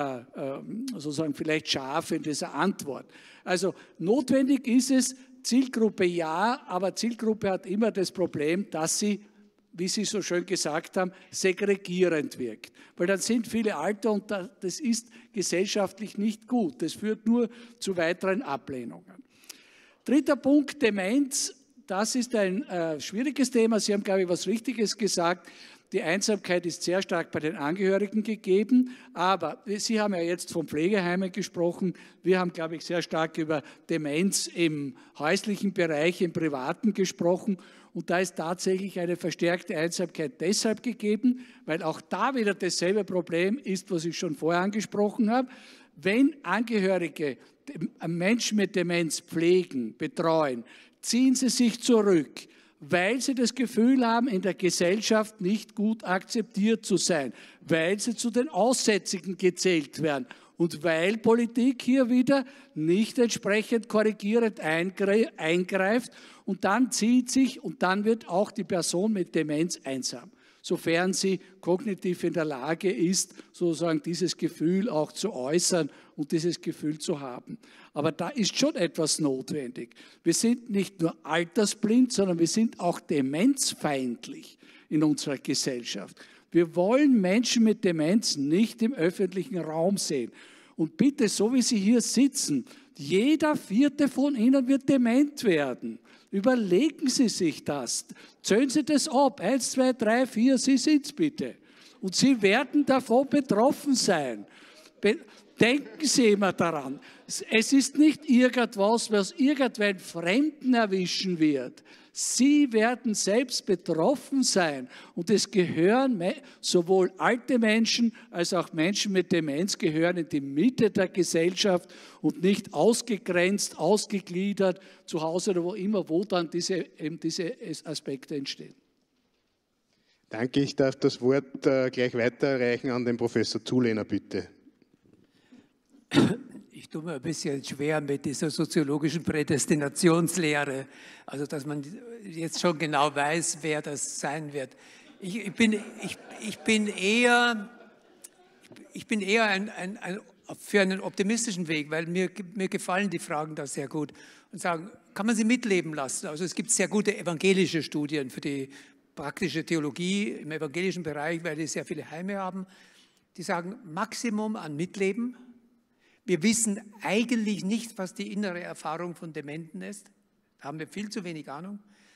sozusagen vielleicht scharf in dieser Antwort. Also notwendig ist es, Zielgruppe ja, aber Zielgruppe hat immer das Problem, dass sie, wie Sie so schön gesagt haben, segregierend wirkt. Weil dann sind viele Alte und das ist gesellschaftlich nicht gut. Das führt nur zu weiteren Ablehnungen. Dritter Punkt, Demenz. Das ist ein schwieriges Thema. Sie haben, glaube ich, was Richtiges gesagt. Die Einsamkeit ist sehr stark bei den Angehörigen gegeben, aber Sie haben ja jetzt von Pflegeheimen gesprochen. Wir haben, glaube ich, sehr stark über Demenz im häuslichen Bereich, im Privaten gesprochen. Und da ist tatsächlich eine verstärkte Einsamkeit deshalb gegeben, weil auch da wieder dasselbe Problem ist, was ich schon vorher angesprochen habe. Wenn Angehörige Menschen mit Demenz pflegen, betreuen, ziehen sie sich zurück, weil sie das Gefühl haben, in der Gesellschaft nicht gut akzeptiert zu sein, weil sie zu den Aussätzigen gezählt werden und weil Politik hier wieder nicht entsprechend korrigierend eingreift und dann zieht sich und dann wird auch die Person mit Demenz einsam, sofern sie kognitiv in der Lage ist, sozusagen dieses Gefühl auch zu äußern und dieses Gefühl zu haben. Aber da ist schon etwas notwendig. Wir sind nicht nur altersblind, sondern wir sind auch demenzfeindlich in unserer Gesellschaft. Wir wollen Menschen mit Demenz nicht im öffentlichen Raum sehen. Und bitte, so wie Sie hier sitzen, jeder Vierte von Ihnen wird dement werden. Überlegen Sie sich das. Zählen Sie das ab. 1, 2, 3, 4, Sie sind's bitte. Und Sie werden davon betroffen sein. Denken Sie immer daran. Es ist nicht irgendwas, was irgendwen Fremden erwischen wird. Sie werden selbst betroffen sein. Und es gehören sowohl alte Menschen als auch Menschen mit Demenz gehören in die Mitte der Gesellschaft und nicht ausgegrenzt, ausgegliedert, zu Hause oder wo immer, wo dann diese Aspekte entstehen. Danke, ich darf das Wort gleich weiterreichen an den Professor Zulehner, bitte. Ich tue mir ein bisschen schwer mit dieser soziologischen Prädestinationslehre, also dass man jetzt schon genau weiß, wer das sein wird. Ich bin eher für einen optimistischen Weg, weil mir gefallen die Fragen da sehr gut und sagen, kann man sie mitleben lassen? Also es gibt sehr gute evangelische Studien für die praktische Theologie im evangelischen Bereich, weil die sehr viele Heime haben, die sagen, Maximum an Mitleben. Wir wissen eigentlich nicht, was die innere Erfahrung von Dementen ist. Da haben wir viel zu wenig Ahnung.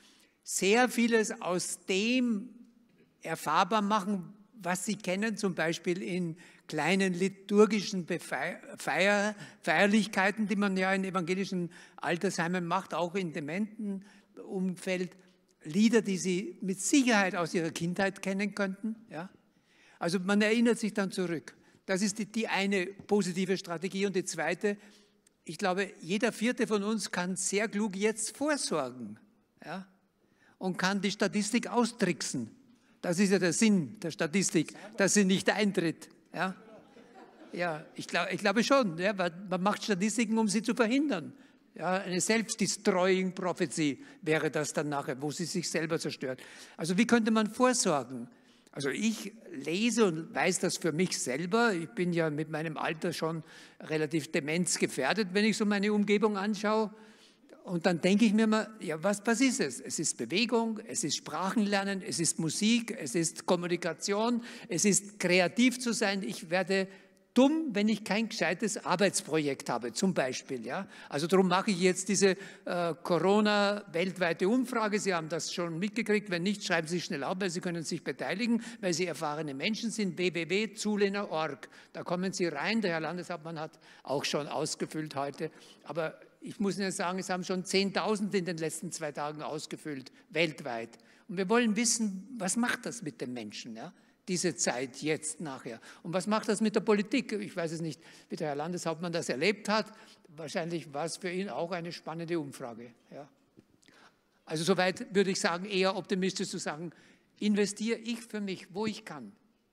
sehr vieles aus dem erfahrbar machen, was Sie kennen, zum Beispiel in kleinen liturgischen Feierlichkeiten, die man ja in evangelischen Altersheimen macht, auch in Dementenumfeld, Lieder, die Sie mit Sicherheit aus Ihrer Kindheit kennen könnten. Ja? Also man erinnert sich dann zurück. Das ist die eine positive Strategie. Und die zweite, ich glaube, jeder Vierte von uns kann sehr klug jetzt vorsorgen, ja? Und kann die Statistik austricksen. Das ist ja der Sinn der Statistik, dass sie nicht eintritt. Ja, ja, ich glaube schon. Ja, man macht Statistiken, um sie zu verhindern. Ja, eine Self-Destroying Prophecy wäre das dann nachher, wo sie sich selber zerstört. Also wie könnte man vorsorgen? Also ich lese und weiß das für mich selber. Ich bin ja mit meinem Alter schon relativ demenzgefährdet, wenn ich so meine Umgebung anschaue. Und dann denke ich mir mal, ja, was ist es? Es ist Bewegung, es ist Sprachenlernen, es ist Musik, es ist Kommunikation, es ist kreativ zu sein. Ich werde dumm, wenn ich kein gescheites Arbeitsprojekt habe, zum Beispiel. Ja? Also darum mache ich jetzt diese Corona-weltweite Umfrage. Sie haben das schon mitgekriegt. Wenn nicht, schreiben Sie schnell auf, weil Sie können sich beteiligen, weil Sie erfahrene Menschen sind. www.zulehner.org. Da kommen Sie rein. Der Herr Landeshauptmann hat auch schon ausgefüllt heute. Aber ich muss Ihnen sagen, es haben schon 10.000 in den letzten 2 Tagen ausgefüllt, weltweit. Und wir wollen wissen, was macht das mit den Menschen, ja? Diese Zeit jetzt nachher. Und was macht das mit der Politik? Ich weiß es nicht, wie der Herr Landeshauptmann das erlebt hat. Wahrscheinlich war es für ihn auch eine spannende Umfrage. Ja? Also soweit würde ich sagen, eher optimistisch zu sagen, investiere ich für mich, wo ich kann.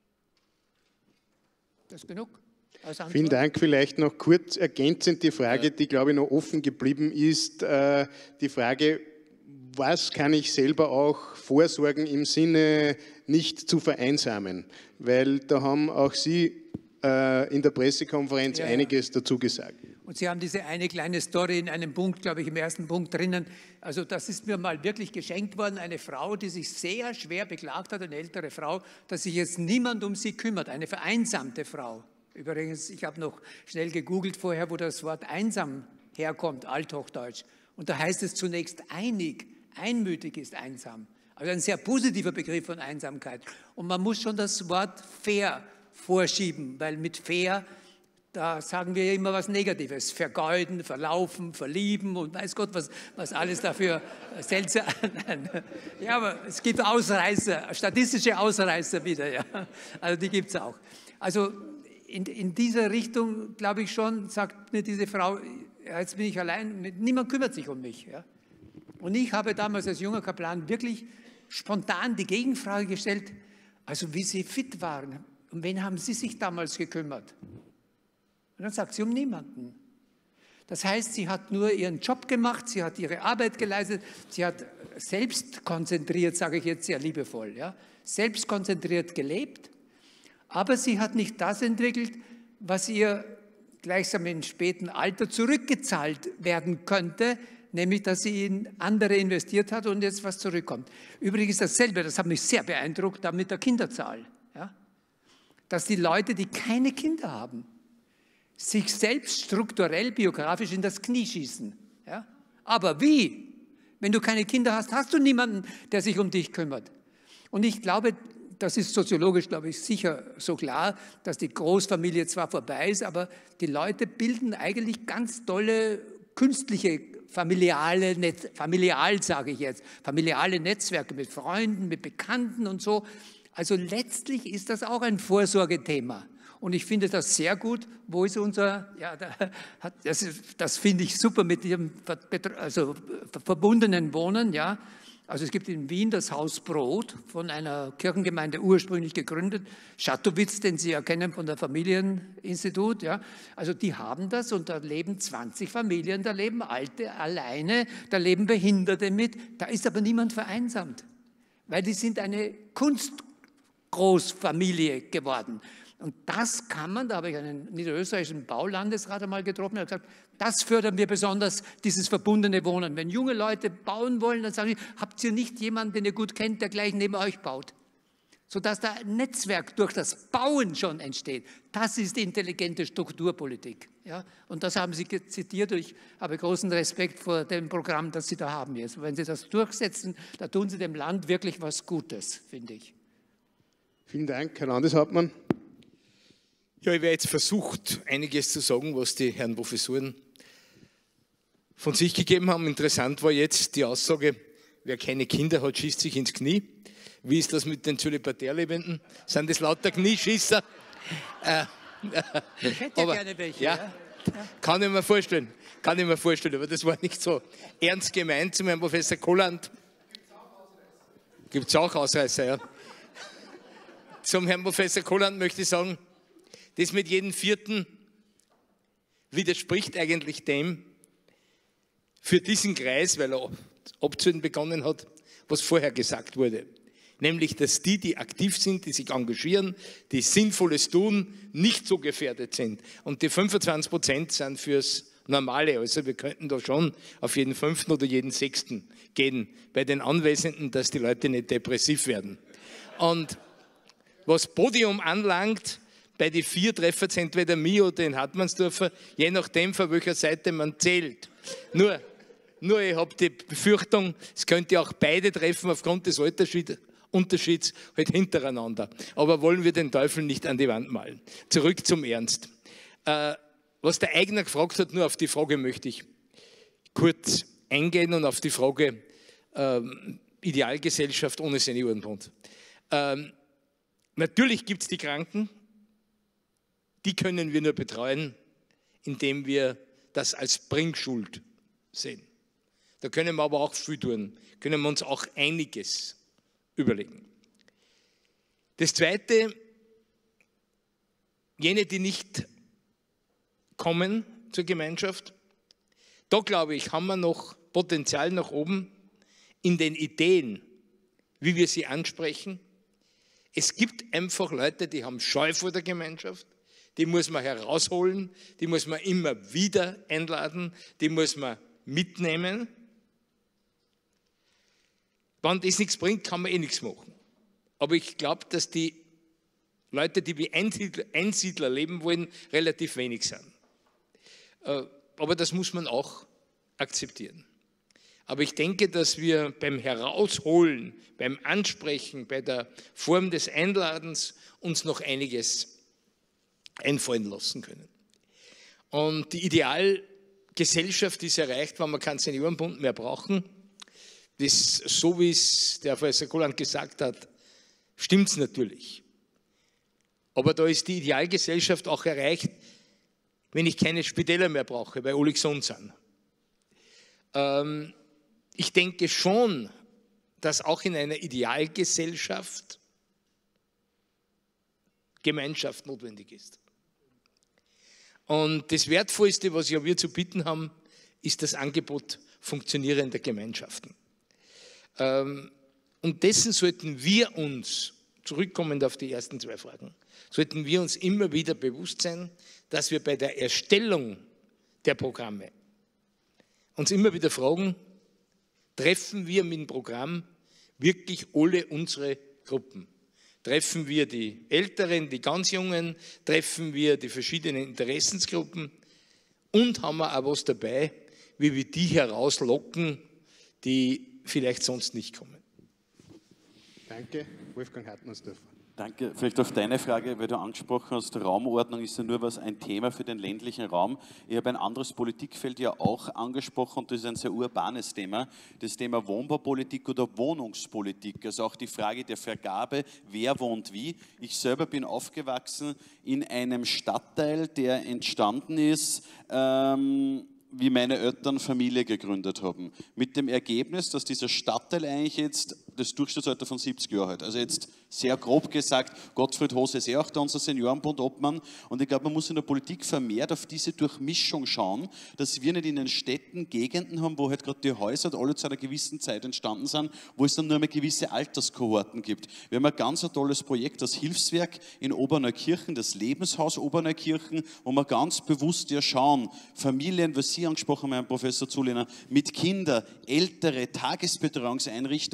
Das ist genug? Vielen Dank. Vielleicht noch kurz ergänzend die Frage, die, glaube ich, noch offen geblieben ist. Die Frage, was kann ich selber auch vorsorgen im Sinne nicht zu vereinsamen? Weil da haben auch Sie in der Pressekonferenz einiges dazu gesagt. Und Sie haben diese eine kleine Story in einem Punkt, glaube ich, im ersten Punkt drinnen. Also das ist mir mal wirklich geschenkt worden. Eine Frau, die sich sehr schwer beklagt hat, eine ältere Frau, dass sich jetzt niemand um sie kümmert. Eine vereinsamte Frau. Übrigens, ich habe noch schnell gegoogelt vorher, wo das Wort einsam herkommt, Althochdeutsch. Und da heißt es zunächst einig, einmütig ist einsam. Also ein sehr positiver Begriff von Einsamkeit. Und man muss schon das Wort fair vorschieben, weil mit fair, da sagen wir ja immer was Negatives. Vergeuden, verlaufen, verlieben und weiß Gott, was alles dafür seltsam. Ja, aber es gibt Ausreißer, statistische Ausreißer wieder. Ja. Also die gibt es auch. Also in dieser Richtung, glaube ich schon, sagt mir diese Frau, ja, jetzt bin ich allein, niemand kümmert sich um mich. Ja. Und ich habe damals als junger Kaplan wirklich spontan die Gegenfrage gestellt, also wie Sie fit waren, um wen haben Sie sich damals gekümmert? Und dann sagt sie, um niemanden. Das heißt, sie hat nur ihren Job gemacht, sie hat ihre Arbeit geleistet, sie hat selbstkonzentriert, sage ich jetzt sehr liebevoll, ja, selbstkonzentriert gelebt, aber sie hat nicht das entwickelt, was ihr gleichsam im späten Alter zurückgezahlt werden könnte, nämlich, dass sie in andere investiert hat und jetzt was zurückkommt. Übrigens dasselbe, das hat mich sehr beeindruckt, da mit der Kinderzahl. Ja? Dass die Leute, die keine Kinder haben, sich selbst strukturell, biografisch in das Knie schießen. Ja? Aber wie? Wenn du keine Kinder hast, hast du niemanden, der sich um dich kümmert. Und ich glaube, das ist soziologisch, glaube ich, sicher so klar, dass die Großfamilie zwar vorbei ist, aber die Leute bilden eigentlich ganz tolle künstliche familiale Netzwerke mit Freunden, mit Bekannten und so. Also letztlich ist das auch ein Vorsorgethema. Und ich finde das sehr gut. Wo ist unser, ja, das finde ich super mit dem verbundenen Wohnen, ja. Also es gibt in Wien das Haus Brot, von einer Kirchengemeinde ursprünglich gegründet, Schatowitz, den Sie erkennen von der Familieninstitut. Ja. Also die haben das und da leben 20 Familien, da leben Alte alleine, da leben Behinderte mit, da ist aber niemand vereinsamt, weil die sind eine Kunstgroßfamilie geworden. Und das kann man, da habe ich einen niederösterreichischen Baulandesrat einmal getroffen, der hat gesagt, das fördern wir besonders, dieses verbundene Wohnen. Wenn junge Leute bauen wollen, dann sagen sie, habt ihr nicht jemanden, den ihr gut kennt, der gleich neben euch baut? sodass da ein Netzwerk durch das Bauen schon entsteht. Das ist intelligente Strukturpolitik. Ja? Und das haben Sie zitiert und ich habe großen Respekt vor dem Programm, das Sie da haben jetzt. Wenn Sie das durchsetzen, da tun Sie dem Land wirklich was Gutes, finde ich. Vielen Dank, Herr Landeshauptmann. Ja, ich werde jetzt versucht, einiges zu sagen, was die Herren Professoren von sich gegeben haben. Interessant war jetzt die Aussage, wer keine Kinder hat, schießt sich ins Knie. Wie ist das mit den Zölibatärlebenden? Sind das lauter Knieschießer? Ich hätte ja gerne welche. Ja, kann ich mir vorstellen, aber das war nicht so ernst gemeint zu Herrn Professor Kolland. Gibt es auch Ausreißer, ja. Zum Herrn Professor Kolland möchte ich sagen, das mit jedem Vierten widerspricht eigentlich dem, für diesen Kreis, weil er abzuhören begonnen hat, was vorher gesagt wurde. Nämlich, dass die aktiv sind, die sich engagieren, die Sinnvolles tun, nicht so gefährdet sind. Und die 25% sind fürs Normale. Also wir könnten da schon auf jeden 5. oder jeden 6. gehen bei den Anwesenden, dass die Leute nicht depressiv werden. Und was Podium anlangt, bei den 4 treffen es entweder mich oder den Hartmannsdorfer, je nachdem, von welcher Seite man zählt. Nur ich habe die Befürchtung, es könnte auch beide treffen aufgrund des Unterschieds halt hintereinander. Aber wollen wir den Teufel nicht an die Wand malen. Zurück zum Ernst. Was der Eigner gefragt hat, nur auf die Frage möchte ich kurz eingehen und auf die Frage Idealgesellschaft ohne Seniorenbund. Natürlich gibt es die Kranken, die können wir nur betreuen, indem wir das als Bringschuld sehen. Da können wir aber auch viel tun, können wir uns auch einiges überlegen. Das Zweite, jene, die nicht kommen zur Gemeinschaft, da glaube ich, haben wir noch Potenzial nach oben in den Ideen, wie wir sie ansprechen. Es gibt einfach Leute, die haben Scheu vor der Gemeinschaft, die muss man herausholen, die muss man immer wieder einladen, die muss man mitnehmen. Wenn das nichts bringt, kann man eh nichts machen. Aber ich glaube, dass die Leute, die wie Einsiedler leben wollen, relativ wenig sind. Aber das muss man auch akzeptieren. Aber ich denke, dass wir beim Herausholen, beim Ansprechen, bei der Form des Einladens uns noch einiges einfallen lassen können. Und die Idealgesellschaft ist erreicht, wenn wir keinen Seniorenbund mehr brauchen. Das, so wie es der Professor Kolland gesagt hat, stimmt es natürlich. Aber da ist die Idealgesellschaft auch erreicht, wenn ich keine Spitäler mehr brauche, weil alle gesund sind. Ich denke schon, dass auch in einer Idealgesellschaft Gemeinschaft notwendig ist. Und das Wertvollste, was ja wir zu bieten haben, ist das Angebot funktionierender Gemeinschaften. Und dessen sollten wir uns, zurückkommend auf die ersten 2 Fragen, sollten wir uns immer wieder bewusst sein, dass wir bei der Erstellung der Programme uns immer wieder fragen, treffen wir mit dem Programm wirklich alle unsere Gruppen? Treffen wir die Älteren, die ganz Jungen, treffen wir die verschiedenen Interessensgruppen und haben wir auch was dabei, wie wir die herauslocken, die vielleicht sonst nicht kommen. Danke, Wolfgang Hartmannsdorfer. Danke. Vielleicht auf deine Frage, weil du angesprochen hast, Raumordnung ist ja nur ein Thema für den ländlichen Raum. Ich habe ein anderes Politikfeld ja auch angesprochen und das ist ein sehr urbanes Thema, das Thema Wohnbaupolitik oder Wohnungspolitik, also auch die Frage der Vergabe, wer wohnt wie. Ich selber bin aufgewachsen in einem Stadtteil, der entstanden ist, wie meine Eltern Familie gegründet haben. Mit dem Ergebnis, dass dieser Stadtteil eigentlich jetzt das Durchschnittsalter von 70 Jahren hat. Also jetzt sehr grob gesagt, Gottfried Hose ist auch da, unser Seniorenbund Obmann. Und ich glaube, man muss in der Politik vermehrt auf diese Durchmischung schauen, dass wir nicht in den Städten Gegenden haben, wo halt gerade die Häuser alle zu einer gewissen Zeit entstanden sind, wo es dann nur mehr gewisse Alterskohorten gibt. Wir haben ein ganz tolles Projekt, das Hilfswerk in Oberneukirchen, das Lebenshaus Oberneukirchen, wo wir ganz bewusst ja schauen, Familien, was Sie angesprochen haben, Herr Professor Zulehner, mit Kindern, ältere Tagesbetreuungseinrichtungen,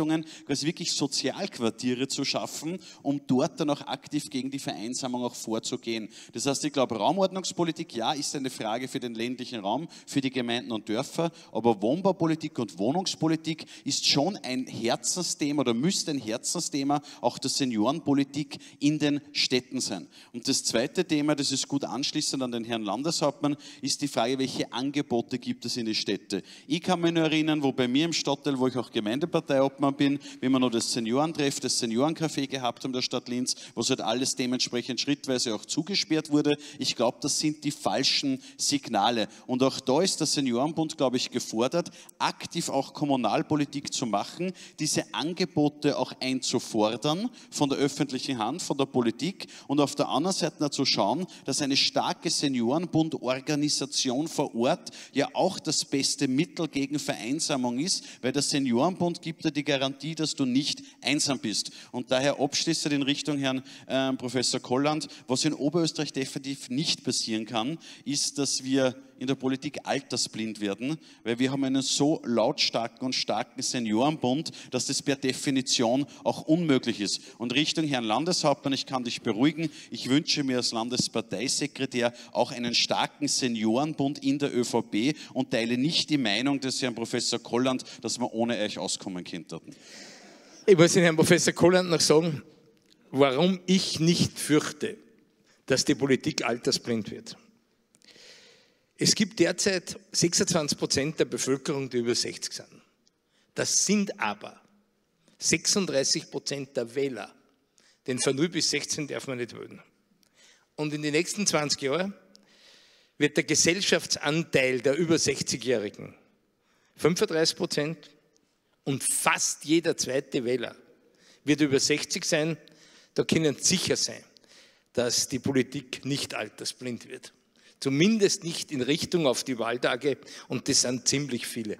quasi wirklich Sozialquartiere zu schaffen, um dort dann auch aktiv gegen die Vereinsamung auch vorzugehen. Das heißt, ich glaube, Raumordnungspolitik, ja, ist eine Frage für den ländlichen Raum, für die Gemeinden und Dörfer, aber Wohnbaupolitik und Wohnungspolitik ist schon ein Herzensthema oder müsste ein Herzensthema auch der Seniorenpolitik in den Städten sein. Und das zweite Thema, das ist gut anschließend an den Herrn Landeshauptmann, ist die Frage, welche Angebote gibt es in die Städte. Ich kann mich nur erinnern, wo bei mir im Stadtteil, wo ich auch Gemeindeparteiobmann bin, wenn wir noch das Seniorentreff, das Seniorencafé gehabt haben der Stadt Linz, wo halt alles dementsprechend schrittweise auch zugesperrt wurde. Ich glaube, das sind die falschen Signale. Und auch da ist der Seniorenbund, glaube ich, gefordert, aktiv auch Kommunalpolitik zu machen, diese Angebote auch einzufordern von der öffentlichen Hand, von der Politik und auf der anderen Seite zu schauen, dass eine starke Seniorenbund-Organisation vor Ort ja auch das beste Mittel gegen Vereinsamung ist, weil der Seniorenbund gibt dir die Garantie, dass du nicht einsam bist. Und daher abschließend in Richtung Herrn Professor Kolland, was in Oberösterreich definitiv nicht passieren kann, ist, dass wir in der Politik altersblind werden, weil wir haben einen so lautstarken und starken Seniorenbund, dass das per Definition auch unmöglich ist. Und Richtung Herrn Landeshauptmann, ich kann dich beruhigen, ich wünsche mir als Landesparteisekretär auch einen starken Seniorenbund in der ÖVP und teile nicht die Meinung des Herrn Professor Kolland, dass wir ohne euch auskommen könnten. Ich muss den Herrn Professor Kolland noch sagen, warum ich nicht fürchte, dass die Politik altersblind wird. Es gibt derzeit 26% der Bevölkerung, die über 60 sind. Das sind aber 36% der Wähler. Denn von 0 bis 16 darf man nicht wählen. Und in den nächsten 20 Jahren wird der Gesellschaftsanteil der über 60-Jährigen 35% und fast jeder zweite Wähler wird über 60 sein. Da können Sie sicher sein, dass die Politik nicht altersblind wird. Zumindest nicht in Richtung auf die Wahltage, und das sind ziemlich viele.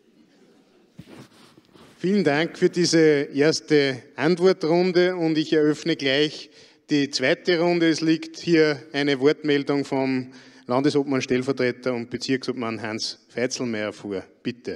Vielen Dank für diese erste Antwortrunde und ich eröffne gleich die zweite Runde. Es liegt hier eine Wortmeldung vom Landesobmann, Stellvertreter und Bezirksobmann Hans Feitzelmeier vor. Bitte.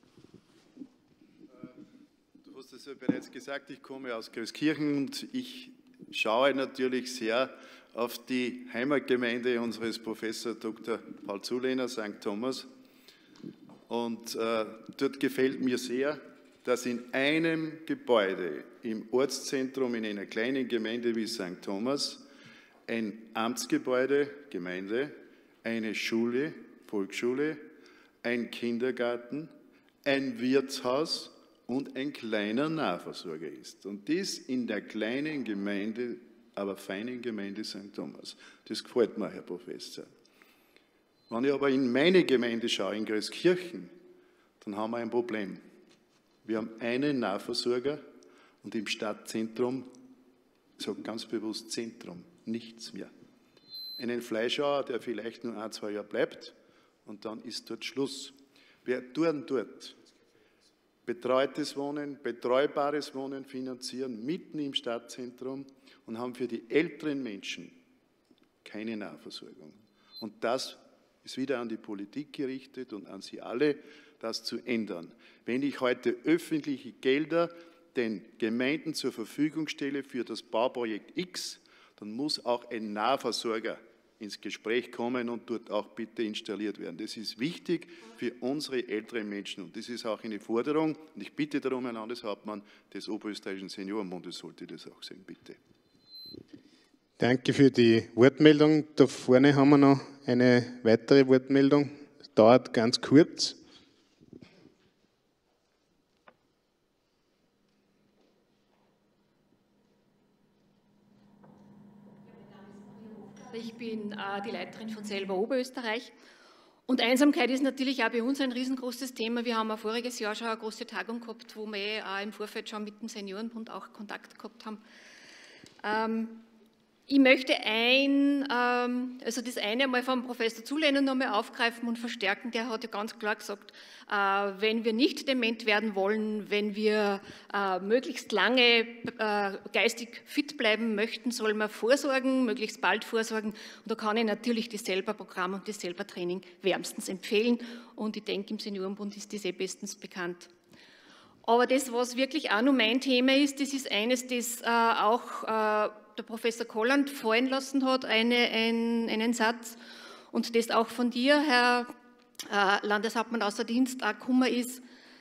Du hast es ja bereits gesagt, ich komme aus Großkirchen und ich schaue natürlich sehr auf die Heimatgemeinde unseres Professor Dr. Paul Zulehner, St. Thomas. Und dort gefällt mir sehr, dass in einem Gebäude im Ortszentrum in einer kleinen Gemeinde wie St. Thomas ein Amtsgebäude, Gemeinde, eine Schule, Volksschule, ein Kindergarten, ein Wirtshaus und ein kleiner Nahversorger ist. Und dies in der kleinen Gemeinde, aber feinen Gemeinde St. Thomas. Das gefällt mir, Herr Professor. Wenn ich aber in meine Gemeinde schaue, in Großkirchen, dann haben wir ein Problem. Wir haben einen Nahversorger und im Stadtzentrum, ich sage ganz bewusst Zentrum, nichts mehr. Einen Fleischhauer, der vielleicht nur 1, 2 Jahre bleibt und dann ist dort Schluss. Wir tun dort betreutes Wohnen, betreubares Wohnen finanzieren, mitten im Stadtzentrum und haben für die älteren Menschen keine Nahversorgung. Und das ist wieder an die Politik gerichtet und an Sie alle, das zu ändern. Wenn ich heute öffentliche Gelder den Gemeinden zur Verfügung stelle für das Bauprojekt X, dann muss auch ein Nahversorger ins Gespräch kommen und dort auch bitte installiert werden. Das ist wichtig für unsere älteren Menschen und das ist auch eine Forderung. Und ich bitte darum, Herr Landeshauptmann des Oberösterreichischen Seniorenbundes sollte das auch sehen, bitte. Danke für die Wortmeldung. Da vorne haben wir noch eine weitere Wortmeldung. Das dauert ganz kurz. Ich bin die Leiterin von Selber Oberösterreich. Und Einsamkeit ist natürlich auch bei uns ein riesengroßes Thema. Wir haben auch voriges Jahr schon eine große Tagung gehabt, wo wir auch im Vorfeld schon mit dem Seniorenbund auch Kontakt gehabt haben. Ich möchte das eine einmal vom Professor Zulehner nochmal aufgreifen und verstärken. Der hat ja ganz klar gesagt, wenn wir nicht dement werden wollen, wenn wir möglichst lange geistig fit bleiben möchten, sollen wir vorsorgen, möglichst bald vorsorgen. Und da kann ich natürlich das Selber-Programm und das Selber-Training wärmstens empfehlen. Und ich denke, im Seniorenbund ist das bestens bekannt. Aber das, was wirklich auch noch mein Thema ist, das ist eines, das auch der Professor Kolland fallen lassen hat, einen Satz, und das auch von dir, Herr Landeshauptmann außer Dienst, auch gekommen ist.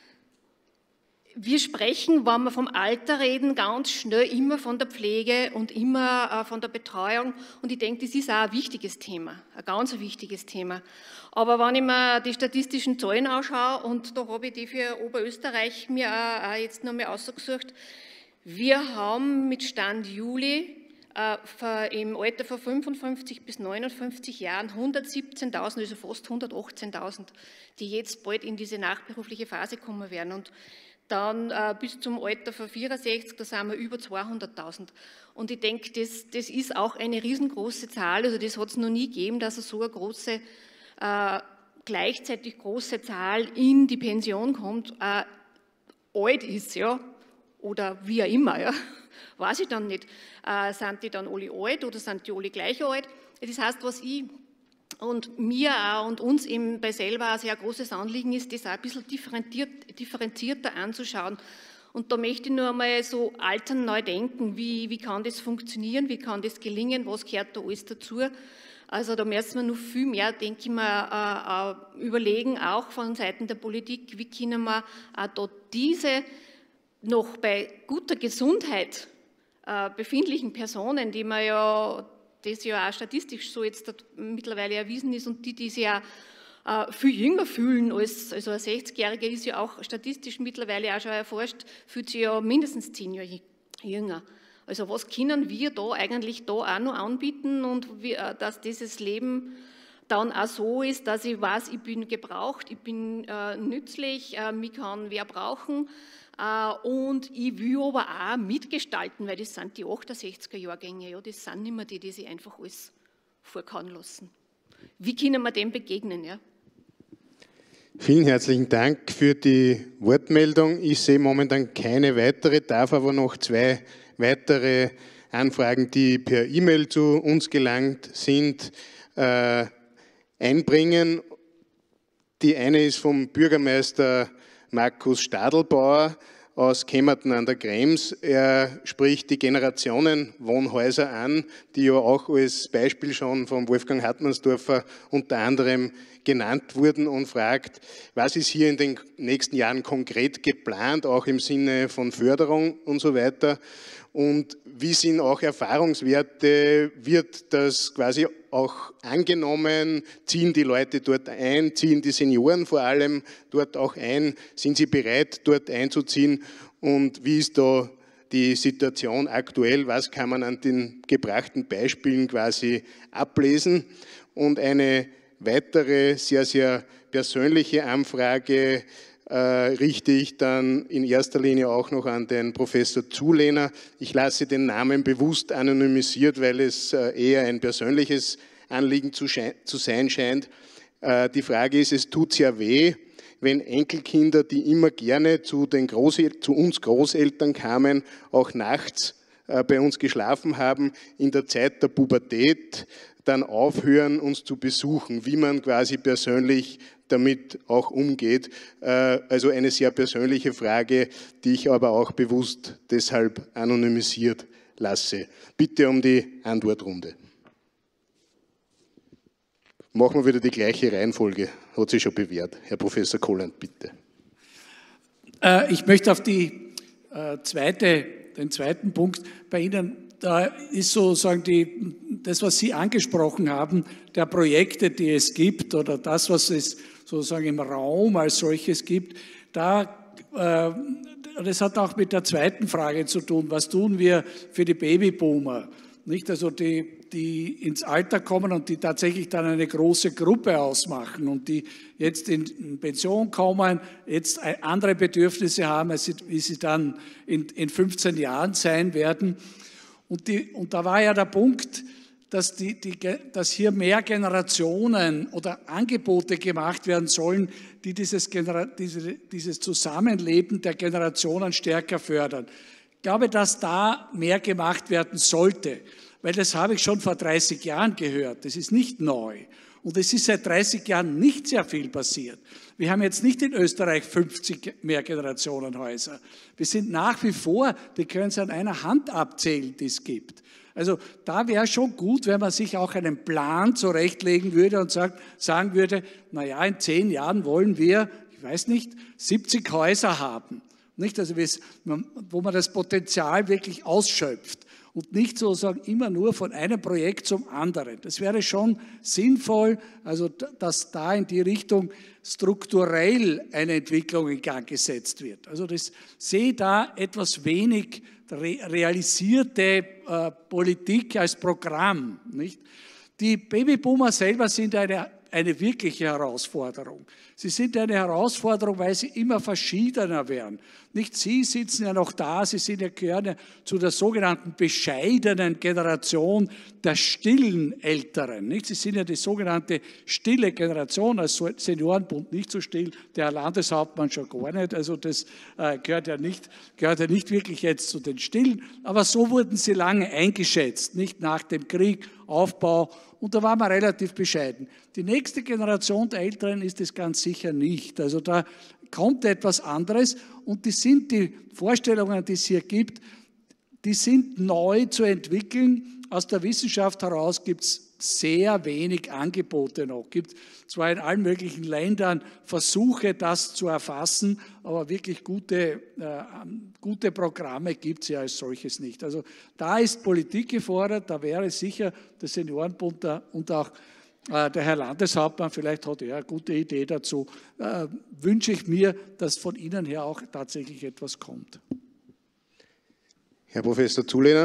Wir sprechen, wenn wir vom Alter reden, ganz schnell immer von der Pflege und immer von der Betreuung. Und ich denke, das ist auch ein wichtiges Thema, ein ganz wichtiges Thema. Aber wenn ich mir die statistischen Zahlen anschaue, und da habe ich die für Oberösterreich mir auch jetzt nochmal ausgesucht, wir haben mit Stand Juli im Alter von 55 bis 59 Jahren 117.000, also fast 118.000, die jetzt bald in diese nachberufliche Phase kommen werden. Und dann bis zum Alter von 64, da sind wir über 200.000. Und ich denke, das ist auch eine riesengroße Zahl. Also das hat es noch nie gegeben, dass so eine große, gleichzeitig große Zahl in die Pension kommt, alt ist, ja, oder wie auch immer, ja, weiß ich dann nicht. Sind die dann alle alt oder sind die alle gleich alt? Das heißt, was ich und mir auch und uns eben bei selber ein sehr großes Anliegen ist, das auch ein bisschen differenzierter anzuschauen. Und da möchte ich nur einmal so altern neu denken, wie kann das funktionieren, wie kann das gelingen, was gehört da alles dazu. Also da müssen wir noch viel mehr, denke ich mal, überlegen, auch von Seiten der Politik, wie können wir da diese noch bei guter Gesundheit befindlichen Personen, die man ja, das ja auch statistisch so jetzt mittlerweile erwiesen ist und die sich ja viel jünger fühlen als also ein 60-Jähriger ist ja auch statistisch mittlerweile auch schon erforscht, fühlt sich ja mindestens 10 Jahre jünger. Also was können wir da eigentlich da auch noch anbieten und dass dieses Leben dann auch so ist, dass ich weiß, ich bin gebraucht, ich bin nützlich, mich kann wer brauchen. Und ich will aber auch mitgestalten, weil das sind die 68er-Jahrgänge, ja, das sind nicht mehr die sich einfach alles vorkauen lassen. Wie können wir dem begegnen? Ja? Vielen herzlichen Dank für die Wortmeldung. Ich sehe momentan keine weitere, darf aber noch 2 weitere Anfragen, die per E-Mail zu uns gelangt sind, einbringen. Die eine ist vom Bürgermeister Markus Stadelbauer aus Kemmerten an der Krems. Er spricht die Generationenwohnhäuser an, die ja auch als Beispiel schon von Wolfgang Hartmannsdorfer unter anderem genannt wurden, und fragt, was ist hier in den nächsten Jahren konkret geplant, auch im Sinne von Förderung und so weiter. Und wie sind auch Erfahrungswerte, wird das quasi auch angenommen, ziehen die Leute dort ein, ziehen die Senioren vor allem dort auch ein, sind sie bereit, dort einzuziehen, und wie ist da die Situation aktuell, was kann man an den gebrachten Beispielen quasi ablesen. Und eine weitere sehr, sehr persönliche Anfrage richte ich dann in erster Linie auch noch an den Professor Zulehner. Ich lasse den Namen bewusst anonymisiert, weil es eher ein persönliches Anliegen zu sein scheint. Die Frage ist, es tut sehr weh, wenn Enkelkinder, die immer gerne zu uns Großeltern kamen, auch nachts bei uns geschlafen haben, in der Zeit der Pubertät dann aufhören, uns zu besuchen, wie man quasi persönlich damit auch umgeht. Also eine sehr persönliche Frage, die ich aber auch bewusst deshalb anonymisiert lasse. Bitte um die Antwortrunde. Machen wir wieder die gleiche Reihenfolge, hat sich schon bewährt. Herr Professor Kolland, bitte. Ich möchte auf den zweiten Punkt bei Ihnen, da ist sozusagen das, was Sie angesprochen haben, der Projekte, die es gibt, oder das, was es sozusagen im Raum als solches gibt, das hat auch mit der zweiten Frage zu tun. Was tun wir für die Babyboomer? Nicht? Also die ins Alter kommen und die tatsächlich dann eine große Gruppe ausmachen und die jetzt in Pension kommen, jetzt andere Bedürfnisse haben, als wie sie dann in 15 Jahren sein werden. Und da war ja der Punkt, dass hier mehr Generationen oder Angebote gemacht werden sollen, die dieses Zusammenleben der Generationen stärker fördern. Ich glaube, dass da mehr gemacht werden sollte, weil das habe ich schon vor 30 Jahren gehört. Das ist nicht neu. Und es ist seit 30 Jahren nicht sehr viel passiert. Wir haben jetzt nicht in Österreich 50 Mehrgenerationenhäuser. Wir sind nach wie vor, die können Sie an einer Hand abzählen, die es gibt. Also da wäre schon gut, wenn man sich auch einen Plan zurechtlegen würde und sagen würde, naja, in 10 Jahren wollen wir, ich weiß nicht, 70 Häuser haben. Nicht? Also wo man das Potenzial wirklich ausschöpft und nicht sozusagen immer nur von einem Projekt zum anderen. Das wäre schon sinnvoll, also dass da in die Richtung strukturell eine Entwicklung in Gang gesetzt wird. Also das sehe da etwas wenig realisierte Politik als Programm. Nicht? Die Babyboomer selber sind eine wirkliche Herausforderung. Sie sind eine Herausforderung, weil sie immer verschiedener werden. Nicht Sie sitzen ja noch da, gehören ja zu der sogenannten bescheidenen Generation der stillen Älteren. Nicht? Sie sind ja die sogenannte stille Generation, als Seniorenbund nicht so still, der Herr Landeshauptmann schon gar nicht. Also das gehört ja nicht wirklich jetzt zu den Stillen. Aber so wurden sie lange eingeschätzt, nicht nach dem Krieg, Aufbau. Und da waren wir relativ bescheiden. Die nächste Generation der Älteren ist es ganz sicher nicht. Also da kommt etwas anderes und die Vorstellungen, die es hier gibt, die sind neu zu entwickeln. Aus der Wissenschaft heraus gibt es sehr wenig Angebote noch. Es gibt zwar in allen möglichen Ländern Versuche, das zu erfassen, aber wirklich gute Programme gibt es ja als solches nicht. Also da ist Politik gefordert, da wäre sicher der Seniorenbund und auch der Herr Landeshauptmann, vielleicht hat er eine gute Idee dazu, wünsche ich mir, dass von Ihnen her auch tatsächlich etwas kommt. Herr Professor Zulehner.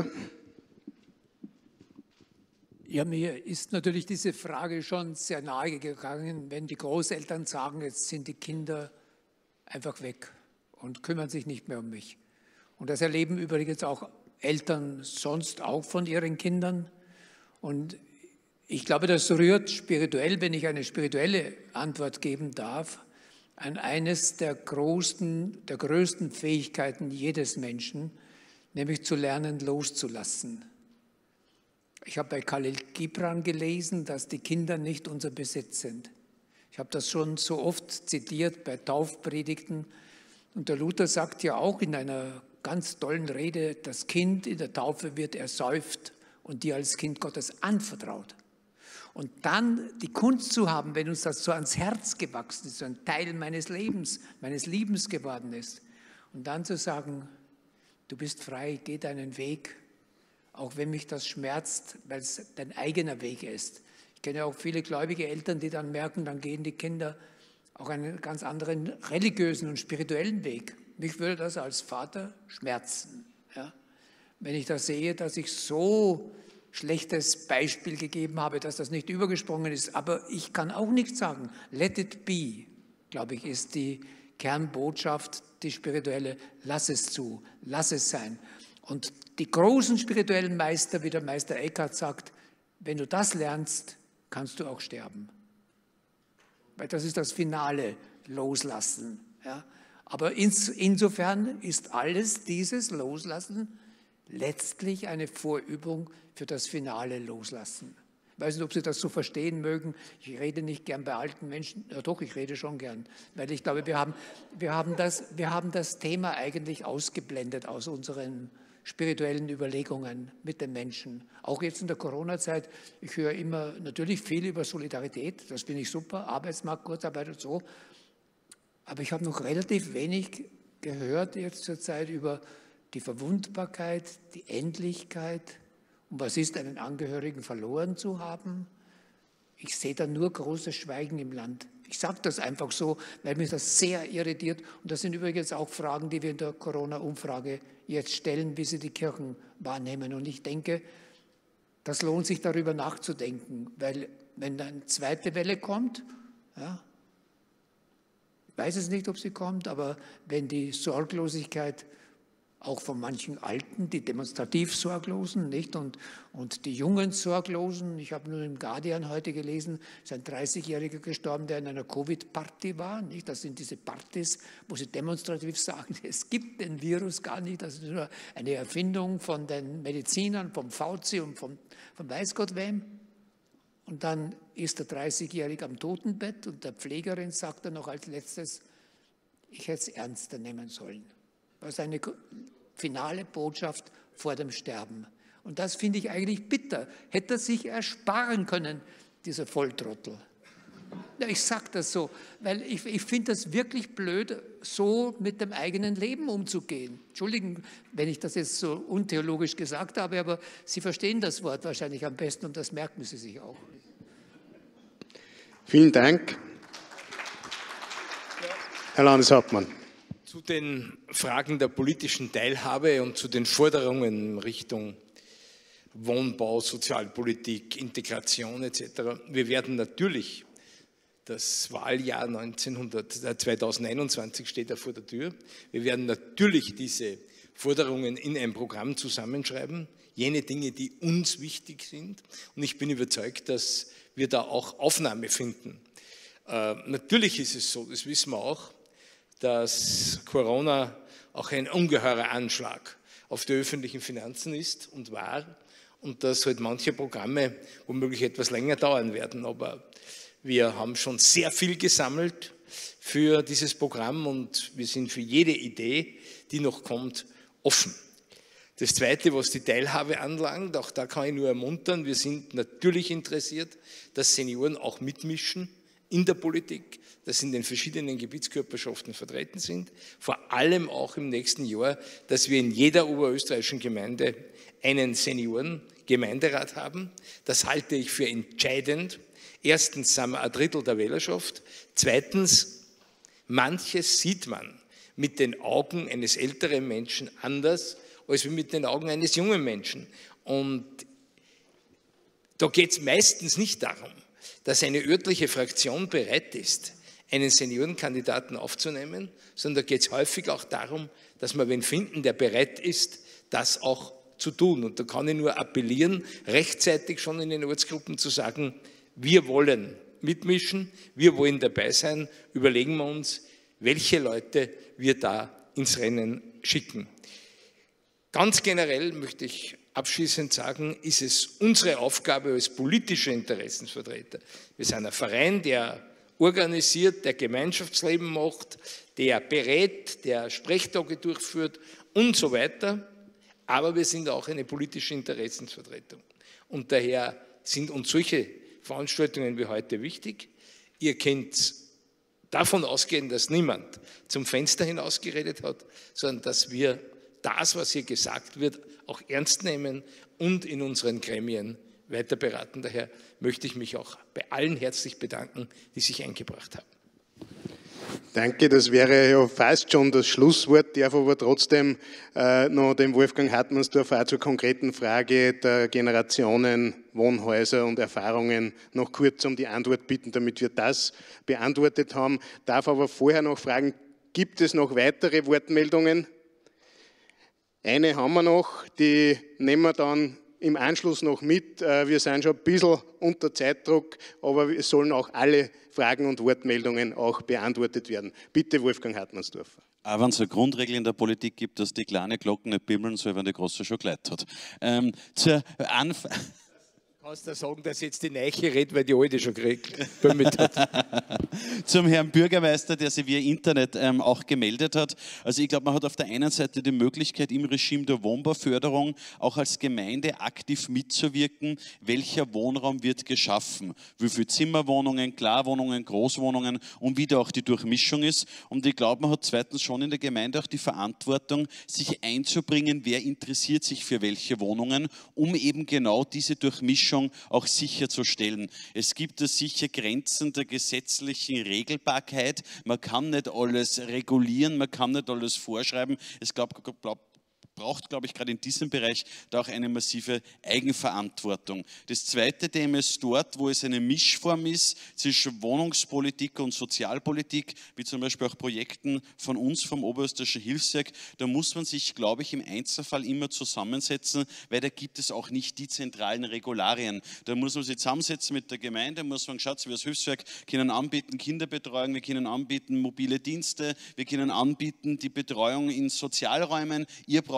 Ja, mir ist natürlich diese Frage schon sehr nahe gegangen, wenn die Großeltern sagen, jetzt sind die Kinder einfach weg und kümmern sich nicht mehr um mich. Und das erleben übrigens auch Eltern sonst auch von ihren Kindern. Und ich glaube, das rührt spirituell, wenn ich eine spirituelle Antwort geben darf, an eines der größten Fähigkeiten jedes Menschen, nämlich zu lernen, loszulassen. Ich habe bei Khalil Gibran gelesen, dass die Kinder nicht unser Besitz sind. Ich habe das schon so oft zitiert bei Taufpredigten. Und der Luther sagt ja auch in einer ganz tollen Rede, das Kind in der Taufe wird ersäuft und dir als Kind Gottes anvertraut. Und dann die Kunst zu haben, wenn uns das so ans Herz gewachsen ist, so ein Teil meines Lebens geworden ist. Und dann zu sagen, du bist frei, geh deinen Weg, auch wenn mich das schmerzt, weil es dein eigener Weg ist. Ich kenne auch viele gläubige Eltern, die dann merken, dann gehen die Kinder auch einen ganz anderen religiösen und spirituellen Weg. Mich würde das als Vater schmerzen, ja? Wenn ich da sehe, dass ich so schlechtes Beispiel gegeben habe, dass das nicht übergesprungen ist. Aber ich kann auch nicht sagen, let it be, glaube ich, ist die Kernbotschaft, die spirituelle, lass es zu, lass es sein. Und die großen spirituellen Meister, wie der Meister Eckhart sagt, wenn du das lernst, kannst du auch sterben. Weil das ist das finale Loslassen. Ja? Aber insofern ist alles dieses Loslassen letztlich eine Vorübung für das finale Loslassen. Ich weiß nicht, ob Sie das so verstehen mögen. Ich rede nicht gern bei alten Menschen. Ja doch, ich rede schon gern. Weil ich glaube, wir haben das Thema eigentlich ausgeblendet aus unseren spirituellen Überlegungen mit den Menschen. Auch jetzt in der Corona-Zeit, ich höre immer natürlich viel über Solidarität, das finde ich super, Arbeitsmarkt, Kurzarbeit und so. Aber ich habe noch relativ wenig gehört jetzt zur Zeit über die Verwundbarkeit, die Endlichkeit. Und was ist, einen Angehörigen verloren zu haben? Ich sehe da nur großes Schweigen im Land. Ich sage das einfach so, weil mich das sehr irritiert. Und das sind übrigens auch Fragen, die wir in der Corona-Umfrage jetzt stellen, wie sie die Kirchen wahrnehmen. Und ich denke, das lohnt sich, darüber nachzudenken. Weil wenn eine zweite Welle kommt, ja, ich weiß es nicht, ob sie kommt, aber wenn die Sorglosigkeit auch von manchen Alten, die demonstrativ Sorglosen, nicht? Und die jungen Sorglosen. Ich habe nur im Guardian heute gelesen, ist ein 30-Jähriger gestorben, der in einer Covid-Party war, nicht? Das sind diese Partys, wo sie demonstrativ sagen, es gibt den Virus gar nicht, das ist nur eine Erfindung von den Medizinern, vom Fauci und von weiß Gott wem. Und dann ist der 30-Jährige am Totenbett und der Pflegerin sagt er noch als letztes, ich hätte es ernster nehmen sollen. Das ist eine finale Botschaft vor dem Sterben. Und das finde ich eigentlich bitter. Hätte er sich ersparen können, dieser Volltrottel. Ja, ich sage das so, weil ich finde das wirklich blöd, so mit dem eigenen Leben umzugehen. Entschuldigen, wenn ich das jetzt so untheologisch gesagt habe, aber Sie verstehen das Wort wahrscheinlich am besten und das merken Sie sich auch. Vielen Dank. Herr Landeshauptmann. Zu den Fragen der politischen Teilhabe und zu den Forderungen in Richtung Wohnbau, Sozialpolitik, Integration etc. Wir werden natürlich, das Wahljahr 2021 steht ja vor der Tür, wir werden natürlich diese Forderungen in ein Programm zusammenschreiben, jene Dinge, die uns wichtig sind. Und ich bin überzeugt, dass wir da auch Aufnahme finden. Natürlich ist es so, das wissen wir auch, dass Corona auch ein ungeheurer Anschlag auf die öffentlichen Finanzen ist und war und dass halt manche Programme womöglich etwas länger dauern werden. Aber wir haben schon sehr viel gesammelt für dieses Programm und wir sind für jede Idee, die noch kommt, offen. Das Zweite, was die Teilhabe anlangt, auch da kann ich nur ermuntern, wir sind natürlich interessiert, dass Senioren auch mitmischen in der Politik, dass sie in den verschiedenen Gebietskörperschaften vertreten sind, vor allem auch im nächsten Jahr, dass wir in jeder oberösterreichischen Gemeinde einen Senioren-Gemeinderat haben. Das halte ich für entscheidend. Erstens sind wir ein Drittel der Wählerschaft. Zweitens, manches sieht man mit den Augen eines älteren Menschen anders als mit den Augen eines jungen Menschen. Und da geht es meistens nicht darum, dass eine örtliche Fraktion bereit ist, einen Seniorenkandidaten aufzunehmen, sondern da geht es häufig auch darum, dass wir wen finden, der bereit ist, das auch zu tun. Und da kann ich nur appellieren, rechtzeitig schon in den Ortsgruppen zu sagen, wir wollen mitmischen, wir wollen dabei sein, überlegen wir uns, welche Leute wir da ins Rennen schicken. Ganz generell möchte ich abschließend sagen, ist es unsere Aufgabe als politische Interessensvertreter. Wir sind ein Verein, der organisiert, der Gemeinschaftsleben macht, der berät, der Sprechtage durchführt und so weiter. Aber wir sind auch eine politische Interessensvertretung. Und daher sind uns solche Veranstaltungen wie heute wichtig. Ihr könnt davon ausgehen, dass niemand zum Fenster hinaus geredet hat, sondern dass wir das, was hier gesagt wird, auch ernst nehmen und in unseren Gremien weiter beraten. Daher möchte ich mich auch bei allen herzlich bedanken, die sich eingebracht haben. Danke, das wäre ja fast schon das Schlusswort, darf aber trotzdem noch dem Wolfgang Hartmannsdorf auch zur konkreten Frage der Generationen, Wohnhäuser und Erfahrungen noch kurz um die Antwort bitten, damit wir das beantwortet haben. Darf aber vorher noch fragen, gibt es noch weitere Wortmeldungen? Eine haben wir noch, die nehmen wir dann im Anschluss noch mit. Wir sind schon ein bisschen unter Zeitdruck, aber es sollen auch alle Fragen und Wortmeldungen auch beantwortet werden. Bitte, Wolfgang Hartmannsdorfer. Auch wenn es eine Grundregel in der Politik gibt, dass die kleine Glocken nicht bimmeln soll, wenn die große schon geleitet hat. Kannst du sagen, dass jetzt die Neiche redet, weil die alte schon gebimmelt hat? Zum Herrn Bürgermeister, der sich via Internet auch gemeldet hat. Also ich glaube, man hat auf der einen Seite die Möglichkeit, im Regime der Wohnbauförderung auch als Gemeinde aktiv mitzuwirken, welcher Wohnraum wird geschaffen, wie viele Zimmerwohnungen, Klarwohnungen, Großwohnungen und wie da auch die Durchmischung ist. Und ich glaube, man hat zweitens schon in der Gemeinde auch die Verantwortung, sich einzubringen, wer interessiert sich für welche Wohnungen, um eben genau diese Durchmischung auch sicherzustellen. Es gibt da sicher Grenzen der gesetzlichen Regelbarkeit. Man kann nicht alles regulieren, man kann nicht alles vorschreiben. Es braucht, glaube ich, gerade in diesem Bereich da auch eine massive Eigenverantwortung. Das zweite Thema ist dort, wo es eine Mischform ist zwischen Wohnungspolitik und Sozialpolitik, wie zum Beispiel auch Projekten von uns vom Oberösterreichischen Hilfswerk, da muss man sich, glaube ich, im Einzelfall immer zusammensetzen, weil da gibt es auch nicht die zentralen Regularien. Da muss man sich zusammensetzen mit der Gemeinde, muss man schauen, wir als Hilfswerk können anbieten Kinderbetreuung, wir können anbieten mobile Dienste, wir können anbieten die Betreuung in Sozialräumen, ihr braucht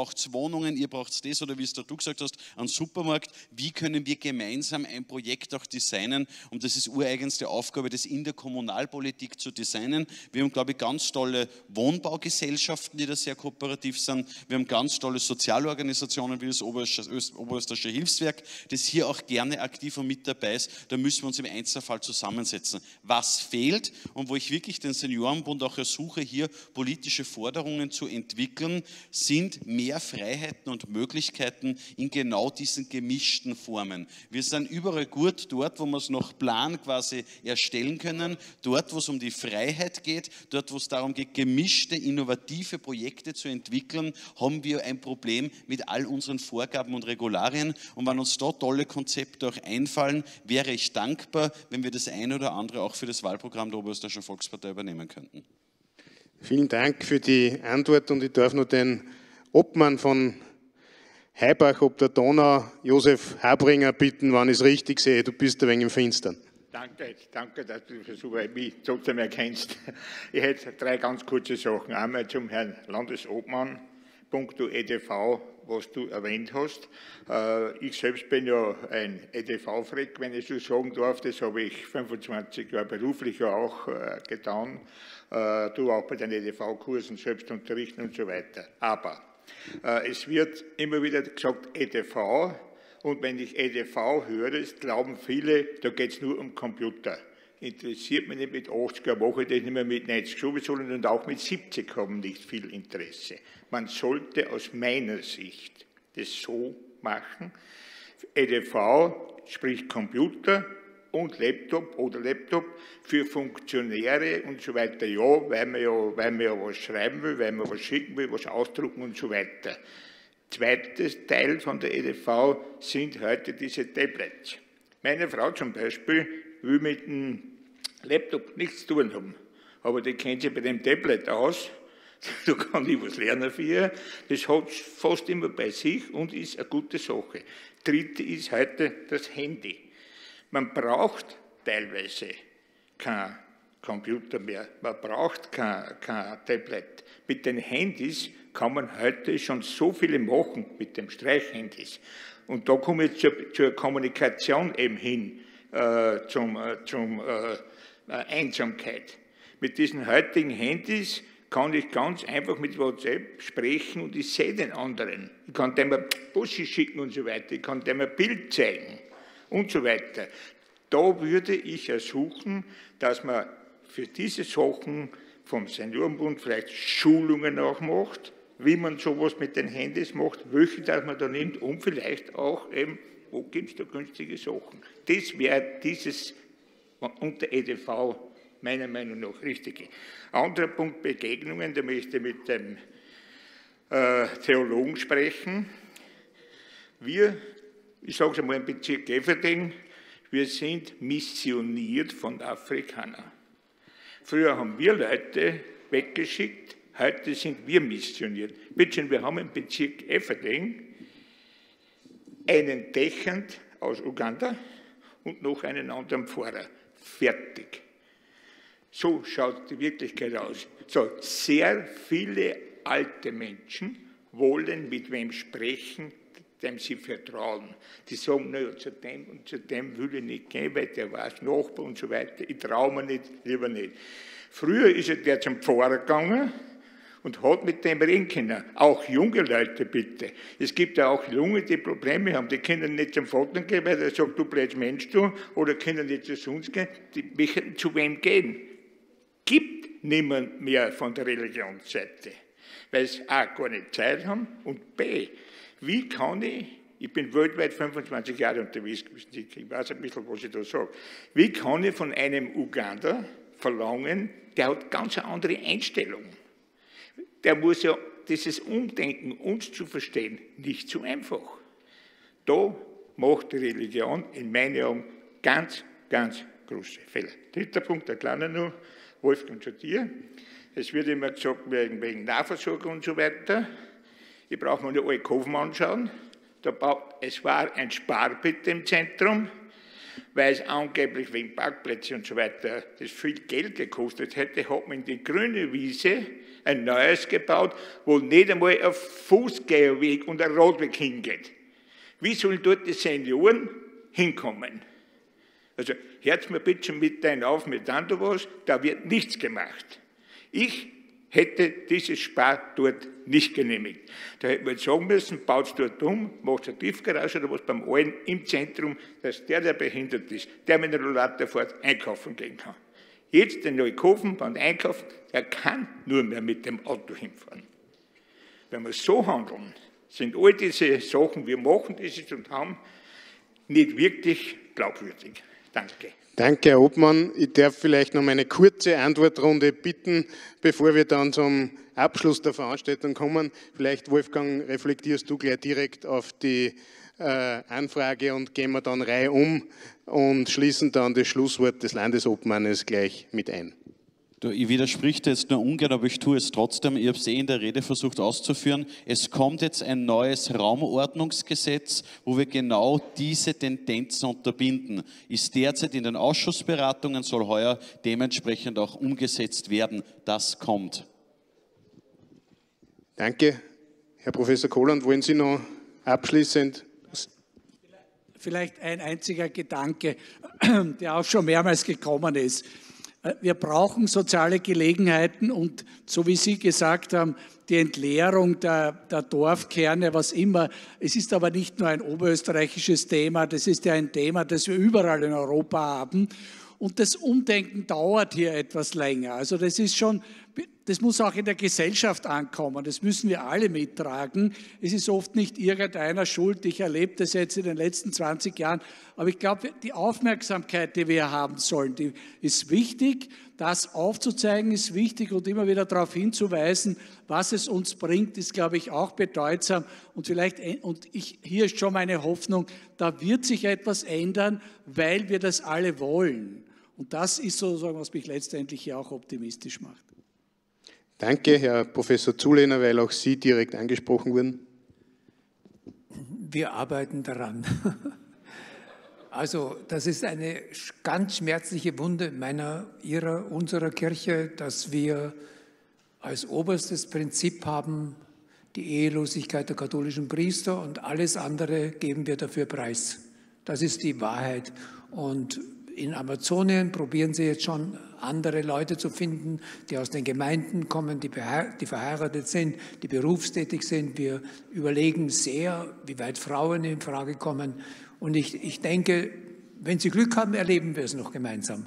braucht Wohnungen, ihr braucht das oder wie es du gesagt hast, einen Supermarkt. Wie können wir gemeinsam ein Projekt auch designen? Und das ist ureigenste Aufgabe, das in der Kommunalpolitik zu designen. Wir haben, glaube ich, ganz tolle Wohnbaugesellschaften, die da sehr kooperativ sind. Wir haben ganz tolle Sozialorganisationen wie das Oberösterreichische Hilfswerk, das hier auch gerne aktiv und mit dabei ist. Da müssen wir uns im Einzelfall zusammensetzen. Was fehlt und wo ich wirklich den Seniorenbund auch ersuche, hier politische Forderungen zu entwickeln, sind mehr Freiheiten und Möglichkeiten in genau diesen gemischten Formen. Wir sind überall gut dort, wo wir es nach Plan quasi erstellen können, dort, wo es um die Freiheit geht, dort, wo es darum geht, gemischte, innovative Projekte zu entwickeln, haben wir ein Problem mit all unseren Vorgaben und Regularien. Und wenn uns da tolle Konzepte auch einfallen, wäre ich dankbar, wenn wir das eine oder andere auch für das Wahlprogramm der Oberösterreichischen Volkspartei übernehmen könnten. Vielen Dank für die Antwort und ich darf nur den Obmann von Heibach ob der Donau, Josef Habringer, bitten, wann ich es richtig sehe. Du bist ein wenig im Finstern. Danke, dass du mich trotzdem erkennst. Ich hätte 3 ganz kurze Sachen. Einmal zum Herrn Landesobmann, punkto EDV, was du erwähnt hast. Ich selbst bin ja ein EDV-Freak, wenn ich so sagen darf. Das habe ich 25 Jahre beruflich auch getan. Du auch bei den EDV-Kursen selbst unterrichten und so weiter. Aber es wird immer wieder gesagt EDV. Und wenn ich EDV höre, glauben viele, da geht es nur um Computer. Interessiert mich nicht mit 80er, mache ich das nicht mehr mit 90 sowieso und auch mit 70 haben nicht viel Interesse. Man sollte aus meiner Sicht das so machen. EDV, sprich Computer und Laptop oder Laptop für Funktionäre und so weiter, ja, weil man ja was schreiben will, weil man was schicken will, was ausdrucken und so weiter. Zweites Teil von der EDV sind heute diese Tablets. Meine Frau zum Beispiel will mit dem Laptop nichts zu tun haben, aber die kennt sich bei dem Tablet aus, da kann ich was lernen für ihr, das hat fast immer bei sich und ist eine gute Sache. Dritte ist heute das Handy. Man braucht teilweise kein Computer mehr, man braucht kein Tablet. Mit den Handys kann man heute schon so viele machen, mit den Streichhandys. Und da komme ich zur Kommunikation eben hin, zum Einsamkeit. Mit diesen heutigen Handys kann ich ganz einfach mit WhatsApp sprechen und ich sehe den anderen. Ich kann dem ein Bussi schicken und so weiter, ich kann dem ein Bild zeigen und so weiter. Da würde ich ersuchen, dass man für diese Sachen vom Seniorenbund vielleicht Schulungen auch macht, wie man sowas mit den Handys macht, welche dass man da nimmt und vielleicht auch eben, wo gibt es da günstige Sachen. Das wäre dieses unter EDV meiner Meinung nach Richtige. Anderer Punkt, Begegnungen, da möchte ich mit dem Theologen sprechen. Ich sage es einmal im Bezirk Eferding, wir sind missioniert von Afrikanern. Früher haben wir Leute weggeschickt, heute sind wir missioniert. Bitte, wir haben im Bezirk Eferding einen Dechant aus Uganda und noch einen anderen Pfarrer. Fertig. So schaut die Wirklichkeit aus. So, sehr viele alte Menschen wollen mit wem sprechen, dem sie vertrauen. Die sagen, naja, zu dem und zu dem will ich nicht gehen, weil der war Nachbar und so weiter. Ich traue mir nicht, lieber nicht. Früher ist der zum Pfarrer gegangen und hat mit dem reden können. Auch junge Leute bitte. Es gibt ja auch Junge, die Probleme haben. Die können nicht zum Vater gehen, weil er sagt, du blödes Mensch, du. Oder können nicht zu uns gehen. Die möchten zu wem gehen. Gibt niemand mehr von der Religionsseite. Weil sie A, gar nicht Zeit haben und B, wie kann ich bin weltweit 25 Jahre unterwegs, ich weiß ein bisschen, was ich da sage, wie kann ich von einem Uganda verlangen, der hat ganz eine andere Einstellung. Der muss ja dieses Umdenken, uns zu verstehen, nicht so einfach. Da macht die Religion in meinen Augen ganz, ganz große Fehler. Dritter Punkt, der kleine nur, Wolfgang, zu dir. Es wird immer gesagt, wegen Nahversorgung und so weiter. Ich brauche mir nur Alkoven anschauen. Es war ein Sparbitte im Zentrum, weil es angeblich wegen Parkplätze und so weiter das viel Geld gekostet hätte, hat man in die grüne Wiese ein neues gebaut, wo nicht einmal ein Fußgängerweg und ein Radweg hingeht. Wie sollen dort die Senioren hinkommen? Also hört mir bitte mit dein auf mit was, da wird nichts gemacht. Ich hätte dieses Spar dort nicht genehmigt. Da hätte man jetzt sagen müssen, baut es dort um, macht eine Tiefgarage oder was beim Allen im Zentrum, dass der behindert ist, der mit dem Rollator fährt, einkaufen gehen kann. Jetzt in Neukofen, beim Einkaufen, er kann nur mehr mit dem Auto hinfahren. Wenn wir so handeln, sind all diese Sachen, wir machen dieses und haben, nicht wirklich glaubwürdig. Danke. Danke, Herr Obmann. Ich darf vielleicht noch eine kurze Antwortrunde bitten, bevor wir dann zum Abschluss der Veranstaltung kommen. Vielleicht, Wolfgang, reflektierst du gleich direkt auf die Anfrage und gehen wir dann Reihe um und schließen dann das Schlusswort des Landesobmannes gleich mit ein. Ich widerspreche da jetzt nur ungern, aber ich tue es trotzdem. Ich habe es in der Rede versucht auszuführen. Es kommt jetzt ein neues Raumordnungsgesetz, wo wir genau diese Tendenzen unterbinden. Ist derzeit in den Ausschussberatungen, soll heuer dementsprechend auch umgesetzt werden. Das kommt. Danke. Herr Professor Kohland, wollen Sie noch abschließend? Vielleicht ein einziger Gedanke, der auch schon mehrmals gekommen ist. Wir brauchen soziale Gelegenheiten und, so wie Sie gesagt haben, die Entleerung der Dorfkerne, was immer. Es ist aber nicht nur ein oberösterreichisches Thema, das ist ja ein Thema, das wir überall in Europa haben. Und das Umdenken dauert hier etwas länger. Also das muss auch in der Gesellschaft ankommen. Das müssen wir alle mittragen. Es ist oft nicht irgendeiner schuld. Ich erlebe das jetzt in den letzten 20 Jahren. Aber ich glaube, die Aufmerksamkeit, die wir haben sollen, die ist wichtig. Das aufzuzeigen ist wichtig und immer wieder darauf hinzuweisen, was es uns bringt, ist, glaube ich, auch bedeutsam. Und hier ist schon meine Hoffnung, da wird sich etwas ändern, weil wir das alle wollen. Und das ist sozusagen, was mich letztendlich hier auch optimistisch macht. Danke, Herr Professor Zulehner, weil auch Sie direkt angesprochen wurden. Wir arbeiten daran. Also das ist eine ganz schmerzliche Wunde unserer Kirche, dass wir als oberstes Prinzip haben, die Ehelosigkeit der katholischen Priester und alles andere geben wir dafür preis. Das ist die Wahrheit. Und in Amazonien probieren sie jetzt schon, andere Leute zu finden, die aus den Gemeinden kommen, die verheiratet sind, die berufstätig sind. Wir überlegen sehr, wie weit Frauen in Frage kommen. Und ich denke, wenn Sie Glück haben, erleben wir es noch gemeinsam.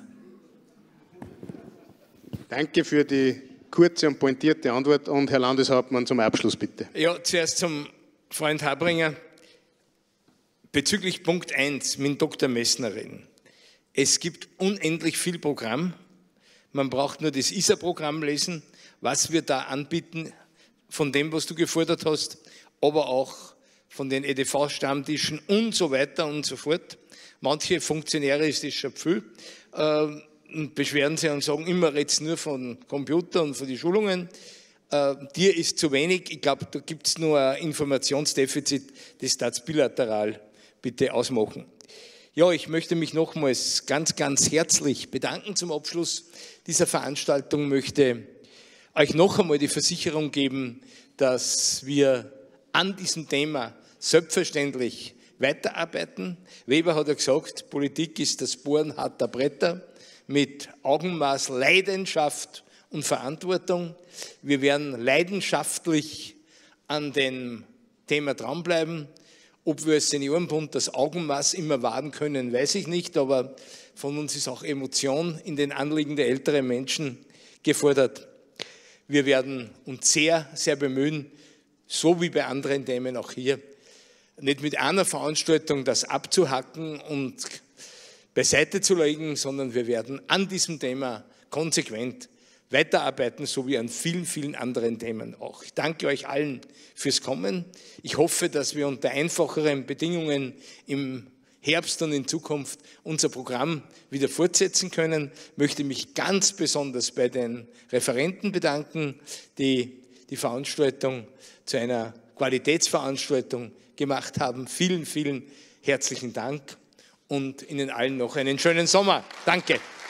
Danke für die kurze und pointierte Antwort. Und Herr Landeshauptmann, zum Abschluss bitte. Ja, zuerst zum Freund Habringer. Bezüglich Punkt 1 mit Dr. Messner reden. Es gibt unendlich viel Programm. Man braucht nur das ISA-Programm lesen, was wir da anbieten, von dem, was du gefordert hast, aber auch von den EDV-Stammtischen und so weiter und so fort. Manche Funktionäre ist das schon viel und beschweren sich und sagen, immer redest nur von Computer und von den Schulungen. Dir ist zu wenig. Ich glaube, da gibt es nur ein Informationsdefizit, das darf bilateral bitte ausmachen. Ja, ich möchte mich nochmals ganz, ganz herzlich bedanken zum Abschluss dieser Veranstaltung. Möchte euch noch einmal die Versicherung geben, dass wir an diesem Thema selbstverständlich weiterarbeiten. Weber hat ja gesagt, Politik ist das Bohren harter Bretter mit Augenmaß, Leidenschaft und Verantwortung. Wir werden leidenschaftlich an dem Thema dranbleiben. Ob wir als Seniorenbund das Augenmaß immer wahren können, weiß ich nicht, aber von uns ist auch Emotion in den Anliegen der älteren Menschen gefordert. Wir werden uns sehr, sehr bemühen, so wie bei anderen Themen auch hier, nicht mit einer Veranstaltung das abzuhacken und beiseite zu legen, sondern wir werden an diesem Thema konsequent weiterarbeiten, so wie an vielen, vielen anderen Themen auch. Ich danke euch allen fürs Kommen. Ich hoffe, dass wir unter einfacheren Bedingungen im Herbst und in Zukunft unser Programm wieder fortsetzen können. Ich möchte mich ganz besonders bei den Referenten bedanken, die die Veranstaltung zu einer Qualitätsveranstaltung gemacht haben. Vielen, vielen herzlichen Dank. und Ihnen allen noch einen schönen Sommer. Danke.